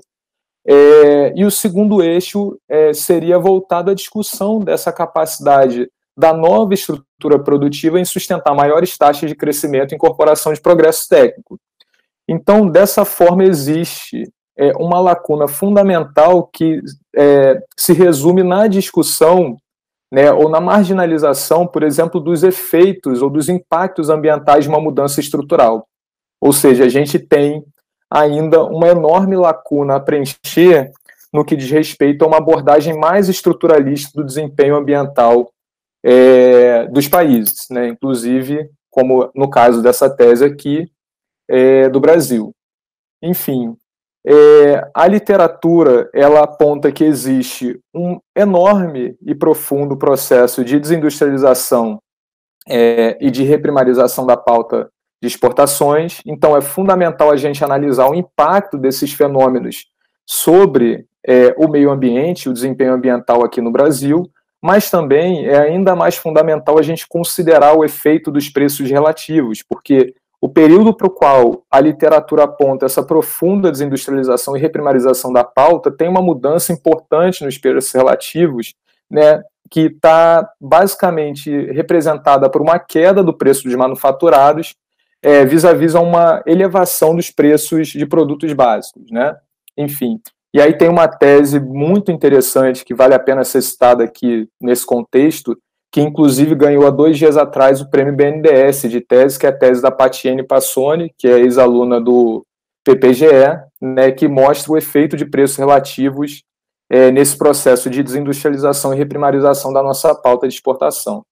é, e o segundo eixo é, seria voltado à discussão dessa capacidade da nova estrutura produtiva em sustentar maiores taxas de crescimento e incorporação de progresso técnico. Então, dessa forma, existe é, uma lacuna fundamental que é, se resume na discussão, né, ou na marginalização, por exemplo, dos efeitos ou dos impactos ambientais de uma mudança estrutural. Ou seja, a gente tem ainda uma enorme lacuna a preencher no que diz respeito a uma abordagem mais estruturalista do desempenho ambiental é, dos países, né? Inclusive, como no caso dessa tese aqui, é, do Brasil. Enfim, é, a literatura, ela aponta que existe um enorme e profundo processo de desindustrialização é, e de reprimarização da pauta de exportações, então é fundamental a gente analisar o impacto desses fenômenos sobre é, o meio ambiente, o desempenho ambiental aqui no Brasil, mas também é ainda mais fundamental a gente considerar o efeito dos preços relativos, porque o período para o qual a literatura aponta essa profunda desindustrialização e reprimarização da pauta tem uma mudança importante nos preços relativos, né, que está basicamente representada por uma queda do preço dos manufaturados é, vis-à-vis a uma elevação dos preços de produtos básicos, né? Enfim, e aí tem uma tese muito interessante que vale a pena ser citada aqui nesse contexto, que inclusive ganhou há dois dias atrás o prêmio B N D E S de tese, que é a tese da Patiene Passoni, que é ex-aluna do P P G E, né, que mostra o efeito de preços relativos é, nesse processo de desindustrialização e reprimarização da nossa pauta de exportação.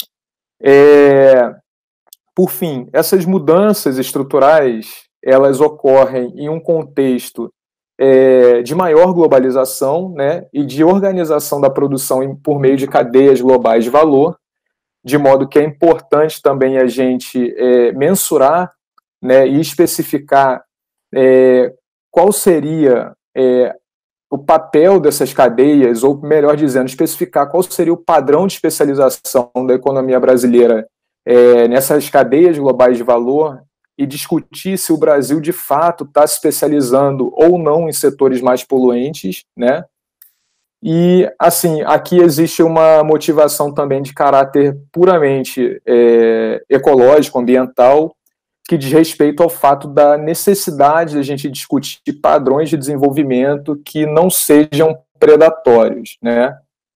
É, por fim, essas mudanças estruturais, elas ocorrem em um contexto É, de maior globalização, né, e de organização da produção em, por meio de cadeias globais de valor, de modo que é importante também a gente é, mensurar, né, e especificar é, qual seria é, o papel dessas cadeias, ou melhor dizendo, especificar qual seria o padrão de especialização da economia brasileira é, nessas cadeias globais de valor, e discutir se o Brasil, de fato, está se especializando ou não em setores mais poluentes, né? E, assim, aqui existe uma motivação também de caráter puramente é, ecológico, ambiental, que diz respeito ao fato da necessidade de a gente discutir padrões de desenvolvimento que não sejam predatórios, né?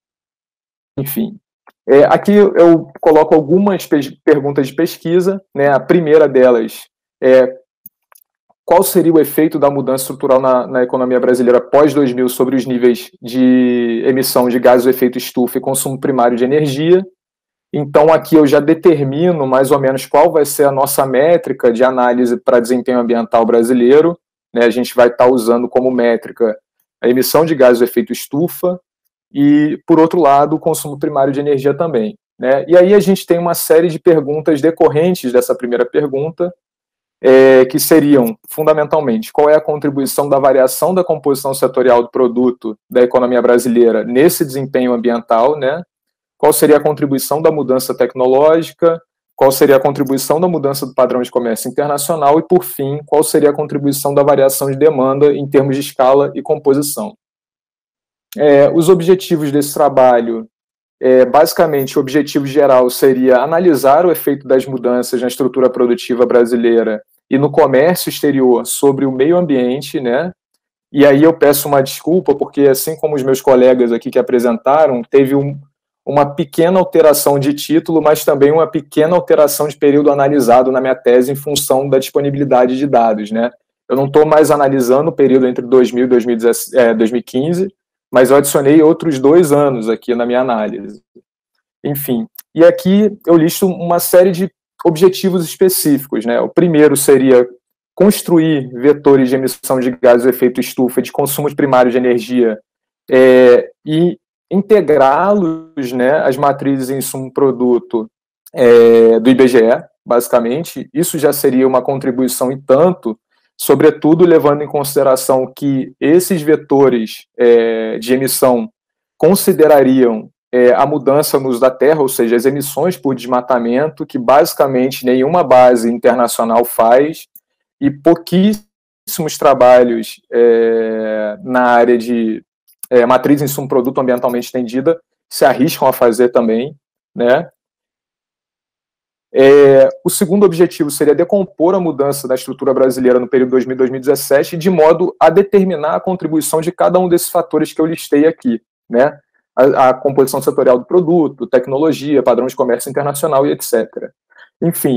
Enfim. É, aqui eu coloco algumas perguntas de pesquisa, né? A primeira delas é qual seria o efeito da mudança estrutural na, na economia brasileira pós dois mil sobre os níveis de emissão de gases de efeito estufa e consumo primário de energia. Então aqui eu já determino mais ou menos qual vai ser a nossa métrica de análise para desempenho ambiental brasileiro, né? A gente vai estar usando como métrica a emissão de gases de efeito estufa, e, por outro lado, o consumo primário de energia também, né? E aí a gente tem uma série de perguntas decorrentes dessa primeira pergunta, é, que seriam, fundamentalmente, qual é a contribuição da variação da composição setorial do produto da economia brasileira nesse desempenho ambiental, né? Qual seria a contribuição da mudança tecnológica, qual seria a contribuição da mudança do padrão de comércio internacional e, por fim, qual seria a contribuição da variação de demanda em termos de escala e composição. É, os objetivos desse trabalho, é, basicamente, o objetivo geral seria analisar o efeito das mudanças na estrutura produtiva brasileira e no comércio exterior sobre o meio ambiente, né? E aí eu peço uma desculpa, porque assim como os meus colegas aqui que apresentaram, teve um, uma pequena alteração de título, mas também uma pequena alteração de período analisado na minha tese em função da disponibilidade de dados, né? Eu não estou mais analisando o período entre dois mil e dois mil e quinze, mas eu adicionei outros dois anos aqui na minha análise. Enfim, e aqui eu listo uma série de objetivos específicos, né? O primeiro seria construir vetores de emissão de gases de efeito estufa de consumo primário de energia é, e integrá-los, né, às matrizes em insumo-produto é, do I B G E, basicamente. Isso já seria uma contribuição em tanto, sobretudo levando em consideração que esses vetores é, de emissão considerariam é, a mudança no uso da terra, ou seja, as emissões por desmatamento, que basicamente nenhuma base internacional faz, e pouquíssimos trabalhos é, na área de é, matriz insumo-produto ambientalmente estendida se arriscam a fazer também, né? É, o segundo objetivo seria decompor a mudança da estrutura brasileira no período dois mil a dois mil e dezessete, de modo a determinar a contribuição de cada um desses fatores que eu listei aqui, né? A, a composição setorial do produto, tecnologia, padrão de comércio internacional e etcétera. Enfim,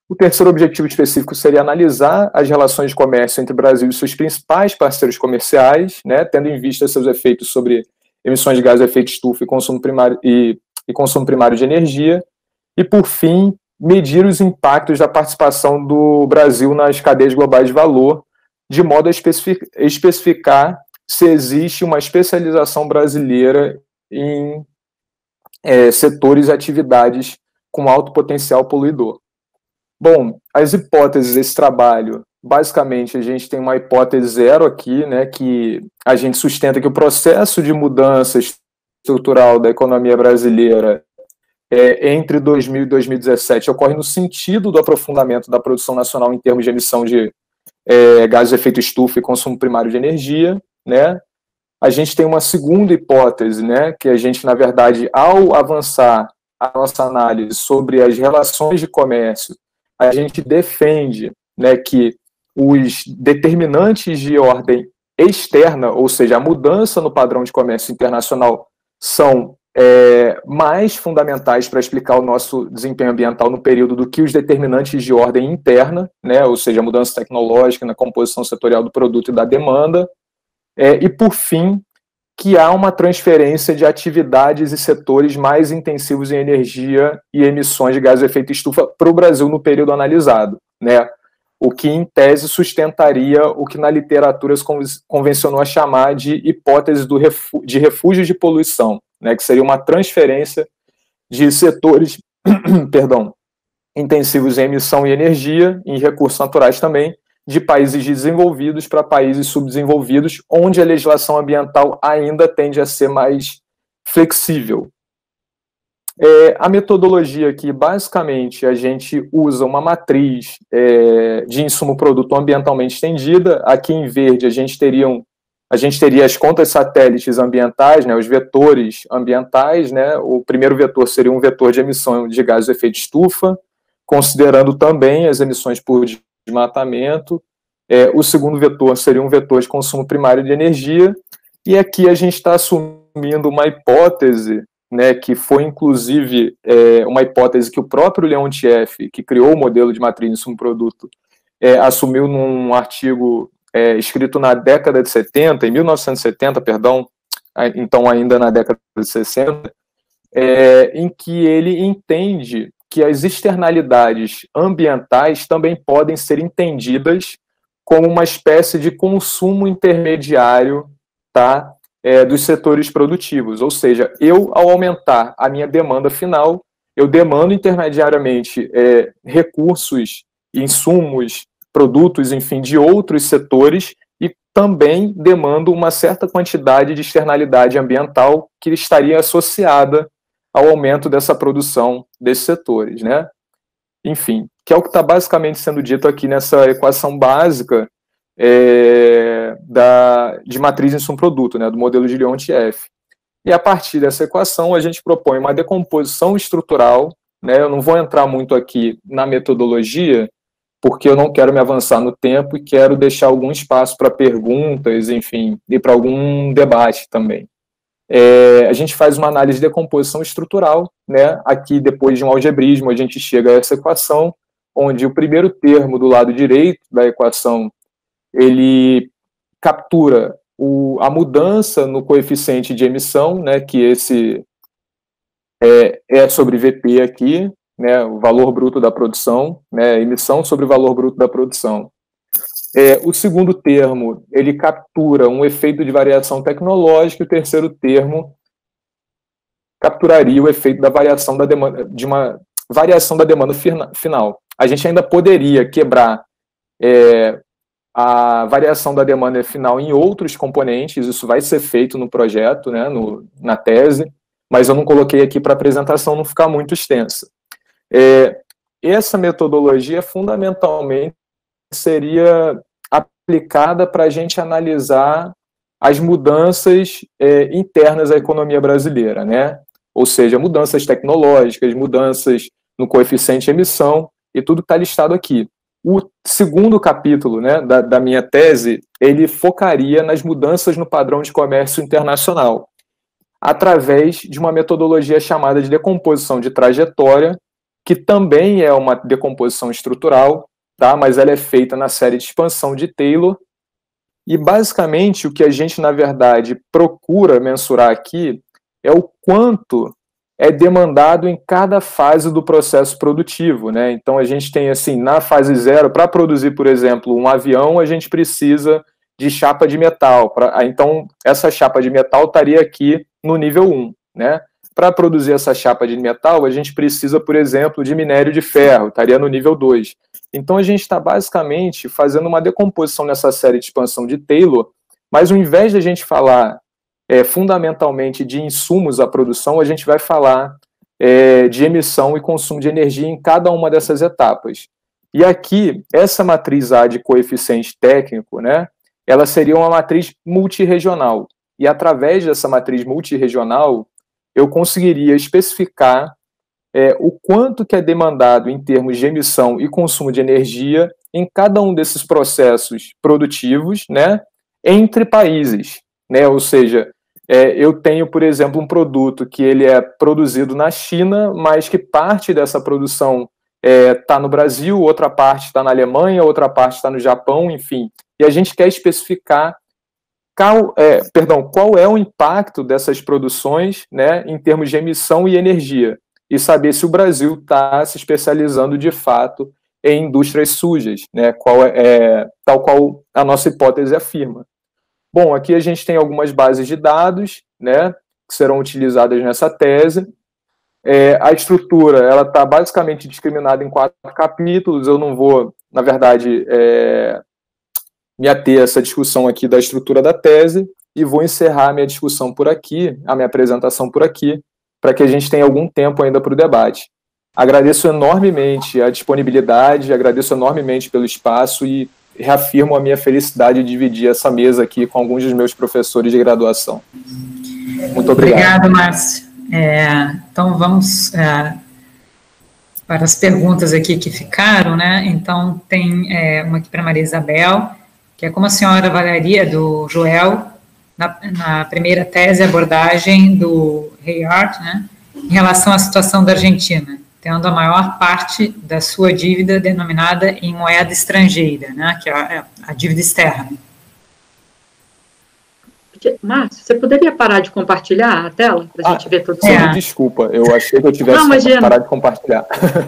O terceiro objetivo específico seria analisar as relações de comércio entre o Brasil e seus principais parceiros comerciais, né, tendo em vista seus efeitos sobre emissões de gases de efeito estufa e consumo primário, e, e consumo primário de energia. E, por fim, medir os impactos da participação do Brasil nas cadeias globais de valor, de modo a especific- especificar se existe uma especialização brasileira em é, setores e atividades com alto potencial poluidor. Bom, as hipóteses desse trabalho, basicamente, a gente tem uma hipótese zero aqui, né, que a gente sustenta que o processo de mudança estrutural da economia brasileira é, entre dois mil e dois mil e dezessete ocorre no sentido do aprofundamento da produção nacional em termos de emissão de é, gases de efeito estufa e consumo primário de energia, né. A gente tem uma segunda hipótese, né, que a gente, na verdade, ao avançar a nossa análise sobre as relações de comércio, a gente defende, né, que os determinantes de ordem externa, ou seja, a mudança no padrão de comércio internacional, são é, mais fundamentais para explicar o nosso desempenho ambiental no período do que os determinantes de ordem interna, né, ou seja, a mudança tecnológica na composição setorial do produto e da demanda. É, e, por fim, que há uma transferência de atividades e setores mais intensivos em energia e emissões de gases de efeito estufa para o Brasil no período analisado, né? O que, em tese, sustentaria o que na literatura se convencionou a chamar de hipótese do refúgio, de refúgio de poluição, né? Que seria uma transferência de setores perdão, intensivos em emissão e energia, em recursos naturais também, de países desenvolvidos para países subdesenvolvidos, onde a legislação ambiental ainda tende a ser mais flexível. É, a metodologia aqui, basicamente, a gente usa uma matriz é, de insumo-produto ambientalmente estendida. Aqui em verde a gente, teriam, a gente teria as contas satélites ambientais, né, os vetores ambientais, né. O primeiro vetor seria um vetor de emissão de gases de efeito estufa, considerando também as emissões por desmatamento. É, o segundo vetor seria um vetor de consumo primário de energia, e aqui a gente está assumindo uma hipótese, né, que foi inclusive é, uma hipótese que o próprio Leontief, que criou o modelo de matriz de insumo-produto, é, assumiu num artigo é, escrito na década de setenta, em mil novecentos e setenta, perdão, então ainda na década de sessenta, é, em que ele entende que as externalidades ambientais também podem ser entendidas como uma espécie de consumo intermediário, tá, é, dos setores produtivos. Ou seja, eu, ao aumentar a minha demanda final, eu demando intermediariamente é, recursos, insumos, produtos, enfim, de outros setores, e também demando uma certa quantidade de externalidade ambiental que estaria associada ao aumento dessa produção desses setores, né? Enfim, que é o que está basicamente sendo dito aqui nessa equação básica é, da, de matriz insumo-produto, né, do modelo de Leontief. E a partir dessa equação a gente propõe uma decomposição estrutural, né? Eu não vou entrar muito aqui na metodologia, porque eu não quero me avançar no tempo e quero deixar algum espaço para perguntas, enfim, e para algum debate também. É, a gente faz uma análise de decomposição estrutural, né? Aqui, depois de um algebrismo, a gente chega a essa equação, onde o primeiro termo do lado direito da equação, ele captura o, a mudança no coeficiente de emissão, né? Que esse é, é sobre V P aqui, né? O valor bruto da produção, né? Emissão sobre o valor bruto da produção. É, o segundo termo, ele captura um efeito de variação tecnológica, e o terceiro termo capturaria o efeito da variação da demanda, de uma variação da demanda final. A gente ainda poderia quebrar é, a variação da demanda final em outros componentes, isso vai ser feito no projeto, né, no, na tese, mas eu não coloquei aqui para a apresentação não ficar muito extensa. É, essa metodologia, fundamentalmente, seria aplicada para a gente analisar as mudanças é, internas à economia brasileira, né? Ou seja, mudanças tecnológicas, mudanças no coeficiente de emissão, e tudo está listado aqui. O segundo capítulo, né, da, da minha tese, ele focaria nas mudanças no padrão de comércio internacional, através de uma metodologia chamada de decomposição de trajetória, que também é uma decomposição estrutural, tá? Mas ela é feita na série de expansão de Taylor, e basicamente o que a gente, na verdade, procura mensurar aqui é o quanto é demandado em cada fase do processo produtivo, né? Então a gente tem, assim, na fase zero, para produzir, por exemplo, um avião, a gente precisa de chapa de metal. Pra, então, essa chapa de metal estaria aqui no nível um, né? Para produzir essa chapa de metal, a gente precisa, por exemplo, de minério de ferro, estaria no nível dois. Então, a gente está basicamente fazendo uma decomposição nessa série de expansão de Taylor, mas ao invés de a gente falar é, fundamentalmente de insumos à produção, a gente vai falar é, de emissão e consumo de energia em cada uma dessas etapas. E aqui, essa matriz A de coeficiente técnico, né, ela seria uma matriz multirregional. E através dessa matriz multirregional, eu conseguiria especificar é, o quanto que é demandado em termos de emissão e consumo de energia em cada um desses processos produtivos, né, entre países, né, ou seja, é, eu tenho, por exemplo, um produto que ele é produzido na China, mas que parte dessa produção está é, no Brasil, outra parte está na Alemanha, outra parte está no Japão, enfim, e a gente quer especificar Qual é, perdão, qual é o impacto dessas produções, né, em termos de emissão e energia, e saber se o Brasil está se especializando de fato em indústrias sujas, né, qual é, é, tal qual a nossa hipótese afirma. Bom, aqui a gente tem algumas bases de dados, né, que serão utilizadas nessa tese. É, a estrutura, ela está basicamente discriminada em quatro capítulos, eu não vou, na verdade, é, me ater a essa discussão aqui da estrutura da tese, e vou encerrar a minha discussão por aqui, a minha apresentação por aqui, para que a gente tenha algum tempo ainda para o debate. Agradeço enormemente a disponibilidade, agradeço enormemente pelo espaço e reafirmo a minha felicidade de dividir essa mesa aqui com alguns dos meus professores de graduação. Muito obrigado. Obrigado, Márcio. É, então, vamos é, para as perguntas aqui que ficaram, né? Então, tem é, uma aqui para Maria Isabel, que é como a senhora avaliaria do Joel, na, na primeira tese, abordagem do Hayart, né, em relação à situação da Argentina, tendo a maior parte da sua dívida denominada em moeda estrangeira, né, que é a, a dívida externa. Márcio, você poderia parar de compartilhar a tela, para a gente ah, ver tudo isso? É. Desculpa, eu achei que eu tivesse Não, parar de compartilhar.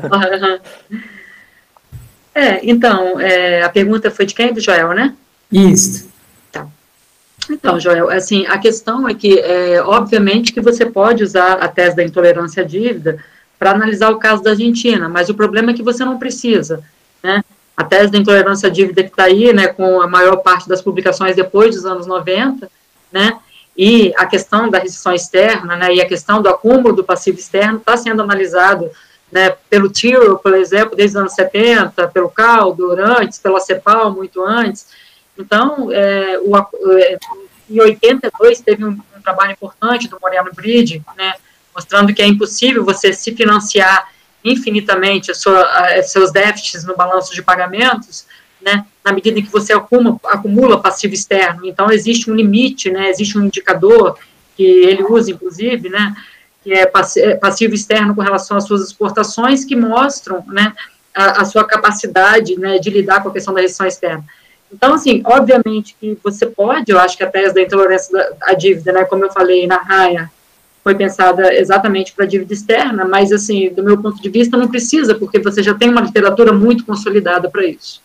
É, então, é, a pergunta foi de quem? Do Joel, né? Isso. Tá. Então, Joel, assim, a questão é que, é, obviamente, que você pode usar a tese da intolerância à dívida para analisar o caso da Argentina, mas o problema é que você não precisa, né? A tese da intolerância à dívida que está aí, né, com a maior parte das publicações depois dos anos noventa, né, e a questão da recessão externa, né, e a questão do acúmulo do passivo externo está sendo analisado, né, pelo Tyrrell, por exemplo, desde os anos setenta, pelo Caldor, antes, pela CEPAL, muito antes. Então, é, o, é, em oitenta e dois, teve um, um trabalho importante do Moreno Bride, né, mostrando que é impossível você se financiar infinitamente a sua, a, seus déficits no balanço de pagamentos, né, na medida em que você acumula, acumula passivo externo. Então, existe um limite, né, existe um indicador que ele usa, inclusive, né, que é passivo externo com relação às suas exportações, que mostram, né, a, a sua capacidade, né, de lidar com a questão da recessão externa. Então, assim, obviamente que você pode, eu acho que a tese da intolerância à dívida, né, como eu falei na raia, foi pensada exatamente para a dívida externa, mas, assim, do meu ponto de vista, não precisa, porque você já tem uma literatura muito consolidada para isso.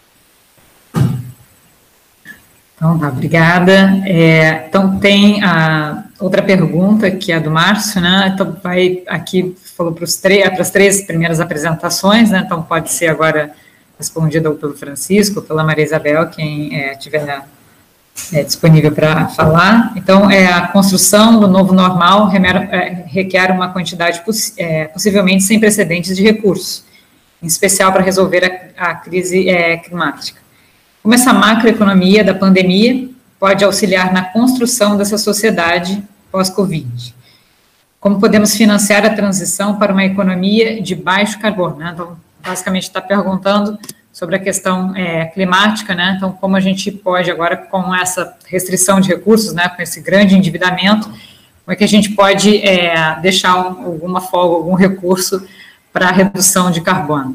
Então, tá, obrigada. É, então, tem a outra pergunta, que é a do Márcio, né? Então, vai aqui, falou para as três primeiras apresentações, né? Então, pode ser agora respondida ou pelo Francisco, ou pela Maria Isabel, quem é, tiver é, disponível para falar. Então, é, a construção do novo normal remer, é, requer uma quantidade poss, é, possivelmente sem precedentes de recursos, em especial para resolver a, a crise é, climática. Como essa macroeconomia da pandemia pode auxiliar na construção dessa sociedade pós-Covid? Como podemos financiar a transição para uma economia de baixo carbono? Né? Então, basicamente está perguntando sobre a questão é, climática, né? Então, como a gente pode agora, com essa restrição de recursos, né, com esse grande endividamento, como é que a gente pode é, deixar um, alguma folga, algum recurso para a redução de carbono.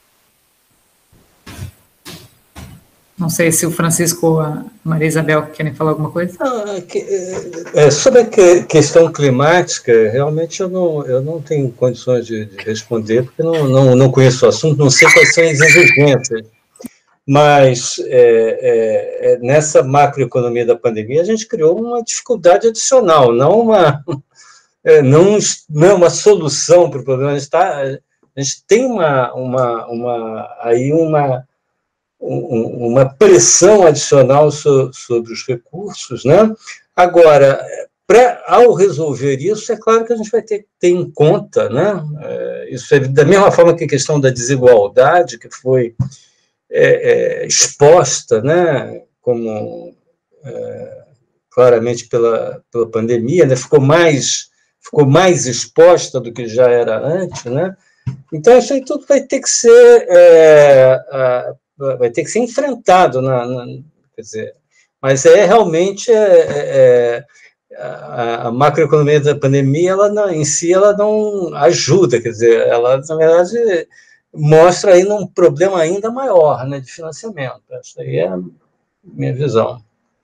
Não sei se o Francisco ou a Maria Isabel querem falar alguma coisa. Ah, que, é, sobre a que, questão climática, realmente eu não, eu não tenho condições de, de responder, porque não, não, não conheço o assunto, não sei quais são as exigências. Mas é, é, nessa macroeconomia da pandemia, a gente criou uma dificuldade adicional, não uma, é, não, não uma solução para o problema. A gente, tá, a gente tem uma, uma, uma, aí uma, uma pressão adicional so, sobre os recursos, né? Agora, pra, ao resolver isso, é claro que a gente vai ter que ter em conta, né? É, isso é, da mesma forma que a questão da desigualdade, que foi É, é, exposta, né, como é, claramente pela, pela pandemia, né, ficou mais ficou mais exposta do que já era antes, né? Então isso aí tudo vai ter que ser é, a, vai ter que ser enfrentado, na, na, quer dizer, mas é realmente é, é, a, a macroeconomia da pandemia, ela não, em si ela não ajuda, quer dizer, ela na verdade mostra aí um problema ainda maior, né, de financiamento. Essa aí é a minha visão.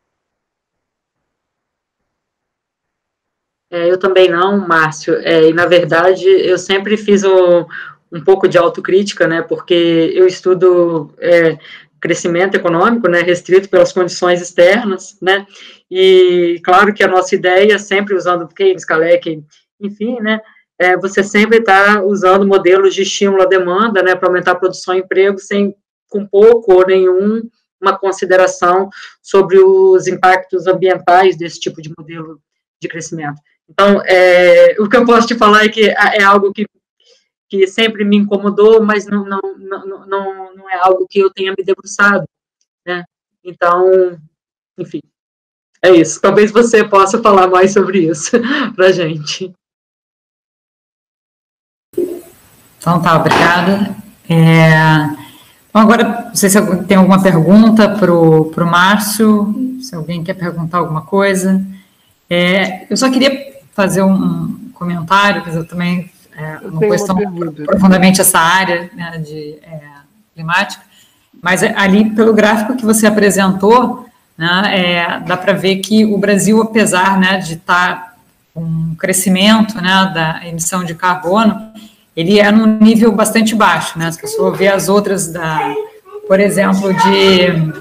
É, eu também não, Márcio, é, e na verdade eu sempre fiz um, um pouco de autocrítica, né, porque eu estudo é, crescimento econômico, né, restrito pelas condições externas, né, e claro que a nossa ideia, sempre usando Keynes, Kalecki, enfim, né, é, você sempre está usando modelos de estímulo à demanda, né, para aumentar a produção e emprego, sem, com pouco ou nenhum, uma consideração sobre os impactos ambientais desse tipo de modelo de crescimento. Então, é, o que eu posso te falar é que é algo que, que sempre me incomodou, mas não, não, não, não, não é algo que eu tenha me debruçado, né? Então, enfim, é isso. Talvez você possa falar mais sobre isso para a gente. Então, tá, obrigada. É, bom, agora, não sei se tem alguma pergunta para o Márcio, se alguém quer perguntar alguma coisa. É, eu só queria fazer um comentário, porque eu também é, eu não conheço profundamente essa área, né, de é, climática, mas ali, pelo gráfico que você apresentou, né, é, dá para ver que o Brasil, apesar, né, de estar com um crescimento, né, da emissão de carbono, ele é num nível bastante baixo, né? Se a pessoa vê as outras, da, por exemplo, de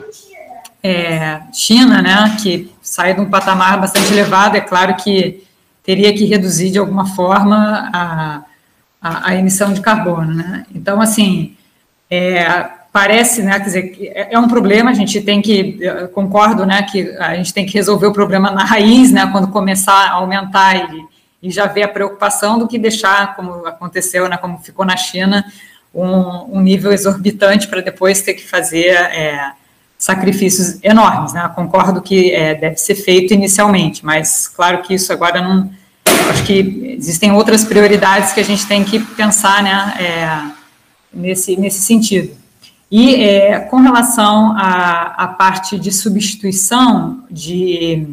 é, China, né, que sai de um patamar bastante elevado, é claro que teria que reduzir de alguma forma a, a, a emissão de carbono, né? Então, assim, é, parece, né, quer dizer, é, é um problema, a gente tem que, eu concordo, né, que a gente tem que resolver o problema na raiz, né, quando começar a aumentar e, e já ver a preocupação do que deixar, como aconteceu, né, como ficou na China, um, um nível exorbitante para depois ter que fazer é, sacrifícios enormes, né? Concordo que é, deve ser feito inicialmente, mas claro que isso agora não... Acho que existem outras prioridades que a gente tem que pensar, né, é, nesse, nesse sentido. E é, com relação à, à parte de substituição de,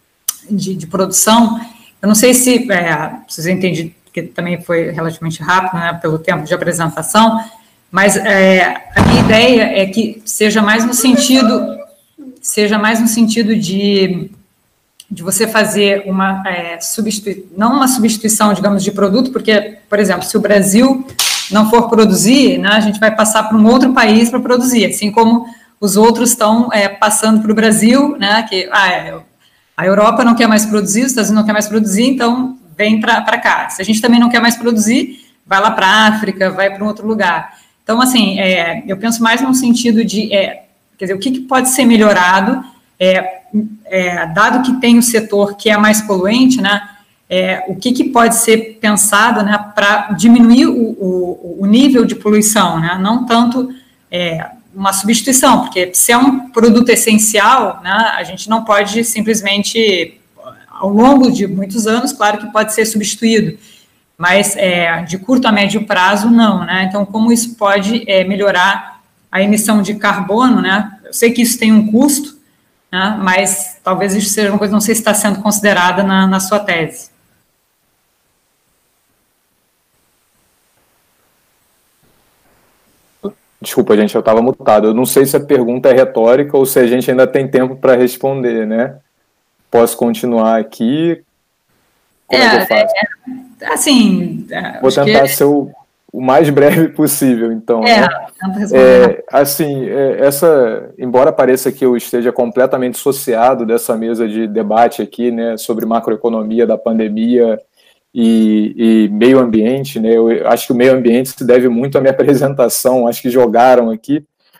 de, de produção, eu não sei se é, vocês entenderam, porque também foi relativamente rápido, né, pelo tempo de apresentação, mas é, a minha ideia é que seja mais no sentido, seja mais no sentido de, de você fazer uma, é, substitui, não uma substituição, digamos, de produto, porque, por exemplo, se o Brasil não for produzir, né, a gente vai passar para um outro país para produzir, assim como os outros estão é, passando para o Brasil, né, que ah, a Europa não quer mais produzir, os Estados Unidos não quer mais produzir, então vem para cá. Se a gente também não quer mais produzir, vai lá para a África, vai para um outro lugar. Então, assim, é, eu penso mais no sentido de, é, quer dizer, o que, que pode ser melhorado, é, é, dado que tem o setor que é mais poluente, né, é, o que, que pode ser pensado, né, para diminuir o, o, o nível de poluição, né, não tanto é, uma substituição, porque se é um produto essencial, né, a gente não pode simplesmente, ao longo de muitos anos, claro que pode ser substituído, mas é, de curto a médio prazo, não, né? Então, como isso pode é, melhorar a emissão de carbono, né? Eu sei que isso tem um custo, né? Mas talvez isso seja uma coisa, não sei se está sendo considerada na, na sua tese. Desculpa, gente, eu estava mutado. Eu não sei se a pergunta é retórica ou se a gente ainda tem tempo para responder, né? Posso continuar aqui? Como é, é que eu faço? É, assim... Vou tentar que... ser o, o mais breve possível, então. É, né? é assim, é, essa, embora pareça que eu esteja completamente dissociado dessa mesa de debate aqui, né, sobre macroeconomia da pandemia e, e meio ambiente, né, eu acho que o meio ambiente se deve muito à minha apresentação, acho que jogaram aqui,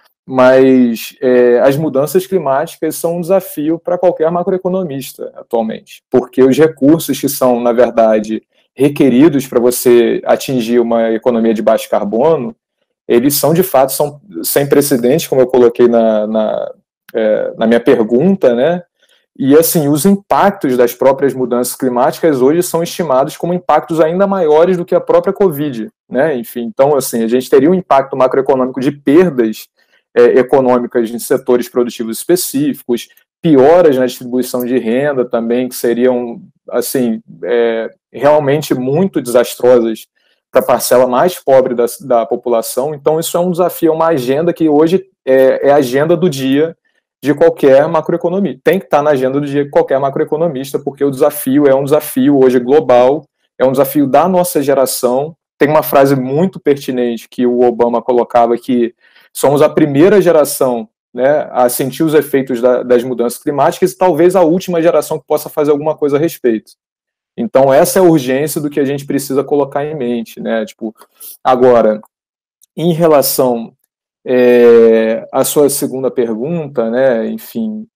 mas é, as mudanças climáticas são um desafio para qualquer macroeconomista atualmente, porque os recursos que são, na verdade, requeridos para você atingir uma economia de baixo carbono, eles são, de fato, são sem precedentes, como eu coloquei na, na, é, na minha pergunta, né? E, assim, os impactos das próprias mudanças climáticas hoje são estimados como impactos ainda maiores do que a própria Covid, né? Enfim, então, assim, a gente teria um impacto macroeconômico de perdas é, econômicas em setores produtivos específicos, pioras na distribuição de renda também, que seriam, assim, é, realmente muito desastrosas para a parcela mais pobre da, da população. Então, isso é um desafio, é uma agenda que hoje é, é a agenda do dia de qualquer macroeconomia. Tem que estar na agenda do dia de qualquer macroeconomista, porque o desafio é um desafio hoje global, é um desafio da nossa geração. Tem uma frase muito pertinente que o Obama colocava, que somos a primeira geração, né, a sentir os efeitos da, das mudanças climáticas e talvez a última geração que possa fazer alguma coisa a respeito. Então, essa é a urgência do que a gente precisa colocar em mente, né? Tipo, agora, em relação é, à sua segunda pergunta, né? Enfim,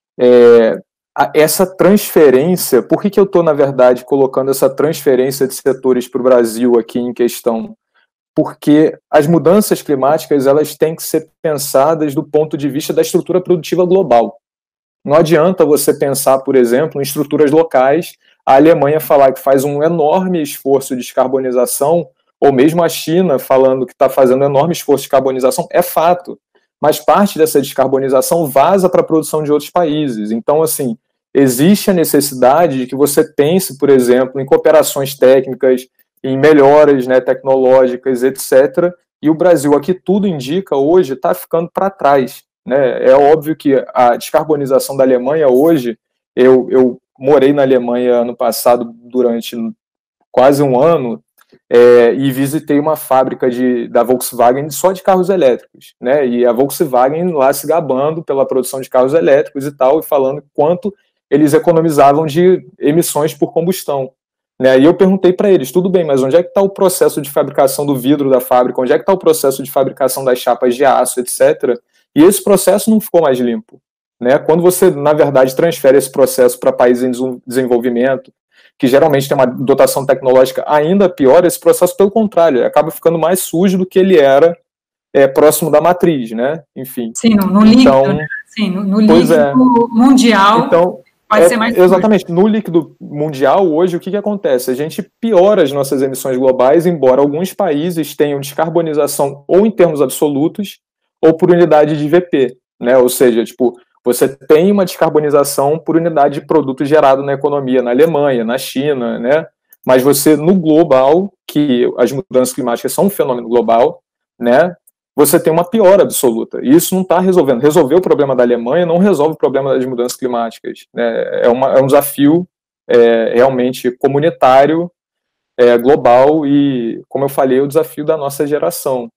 é, a, essa transferência, por que, que eu estou, na verdade, colocando essa transferência de setores para o Brasil aqui em questão? Porque as mudanças climáticas, elas têm que ser pensadas do ponto de vista da estrutura produtiva global. Não adianta você pensar, por exemplo, em estruturas locais, a Alemanha falar que faz um enorme esforço de descarbonização, ou mesmo a China falando que está fazendo um enorme esforço de descarbonização, é fato. Mas parte dessa descarbonização vaza para a produção de outros países. Então, assim, existe a necessidade de que você pense, por exemplo, em cooperações técnicas, em melhoras, né, tecnológicas, etcétera. E o Brasil, aqui tudo indica, hoje está ficando para trás. Né? É óbvio que a descarbonização da Alemanha hoje, eu, eu morei na Alemanha ano passado durante quase um ano é, e visitei uma fábrica de, da Volkswagen só de carros elétricos, né? E a Volkswagen lá se gabando pela produção de carros elétricos e tal, e falando quanto eles economizavam de emissões por combustão. Né? E eu perguntei para eles, tudo bem, mas onde é que está o processo de fabricação do vidro da fábrica? Onde é que está o processo de fabricação das chapas de aço, etcétera? E esse processo não ficou mais limpo. Né? Quando você, na verdade, transfere esse processo para países em desenvolvimento, que geralmente tem uma dotação tecnológica ainda pior, esse processo, pelo contrário, acaba ficando mais sujo do que ele era é, próximo da matriz, né? Enfim. Sim, no, no líquido, então, né? Sim, no, no líquido é. mundial então, pode é, ser mais exatamente, sujo. No líquido mundial, hoje, o que, que acontece? A gente piora as nossas emissões globais, embora alguns países tenham descarbonização ou em termos absolutos, ou por unidade de I V P, né? Ou seja, tipo, você tem uma descarbonização por unidade de produto gerado na economia, na Alemanha, na China, né? Mas você, no global, que as mudanças climáticas são um fenômeno global, né? Você tem uma piora absoluta. E isso não está resolvendo. Resolver o problema da Alemanha não resolve o problema das mudanças climáticas. Né? É, uma, é um desafio é, realmente comunitário, é, global e, como eu falei, é o desafio da nossa geração.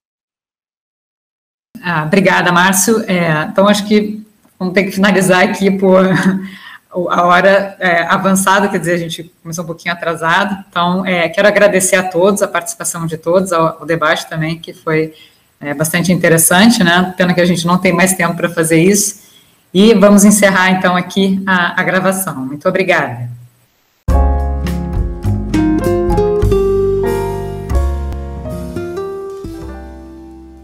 Ah, obrigada, Márcio. É, então, acho que vamos ter que finalizar aqui por a hora é, avançada, quer dizer, a gente começou um pouquinho atrasado. Então, é, quero agradecer a todos, a participação de todos, ao, ao debate também, que foi é, bastante interessante, né? Pena que a gente não tem mais tempo para fazer isso. E vamos encerrar, então, aqui a, a gravação. Muito obrigada.